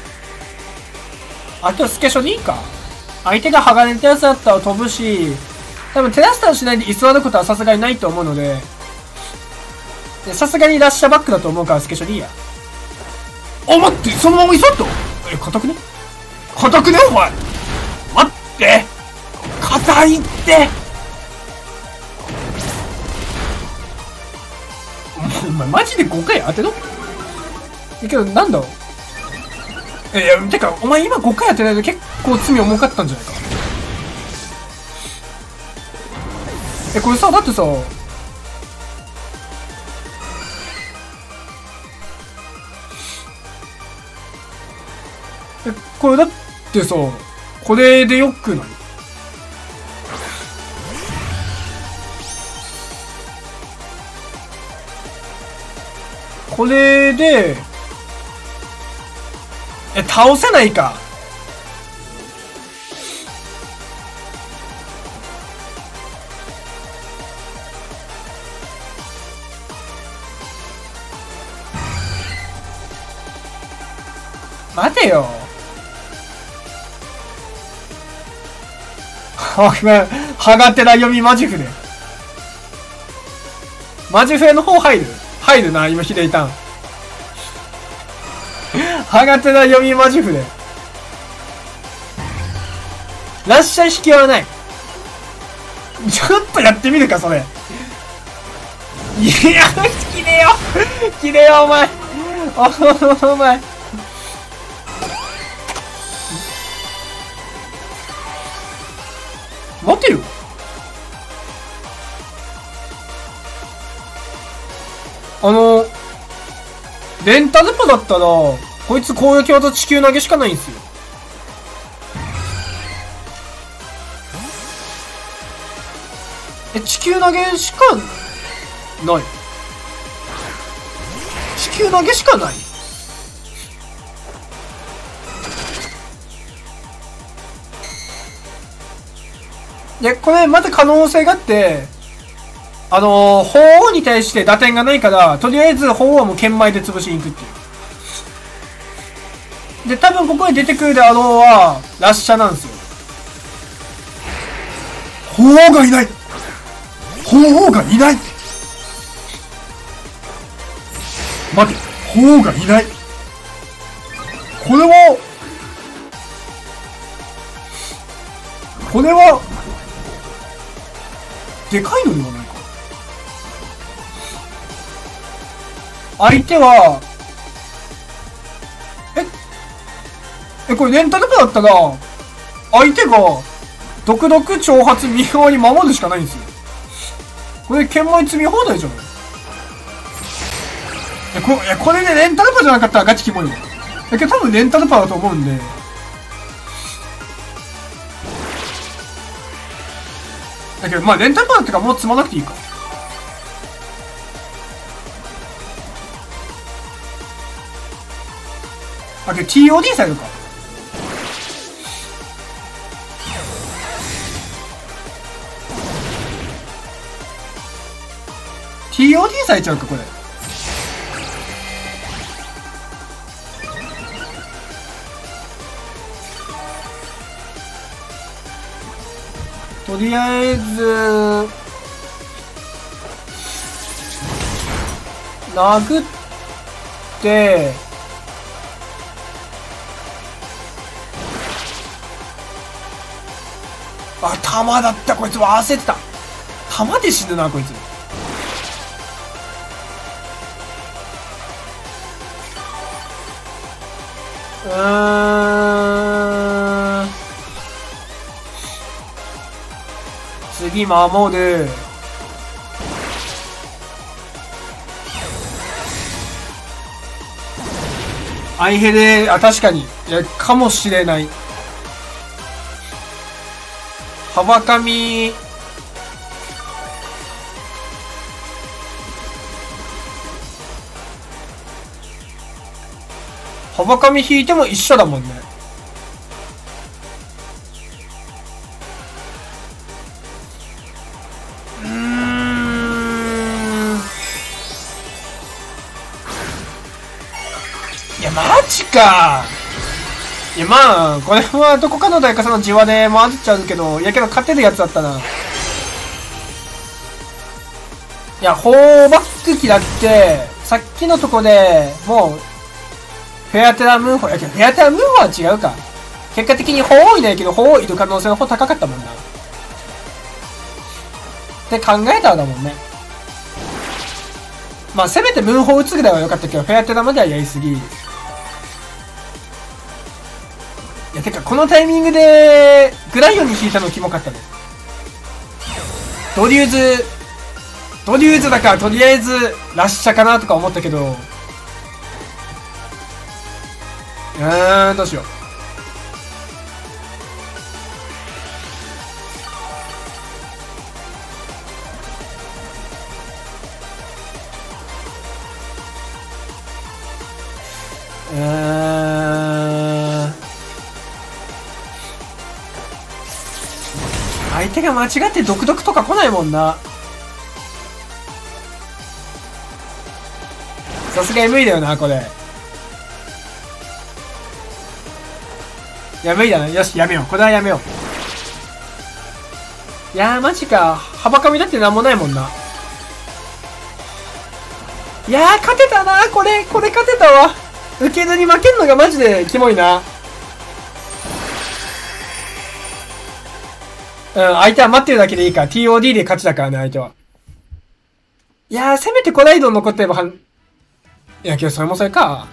あとスケショでいいか。相手が鋼テラスだったら飛ぶし、多分テラスターしないで居座ることはさすがにないと思うので、さすがにラッシャーバックだと思うからスケショでいいや。あ、待って、そのまま居座った。え、硬くね硬くねお前。待って硬いって。お前マジでごかい当てろ。え、けどなんだろう。え、いや、てか、お前今ごかい当てないと結構罪重かったんじゃないか。え、これさ、だってさ、え、これだってさ、これでよくない？これで、え、倒せないか。待てよ。はがてら読みマジフで。マジフェの方入る入るな、今ヒデいたん。はがてら読みマジフで。ラッシャー引きはない。ちょっとやってみるか、それ。いや、きれよきれよ、お前。お前。待てよ。あの、レンタルパだったら、こいつ攻撃技地球投げしかないんですよ。え、地球投げしかない。地球投げしかない。で、これまた可能性があって、あのー、鳳凰に対して打点がないから、とりあえず鳳凰はもう剣舞で潰しに行くっていう。で、多分ここに出てくるであろうは、ラッシャーなんですよ。鳳凰がいない鳳凰がいない待て、鳳凰がいない。これは、これは、でかいのではないか。相手は、え、え、これレンタルプだったら、相手が、独々挑発見法に守るしかないんですよ。これ、剣舞積み放題じゃない？え、こ、え、これでレンタルパじゃなかったらガチキモいよ。だけど多分レンタルパだと思うんで。だけど、まあ、レンタルパだってかもう積まなくていいか。だけど ティーオーディー されるか。 ティーオーディー されちゃうか、これ。とりあえず、殴って、あ、弾だった、こいつ忘れてた。弾で死ぬな、こいつ。うーん。次守る。アイヘレ、あ、確かに。いや、かもしれない。幅紙。幅紙引いても一緒だもんね。うーん。いや、マジか。いや、まあ、これはどこかの誰かさんのじわで回っちゃうけど、いやけど勝てるやつだったな。いや、フォーバック機だって、さっきのとこでもう、フェアテラムーンフォー、いやけどフェアテラムーンフォーは違うか。結果的にフォー多いないけど、フォーいる可能性の方高かったもんな。って考えたらだもんね。まあ、せめてムーンフォー打つぐらいは良かったけど、フェアテラまではやりすぎ。いや、てか、このタイミングで、グライオンに引いたのキモかったね。ドリューズ、ドリューズだから、とりあえず、ラッシャかなとか思ったけど、うーん、どうしよう。うーん。相手が間違って毒々とか来ないもんな。さすがに無理だよな、これ。いや、無理だな。よし、やめよう。これはやめよう。いやー、マジか。幅紙だってなんもないもんな。いやー、勝てたな。これ、これ勝てたわ。受けずに負けんのがマジでキモいな。うん、相手は待ってるだけでいいから。ティーオーディー で勝ちだからね、相手は。いやー、せめてコライドン残ってればはん、いや、けどそれもそれか。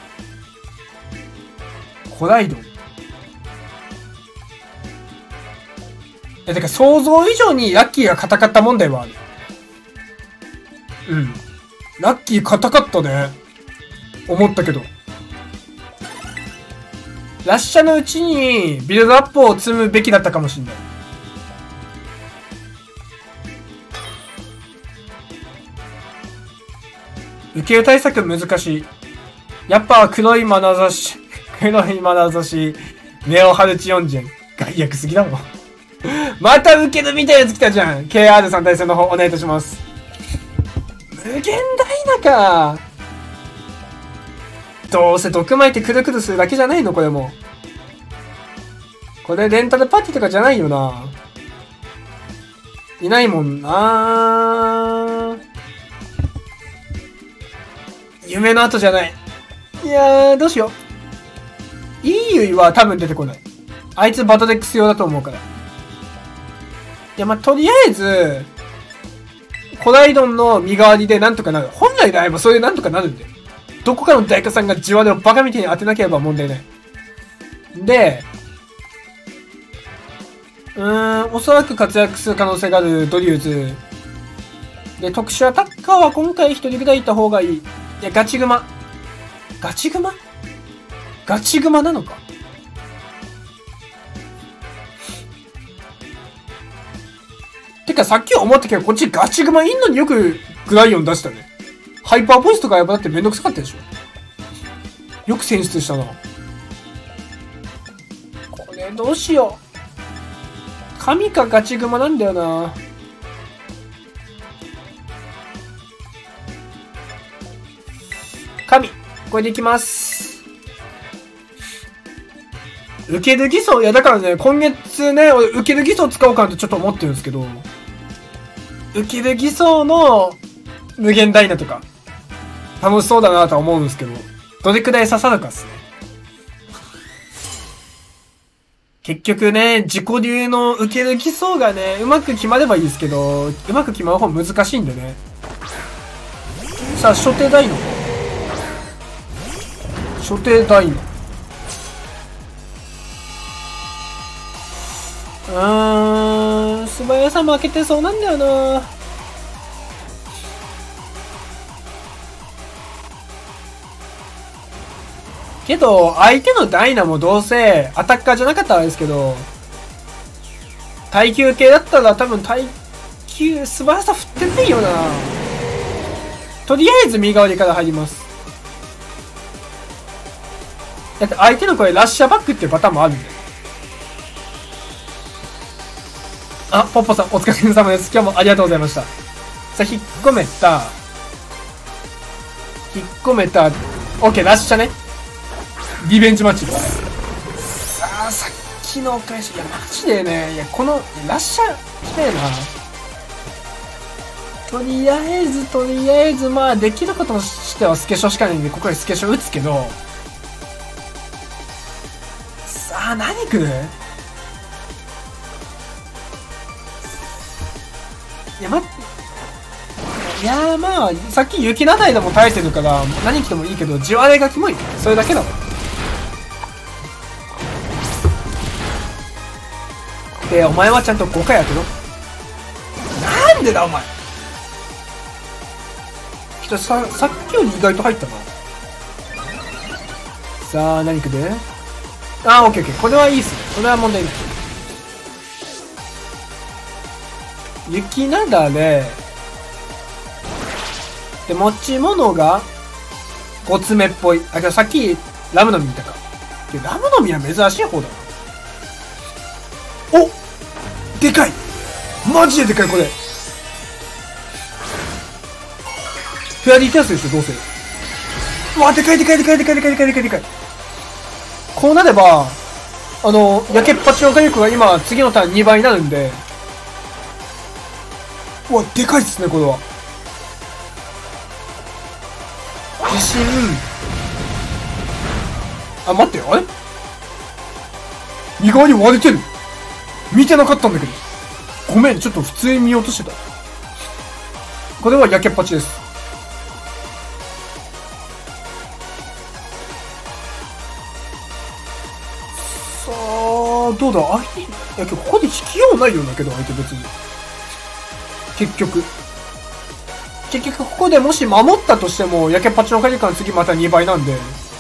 コライドン。いや、てか想像以上にラッキーが硬かった問題はある。うん。ラッキー硬かったね。思ったけど。ラッシャのうちにビルドアップを積むべきだったかもしれない。受け対策難しい。やっぱ黒い眼差し、黒い眼差し、ネオハルチオンジェン。害悪すぎだろ。また受けるみたいなやつ来たじゃん。ケーアールさん 対戦の方お願いいたします。無限大なか。どうせ毒巻いてくるくるするだけじゃないのこれも。これレンタルパーティーとかじゃないよな。いないもんな。夢の後じゃない。いやー、どうしよう。イーユイは多分出てこない。あいつバトデックス用だと思うから。いや、まあ、とりあえず、コライドンの身代わりでなんとかなる。本来であればそれでなんとかなるんだよ。どこかの大家さんがじわでをバカみたいに当てなければ問題ない。で、うーん、おそらく活躍する可能性があるドリューズ。で、特殊アタッカーは今回一人ぐらいいた方がいい。いや、ガチグマ。ガチグマガチグマなのか。てかさっき思ったけど、こっちガチグマいんのによくグライオン出したね。ハイパーボイスとかやっぱだってめんどくさかったでしょ。よく選出したな。これどうしよう。神かガチグマなんだよな。 神。これでいきます。受ける偽装、いやだからね、今月ね、俺受ける偽装使おうかなとちょっと思ってるんですけど、受ける偽装の無限ダイナとか、楽しそうだなとは思うんですけど、どれくらい刺さるかっすね。結局ね、自己流の受ける偽装がね、うまく決まればいいですけど、うまく決まる方難しいんでね。さあ、初手ダイナ。初手ダイナ。うーん、素早さ負けてそうなんだよな。けど、相手のダイナもどうせアタッカーじゃなかったらですけど、耐久系だったら多分耐久、素早さ振ってないよな。とりあえず身代わりから入ります。だって相手のこれラッシャーバックっていうパターンもあるんで。あ、ポッポさんお疲れ様です。今日もありがとうございました。さあ、引っ込めた。引っ込めた。オッケー、ラッシャね。リベンジマッチです。さあ、さっきのお返し。いや、マジでね、いや、この、ラッシャー、きれいな。とりあえず、とりあえず、まあ、できることとしてはスケショしかないんで、ここでスケショ打つけど、さあ、何来る？いや、ま、いやーまあ、さっき雪なだいでも耐えてるから、何来てもいいけど、地割れがキモい。それだけだもん。で、お前はちゃんとごかい当てろ。なんでだ、お前。人さ、さっきより意外と入ったな。さあ、何来る？あー、オッケーオッケー。これはいいっすね。これは問題ない。雪なだれ。で、持ち物が、ごつめっぽい。あ、けどさっき、ラムの実見たか。ラムの実は珍しい方だな。お！でかい！マジででかい、これ。フェアリーキャスでしょ、どうせ。うわ、でかいでかいでかいでかいでかいでかいでかいでかい。こうなれば、あの、焼けっぱちの火力が今、次のターンにばいになるんで、うわ、でかいっすね、これは。自信。あ、待って、あれ身代わり割れてる。見てなかったんだけど。ごめん、ちょっと普通に見落としてた。これは焼けっぱちです。さあ、どうだ相手、いや、ここで引きようないようだけど、相手別に。結局。結局、ここでもし守ったとしても、焼けっぱちの火力が次またにばいなんで。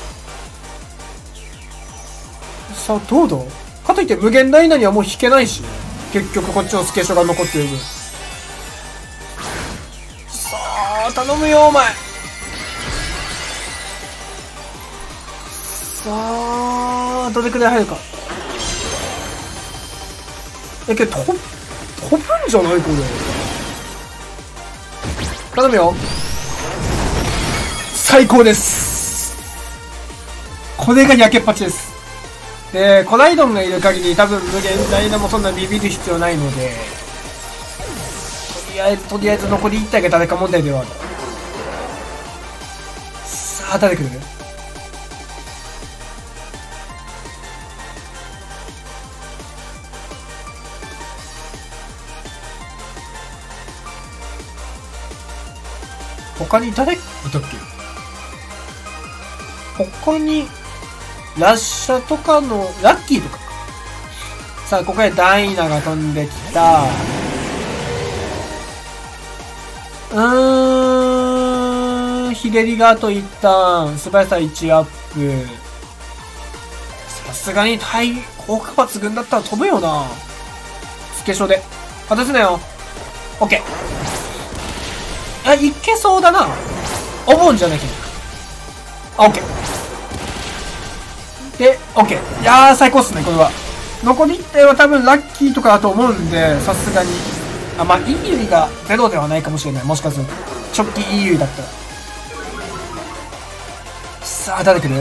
さあ、どうだかといって無限ダイナにはもう引けないし、結局こっちのスケショが残っている分。さあ、頼むよ、お前。さあ、どれくらい入るか。え、けど、飛ぶんじゃないこれ。頼むよ。最高です。これが焼けっぱちです。で、コライドンがいる限り多分無限ダイナもそんなビビる必要ないので、とりあえず、とりあえず残りいち体が誰か問題ではある。さあ、誰来る？他に誰いたっけ？他に、ラッシャとかの、ラッキーとかか。さあ、ここでダイナが飛んできた。うーん、ひねりがあと一旦、素早さいちアップ。さすがに対、効果抜群だったら飛ぶよな。スケショで。外すなよ。オッケー。あ、いけそうだな。お盆じゃなきゃ。あ、オッケー。で、オッケー。いやー、最高っすね、これは。残りいってんは多分ラッキーとかだと思うんで、さすがに。あ、まあ、いいゆいがゼロではないかもしれない。もしかすると。直帰いいゆいだったら。 さあ、誰来る？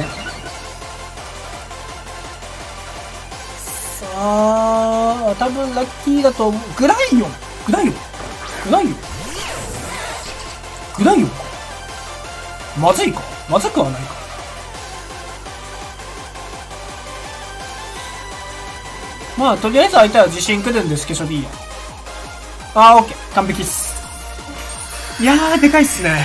さあ、多分ラッキーだと思う。グライオングライオングライオングライオンか。まずいか。まずくはないか。まあ、とりあえず相手は自信来るんですけど、いいや。あー、オッケー。完璧っす。いやー、でかいっすね。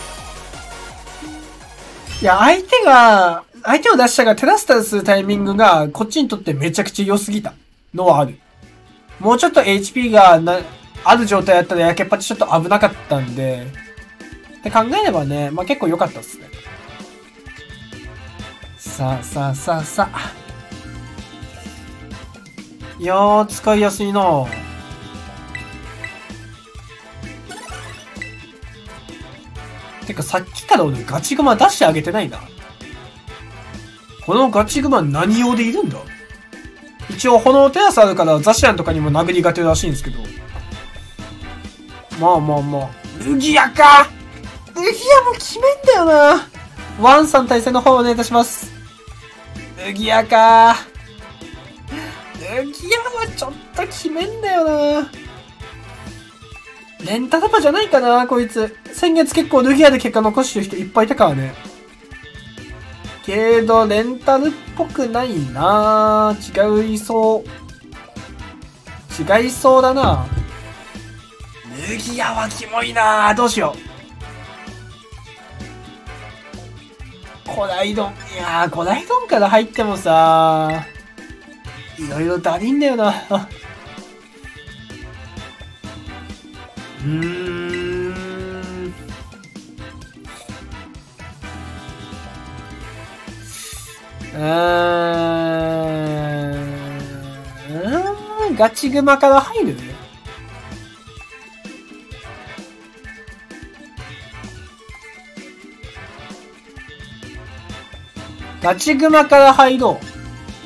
いや、相手が、相手を出したがテラスタルするタイミングが、こっちにとってめちゃくちゃ良すぎたのはある。もうちょっと エイチピー がな、ある状態だったらやけっぱちちょっと危なかったんで、って考えればね、まあ、結構良かったっすね。さあさあさあさあ。いやー、使いやすいなぁ。てかさっきから俺ガチグマ出してあげてないな。このガチグマ何用でいるんだ？一応炎テラスあるからザシアンとかにも殴りがてらしいんですけど。まあまあまあ。ルギアか！ルギアも決めんだよな。ワンさん対戦の方お願いいたします。ルギアか。ルギアはちょっと決めんだよな。レンタルパじゃないかな、こいつ。先月結構ルギアで結果残してる人いっぱいいたからね。けど、レンタルっぽくないなぁ。違いそう。違いそうだな。ルギアはキモいなぁ。どうしよう。コライドン。いやー、コライドンから入ってもさ、いろいろだりんだよな。うーん。うーん。ガチグマから入る？ガチグマから入ろう。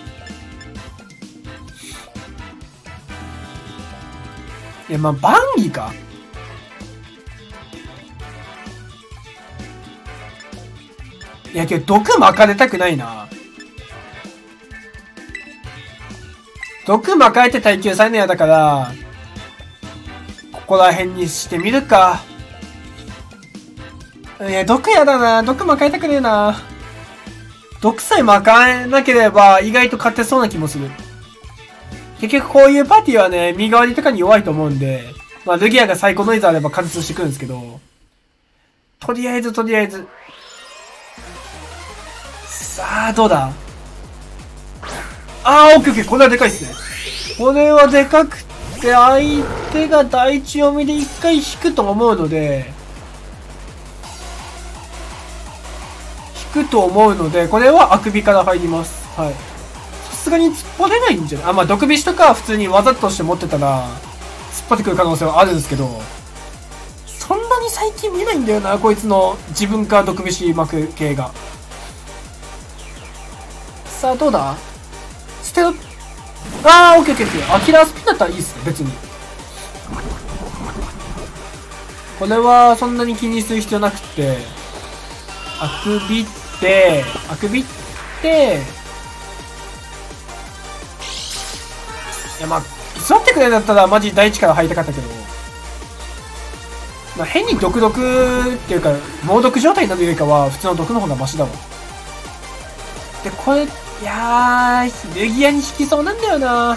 いや、まあ、バンギか。いや、けど、毒巻かれたくないな。毒巻かれて耐久されるのやだから、ここら辺にしてみるか。いや、毒やだな。毒巻かれたくねえな。毒さえ巻かえなければ、意外と勝てそうな気もする。結局こういうパーティーはね、身代わりとかに弱いと思うんで、まあ、ルギアがサイコノイズあれば貫通してくるんですけど、とりあえずとりあえず。さあ、どうだ？あー、オッケーオッケー、これはでかいっすね。これはでかくて、相手が第一読みで一回引くと思うので、引くと思うので、これはあくびから入ります。はい。さすがに突っ張れないんじゃない？あ、まあ、毒菱とかは普通に技として持ってたら、突っ張ってくる可能性はあるんですけど、そんなに最近見ないんだよな、こいつの自分から毒菱巻く系が。さあ、どうだ？捨てろ。あー、オッケーオッケーオッケー。アキラースピンだったらいいっすね、別に。これはそんなに気にする必要なくて、あくびって、あくびって、いや、まあ、座ってくれんだったらマジ第一から入りたかったけど、まあ、変に毒毒っていうか、猛毒状態になるよりかは、普通の毒の方がマシだわ。で、これ、いやー、ルギアに引きそうなんだよな。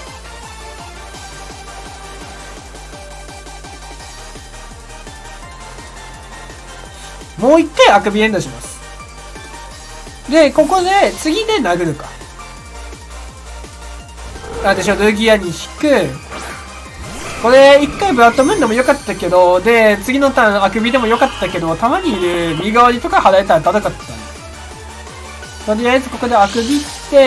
もう一回あくび連打します。で、ここで、次で殴るか。あ、でしょ、ルギアに引く。これ、一回ブラッドムーンでもよかったけど、で、次のターンあくびでもよかったけど、たまにいる身代わりとか払えたらだるかった。とりあえずここであくびって、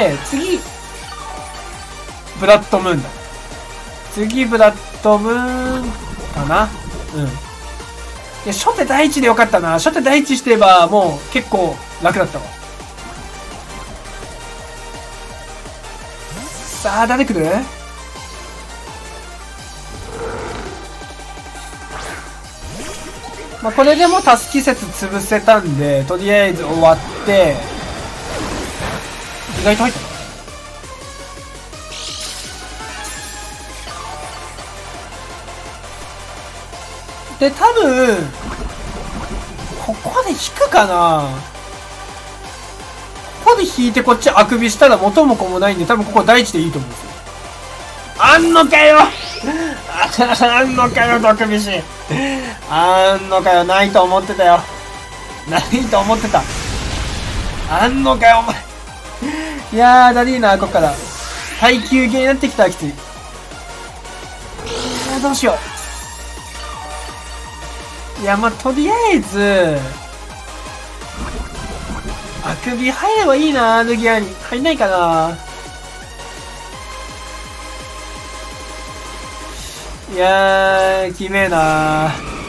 次、ブラッドムーンだ。次、ブラッドムーンかな。うん。いや、初手第一でよかったな。初手第一してれば、もう結構楽だったわ。さあ、誰来る？ まあ、これでもタスキ説潰せたんで、とりあえず終わって、意外と入ったな。で、多分、ここで引くかな。ここで引いてこっちあくびしたら元も子もないんで、多分ここ第一でいいと思うんですよ。あんのかよあんのかよ、毒菱。あんのかよ、ないと思ってたよ。ないと思ってた。あんのかよ、お前。いやー、だりーな、こっから。耐久ゲーになってきたらきつい。どうしよう。いや、まあ、とりあえず、あくび入ればいいな、ヌギアに。入んないかな。いやー、きめえなー。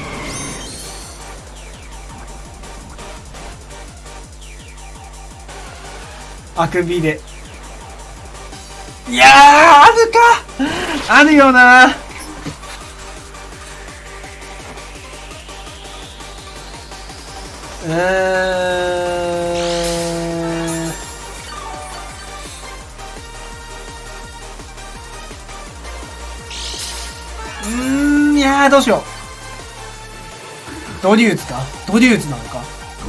あくびで。いやー、あるかあるよなー。うーん。うーん、いやー、どうしよう。ドリューズかドリューズなのか。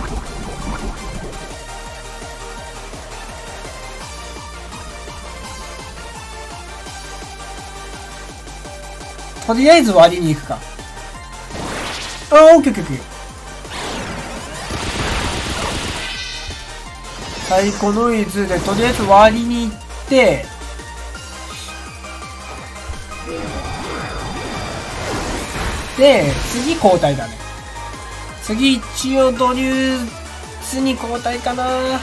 とりあえず割りに行くか。あー、オッケーオッケーオッケー。サイコノイズでとりあえず割りに行って、で、次交代だね。次一応ドリューズに交代かな。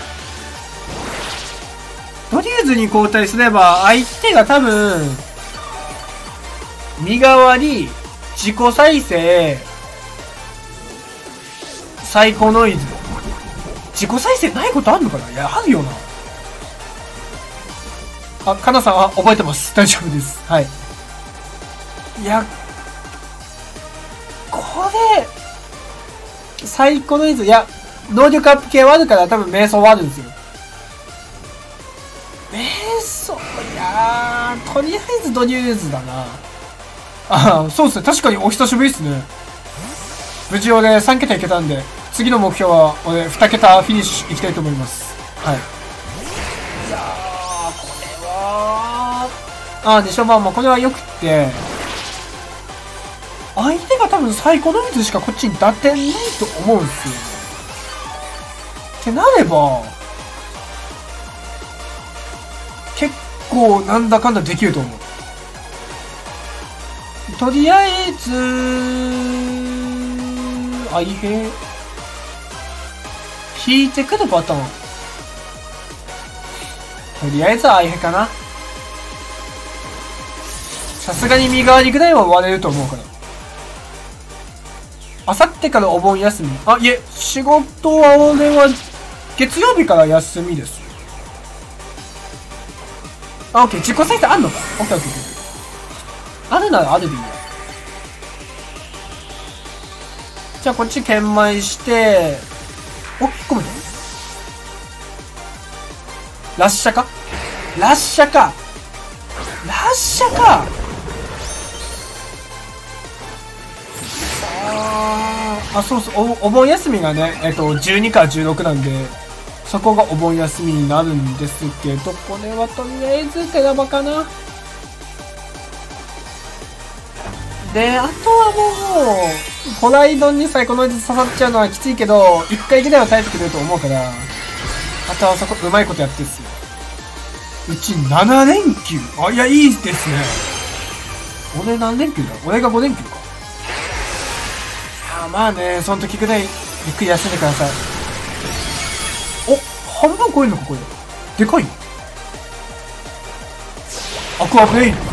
ドリューズに交代すれば相手が多分、身代わり、自己再生、サイコノイズ。自己再生ないことあるのかな。いや、あるよな。あ、かなさん、あ、覚えてます。大丈夫です。はい。いや、これ、サイコノイズ、いや、能力アップ系はあるから多分瞑想はあるんですよ。瞑想、いやー、とりあえずドリューズだな。あ、そうっすね。確かにお久しぶりっすね。無事俺さん桁いけたんで、次の目標は俺に桁フィニッシュいきたいと思います。はい。いやー、これはあ、でしょ、まあまあこれはよくって、相手が多分サイコノイズしかこっちに打点ないと思うんですよ。ってなれば、結構なんだかんだできると思う。とりあえず、あ、いへ引いてくるパターン。とりあえずあいへかな。さすがに身代わりぐらいは割れると思うから。あさってからお盆休み。あ、いえ、仕事は俺は月曜日から休みです。あ、オッケー。自己再生あんのか。オッケーオッケー。あるならあるでいいや。じゃあこっち研磨して、お、引っ込むね。ラッシャかラッシャかラッシャかあー、あ、そうそう、お、お盆休みがね、えっと、じゅうにからじゅうろくなんで、そこがお盆休みになるんですけど、これはとりあえずテラバかな。で、あとはもう、ホライドンにサイコノイズ刺さっちゃうのはきついけど、一回ぐらいは耐えてくれると思うから、あとはそこ、うまいことやってっすよ。うちなな連休あ、いや、いいですね。俺何連休だ俺がご連休か。いや、まあね、その時ぐらい、ゆっくり休んでください。お、半分超えるのか、これ。でかいアクアブレイク。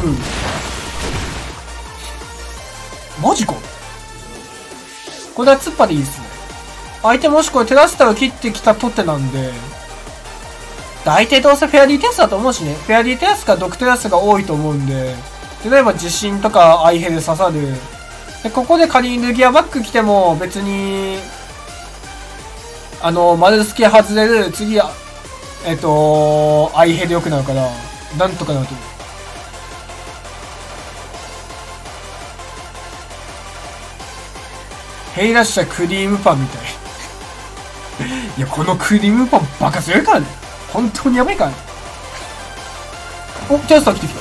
マジか。これは突っ張でいいですね。相手もしこれテラスタを切ってきたとってなんで、大体どうせフェアリーテラスだと思うしね。フェアリーテラスかドクテラスが多いと思うんで、例えば地震とかアイヘで刺さるで、ここで仮にルギアバック来ても、別に、あの、丸付け外れる、次、えっと、アイヘで良くなるから、なんとかなると思う。ヘイラッシャークリームパンみたい。いや、このクリームパンバカ強いからね。本当にやばいからね。お、キャスター来てきた。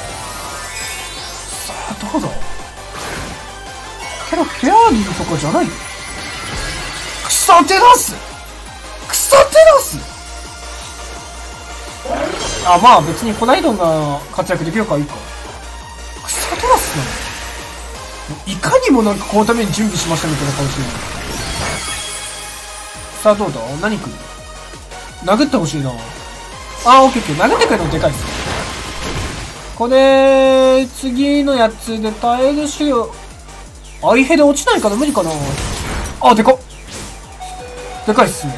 さあ、どうぞ。けど、フェアリーとかじゃないよ。クソテラスクソテラスあ、まあ別にコナイドンが活躍できるからいいか。クソテラスなのいかにもなんかこのために準備しましたみたいな顔してる。さあどうだ何来る殴ってほしいな。あー、オッケーオッケー。殴ってくれるのでかいっす。これ、次のやつで耐えるし、アイヘで落ちないかな無理かなあ、でかっでかいっすね。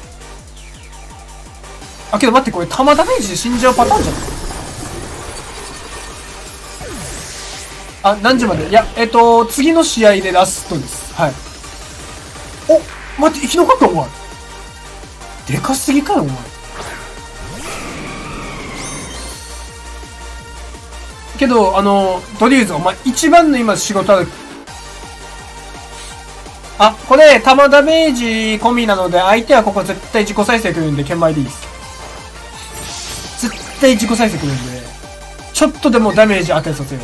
あ、けど待って、これ弾ダメージで死んじゃうパターンじゃない？あ、何時までいや、えっと、次の試合でラストです。はい。お、待って、生き残ったお前。でかすぎかよ、お前。けど、あの、とりあえず、お前、一番の今仕事ある。あ、これ、弾ダメージ込みなので、相手はここ絶対自己再生くるんで、剣前でいいです。絶対自己再生くるんで、ちょっとでもダメージ当てさせよう。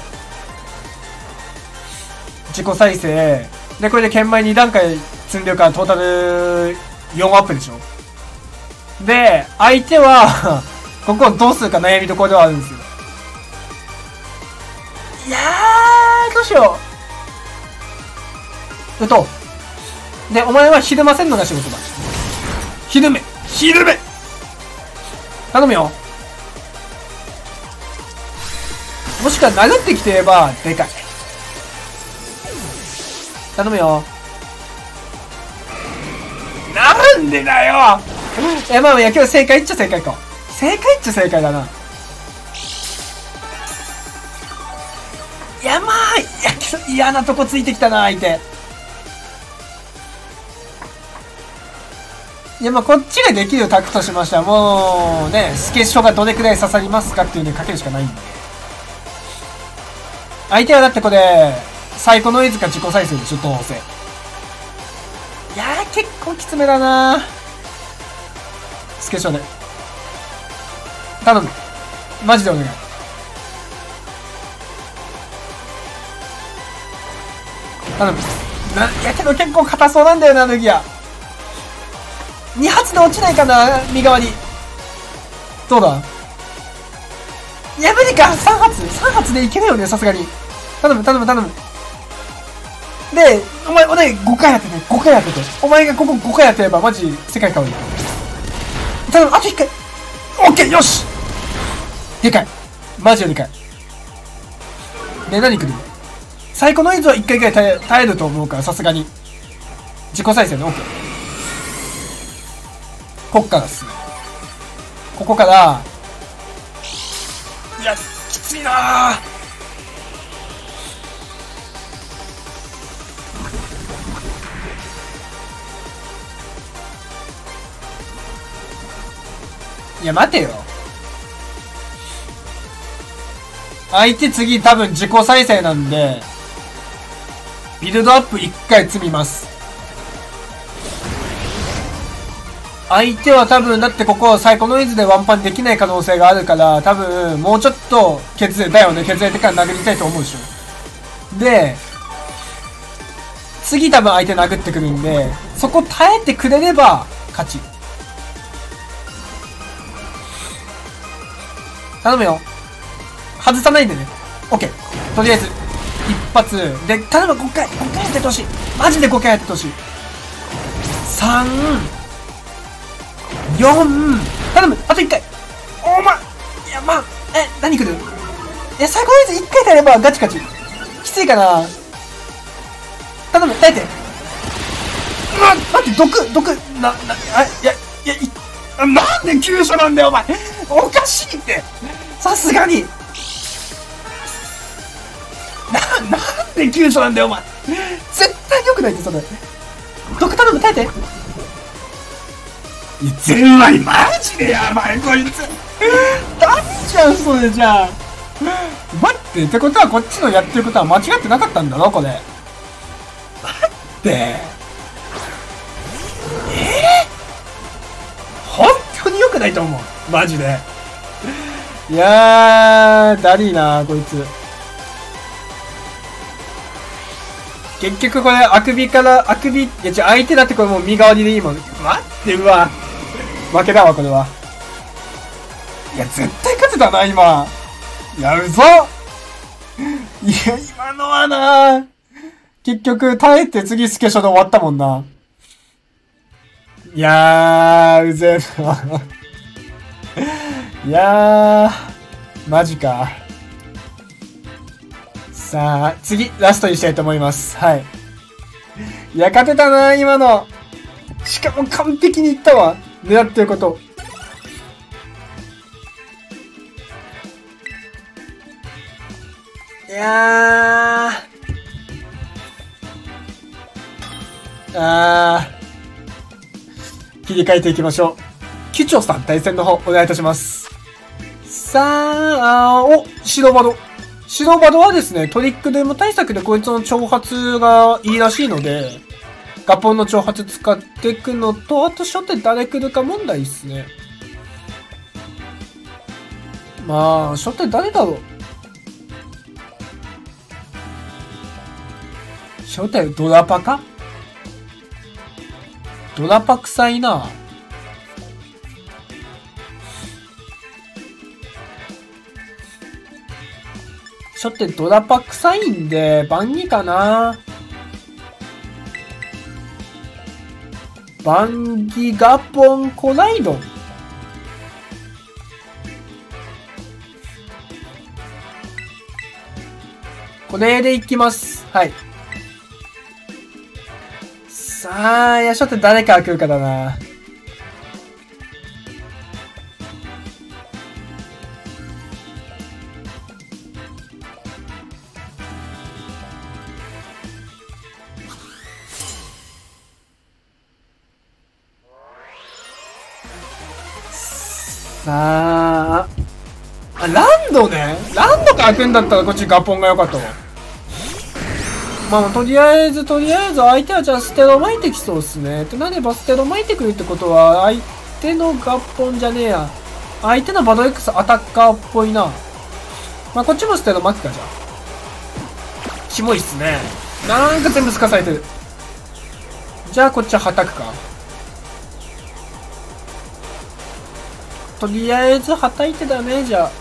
自己再生。で、これで剣前に段階積んでるからトータルよんアップでしょ。で、相手は、ここをどうするか悩みどころではあるんですよ。いやー、どうしよう。うと。で、お前はひるませんのが仕事だ。ひるめひるめ頼むよ。もしくは殴ってきてれば、でかい。頼むよ。なんでだよいや、まあ、いや、今日正解っちゃ正解か。正解っちゃ正解だな。いや、まあ、いや、嫌なとこついてきたな、相手。いや、まあ、こっちができるタクとしましては、もう、ね、スケッショがどれくらい刺さりますかっていうのにかけるしかないんで。相手はだってこれ、サイコノイズか自己再生でしょ、どうせ。いやー、結構きつめだなー。スケッショで。頼む。マジでお願い。頼む。な、やけど結構硬そうなんだよな、脱ぎや。に発で落ちないかな、右側に。どうだいや、無理か !さん 発 !さん 発でいけるよね、さすがに。頼む、頼む、頼む。で、お前、お前ごかい当てて、ごかい当てて。お前がここごかい当てれば、マジ、世界変わる。頼む、あといっかい。オッケー、よしでかい。マジででかい。で、何来るサイコノイズはいっかいぐらい耐え、耐えると思うから、さすがに。自己再生ね、オッケー。こっからっすね。ここから、いや、きついなぁ。いや、待てよ。相手次多分自己再生なんで、ビルドアップいっかい積みます。相手は多分、だってここサイコノイズでワンパンできない可能性があるから、多分、もうちょっと削れ、だよね、削れてから殴りたいと思うでしょ。で、次多分相手殴ってくるんで、そこ耐えてくれれば、勝ち。頼むよ。外さないんでね。オッケー。とりあえず、一発。で、頼む、ごかい。ごかいやっててほしい。マジでごかいやっててほしい。さん、よん、頼む、あといっかい。おま、いや、まあ、え、何来るいや、最後のやついっかい耐えればガチガチ。きついかな頼む、耐えて。うわ、待って、毒、毒、な、な、あ、いや、いや、い、なんで急所なんだよ、お前。おかしいって。さすがに。な、なんで急所なんだよ、お前。 絶対良くないって、それ。ドク頼む、耐えて。いや、ゼンマイマジでやばい、こいつ。ダメじゃん、それじゃあ。待って、ってことはこっちのやってることは間違ってなかったんだろ、これ。待って。えぇ、ー、本当に良くないと思う。マジで。いやー、だりーなー、こいつ。結局これ、あくびから、あくび、いや、ちょ、相手だってこれもう身代わりでいいもん。待って、うわ。負けだわ、これは。いや、絶対勝てたな、今。やるぞ。いや、今のはな、結局、耐えて次スケショで終わったもんな。いやー、うぜえな。いやー、マジか。さあ、次、ラストにしたいと思います。はい。いや、勝てたな、今の。しかも完璧にいったわ。狙ってること。いやー。あー。切り替えていきましょう。キュチョさん、対戦の方、お願いいたします。さあ、お、白バド。白バドはですね、トリックドゥーム対策でこいつの挑発がいいらしいので、ガポンの挑発使っていくのと、あと初手誰来るか問題っすね。まあ、初手誰だろう。初手ドラパか？ドラパ臭いな。初手ドラパ臭いんで、万二かな。バンギガポンコライドン。これでいきます。はい。さあ、いや、ちょっと誰から来るかだな。さあ、あ、ランドね。ランドから来るんだったらこっちガポンが良かったわ。まあ、とりあえず、とりあえず相手はじゃあステロ巻いてきそうっすね。ってなればステロ巻いてくるってことは、相手のガポンじゃねえや。相手のバド X アタッカーっぽいな。まあ、こっちもステロ巻くか、じゃあ。キモいっすね。なんか全部すかされてる。じゃあこっちははたくか。とりあえずはたいてダメじゃあ。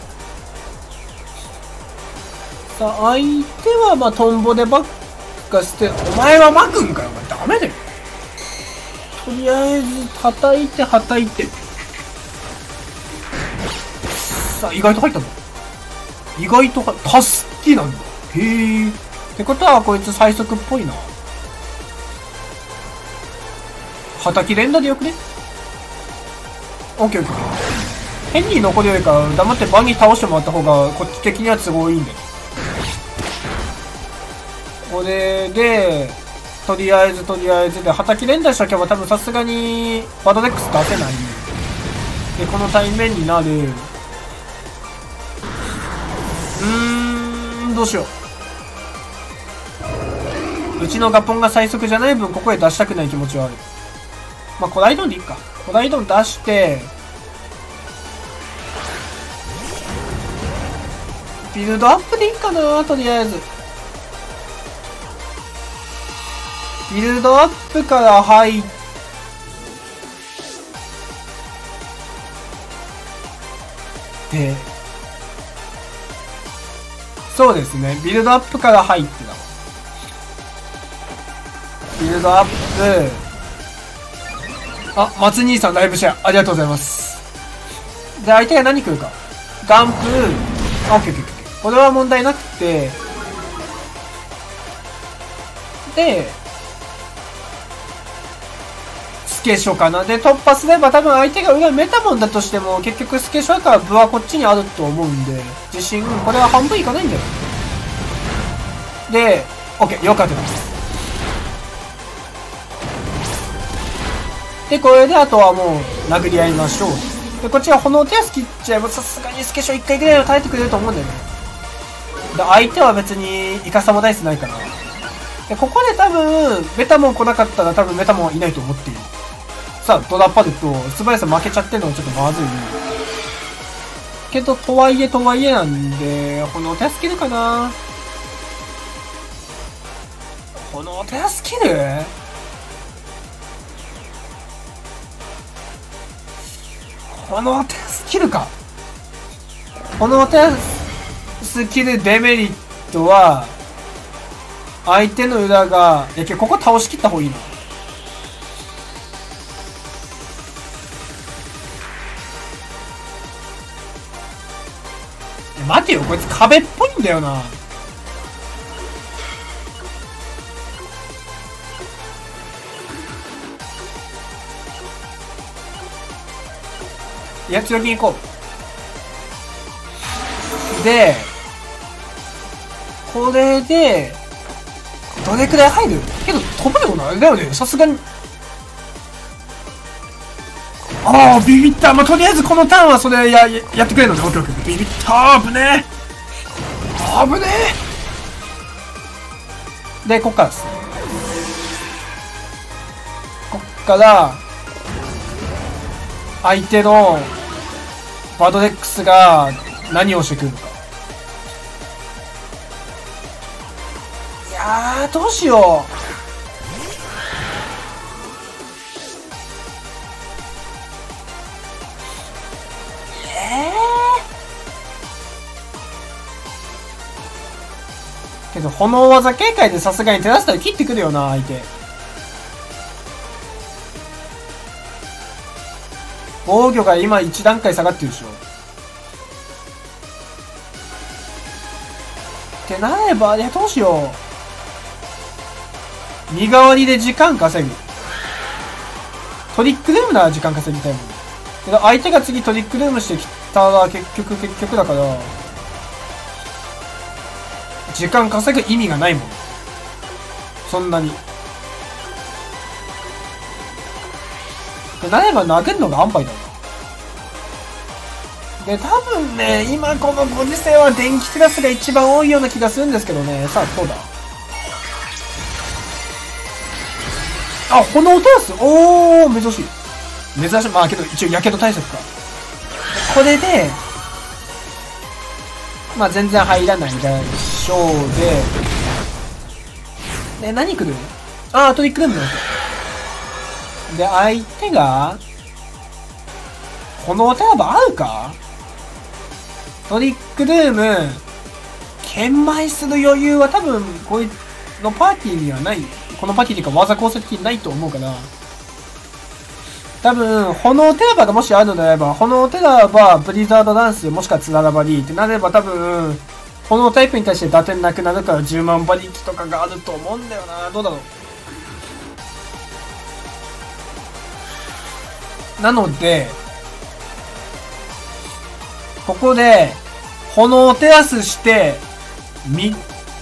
さあ、相手はまあトンボでバックかして、お前は巻くんかよ。お前ダメだよ。とりあえずはたいてはたいて。さあ、意外と入ったぞ。意外とは、タスキなんだ。へえ。ってことはこいつ最速っぽいな。はたき連打でよくね？オッケーオッケー。変に残るよりか黙ってバンに倒してもらった方がこっち的には都合いいんだよ。これで、とりあえずとりあえずで、はたき連打しとけば多分さすがにバドレックス出せない。で、この対面になる。うーん、どうしよう。うちのガポンが最速じゃない分ここへ出したくない気持ちはある。まあ、コライドンでいいか。コライドン出して、ビルドアップでいいかな、とりあえず。ビルドアップから入って、そうですね。ビルドアップから入ってだわ。ビルドアップ。あ、松兄さんライブシェア、ありがとうございます。で、相手が何来るか。ガンプ、あ、オッケーオッケーオッケー。これは問題なくて、で、スケショかな。で、突破すれば多分相手が裏メタモンだとしても、結局スケショだから部はこっちにあると思うんで、自信、これは半分いかないんじゃないで、オッケー、よかったです。 で、これであとはもう殴り合いましょう。で、こっちは炎手足切っちゃえばさすがにスケショいっかいぐらいは耐えてくれると思うんだよね。で、相手は別にイカサマダイスないから。で、ここで多分、メタモン来なかったら多分メタモンはいないと思っている。さあ、ドラッパルと素早さ負けちゃってるのはちょっとまずい。けど、とはいえとはいえなんで、炎手足切るかな。炎手足切る炎手足切るか。炎手足切るデメリットは、相手の裏が、いや、ここ倒し切った方がいいな。待てよ、こいつ壁っぽいんだよな。いや、強気に行こう。で、これで、どれくらい入る？けど、飛ぶよな。だよね、さすがに。ああ、ビビった。まあ、とりあえずこのターンはそれや、やってくれるのね。オッケーオッケー。ビビった。危ねえ。危ねえ。で、こっからですね。こっから、相手のバドレックスが何をしてくるのか。いやー、どうしよう。えー、けど炎技警戒でさすがにテラスタル切ってくるよな、相手。防御が今いち段階下がってるでしょ。ってなれば、いや、どうしよう。身代わりで時間稼ぐ。トリックルームなら時間稼ぎたいもん。けど相手が次トリックルームしてきたら結局結局だから、時間稼ぐ意味がないもん。そんなに。ってなれば投げるのが安牌だな。で、多分ね、今このご時世は電気テラスが一番多いような気がするんですけどね。さあ、どうだ。あ、炎テラス、おー、珍しい。珍しい。まあけど一応やけど対策か。これで、まあ全然入らないでしょうで。で、何来る？あー、トリックルームだ。で、相手が、炎テラバ合うか？トリックルーム、研磨する余裕は多分、こいのパーティーにはない。このパーティーというか技構成的にないと思うから。多分、炎テラバがもしあるのであれば、炎テラバ、ブリザードダンス、もしくはつららばりってなれば多分、炎タイプに対して打点なくなるからじゅうまん馬力とかがあると思うんだよな。どうだろう。なので、ここで、炎をテラスして、み、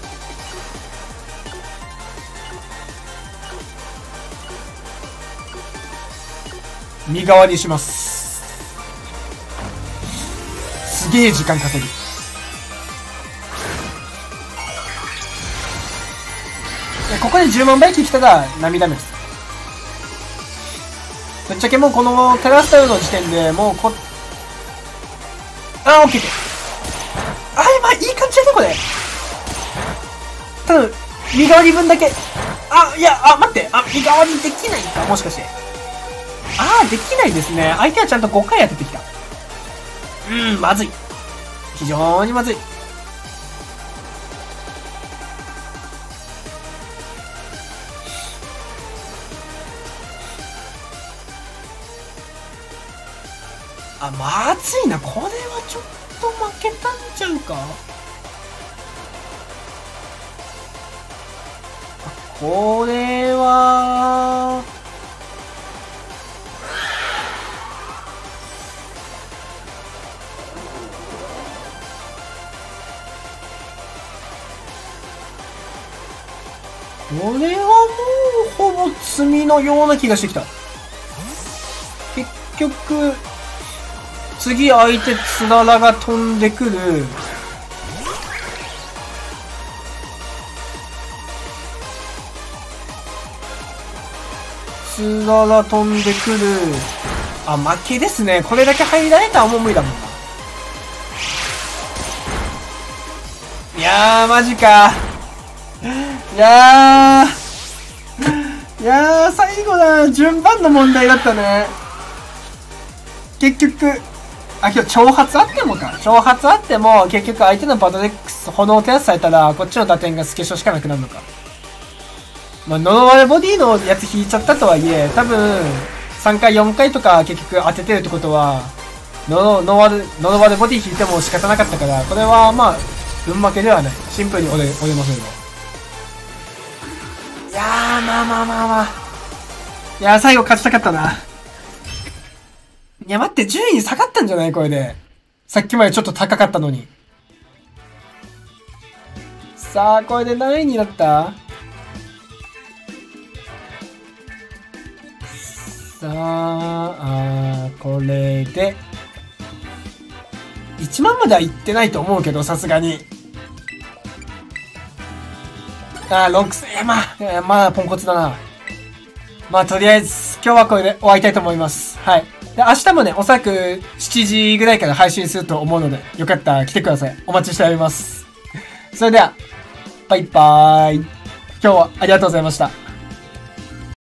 身代わりします。すげえ時間稼ぐ。ここでじゅうまん馬力来たら涙目です。ぶっちゃけもうこのテラスタイルの時点でもうこ、あー、オッケー。あー、まあいい感じだね、これ。ただ、身代わり分だけ。あ、いや、あ、待って。あ、身代わりできないか、もしかして。あー、できないですね。相手はちゃんとごかい当ててきた。うーん、まずい。非常にまずい。あ、まずいな。これはちょっと負けたんちゃうか。これは、これはもうほぼ詰みのような気がしてきた。 局、次相手つららが飛んでくる。つらら飛んでくる。あ、負けですね。これだけ入られたらもう無理だもんな。いやー、マジか。いやー。いやー、最後だ。順番の問題だったね。結局、あ、今日挑発あってもか。挑発あっても、結局相手のバトレックス、炎を照らされたら、こっちの打点がスケショしかなくなるのか。まあ、呪われボディのやつ引いちゃったとはいえ、多分、さんかいよんかいとか結局当ててるってことは、呪われ、呪われボディ引いても仕方なかったから、これはまあ、運負けではない。シンプルに俺、俺のせいだ。いやー、まあまあまあまあ。いやー、最後勝ちたかったな。いや、待って、順位下がったんじゃないこれで。さっきまでちょっと高かったのに。さあ、これで何位になった？さあ、あこれで、いちまんまではいってないと思うけど、さすがに。あー、ろくせん、いや、まあ、まあ、ポンコツだな。まあ、とりあえず、今日はこれで終わりたいと思います。はい。で、明日もね、おそらくしちじぐらいから配信すると思うので、よかったら来てください。お待ちしております。それでは、バイバーイ。今日はありがとうございました。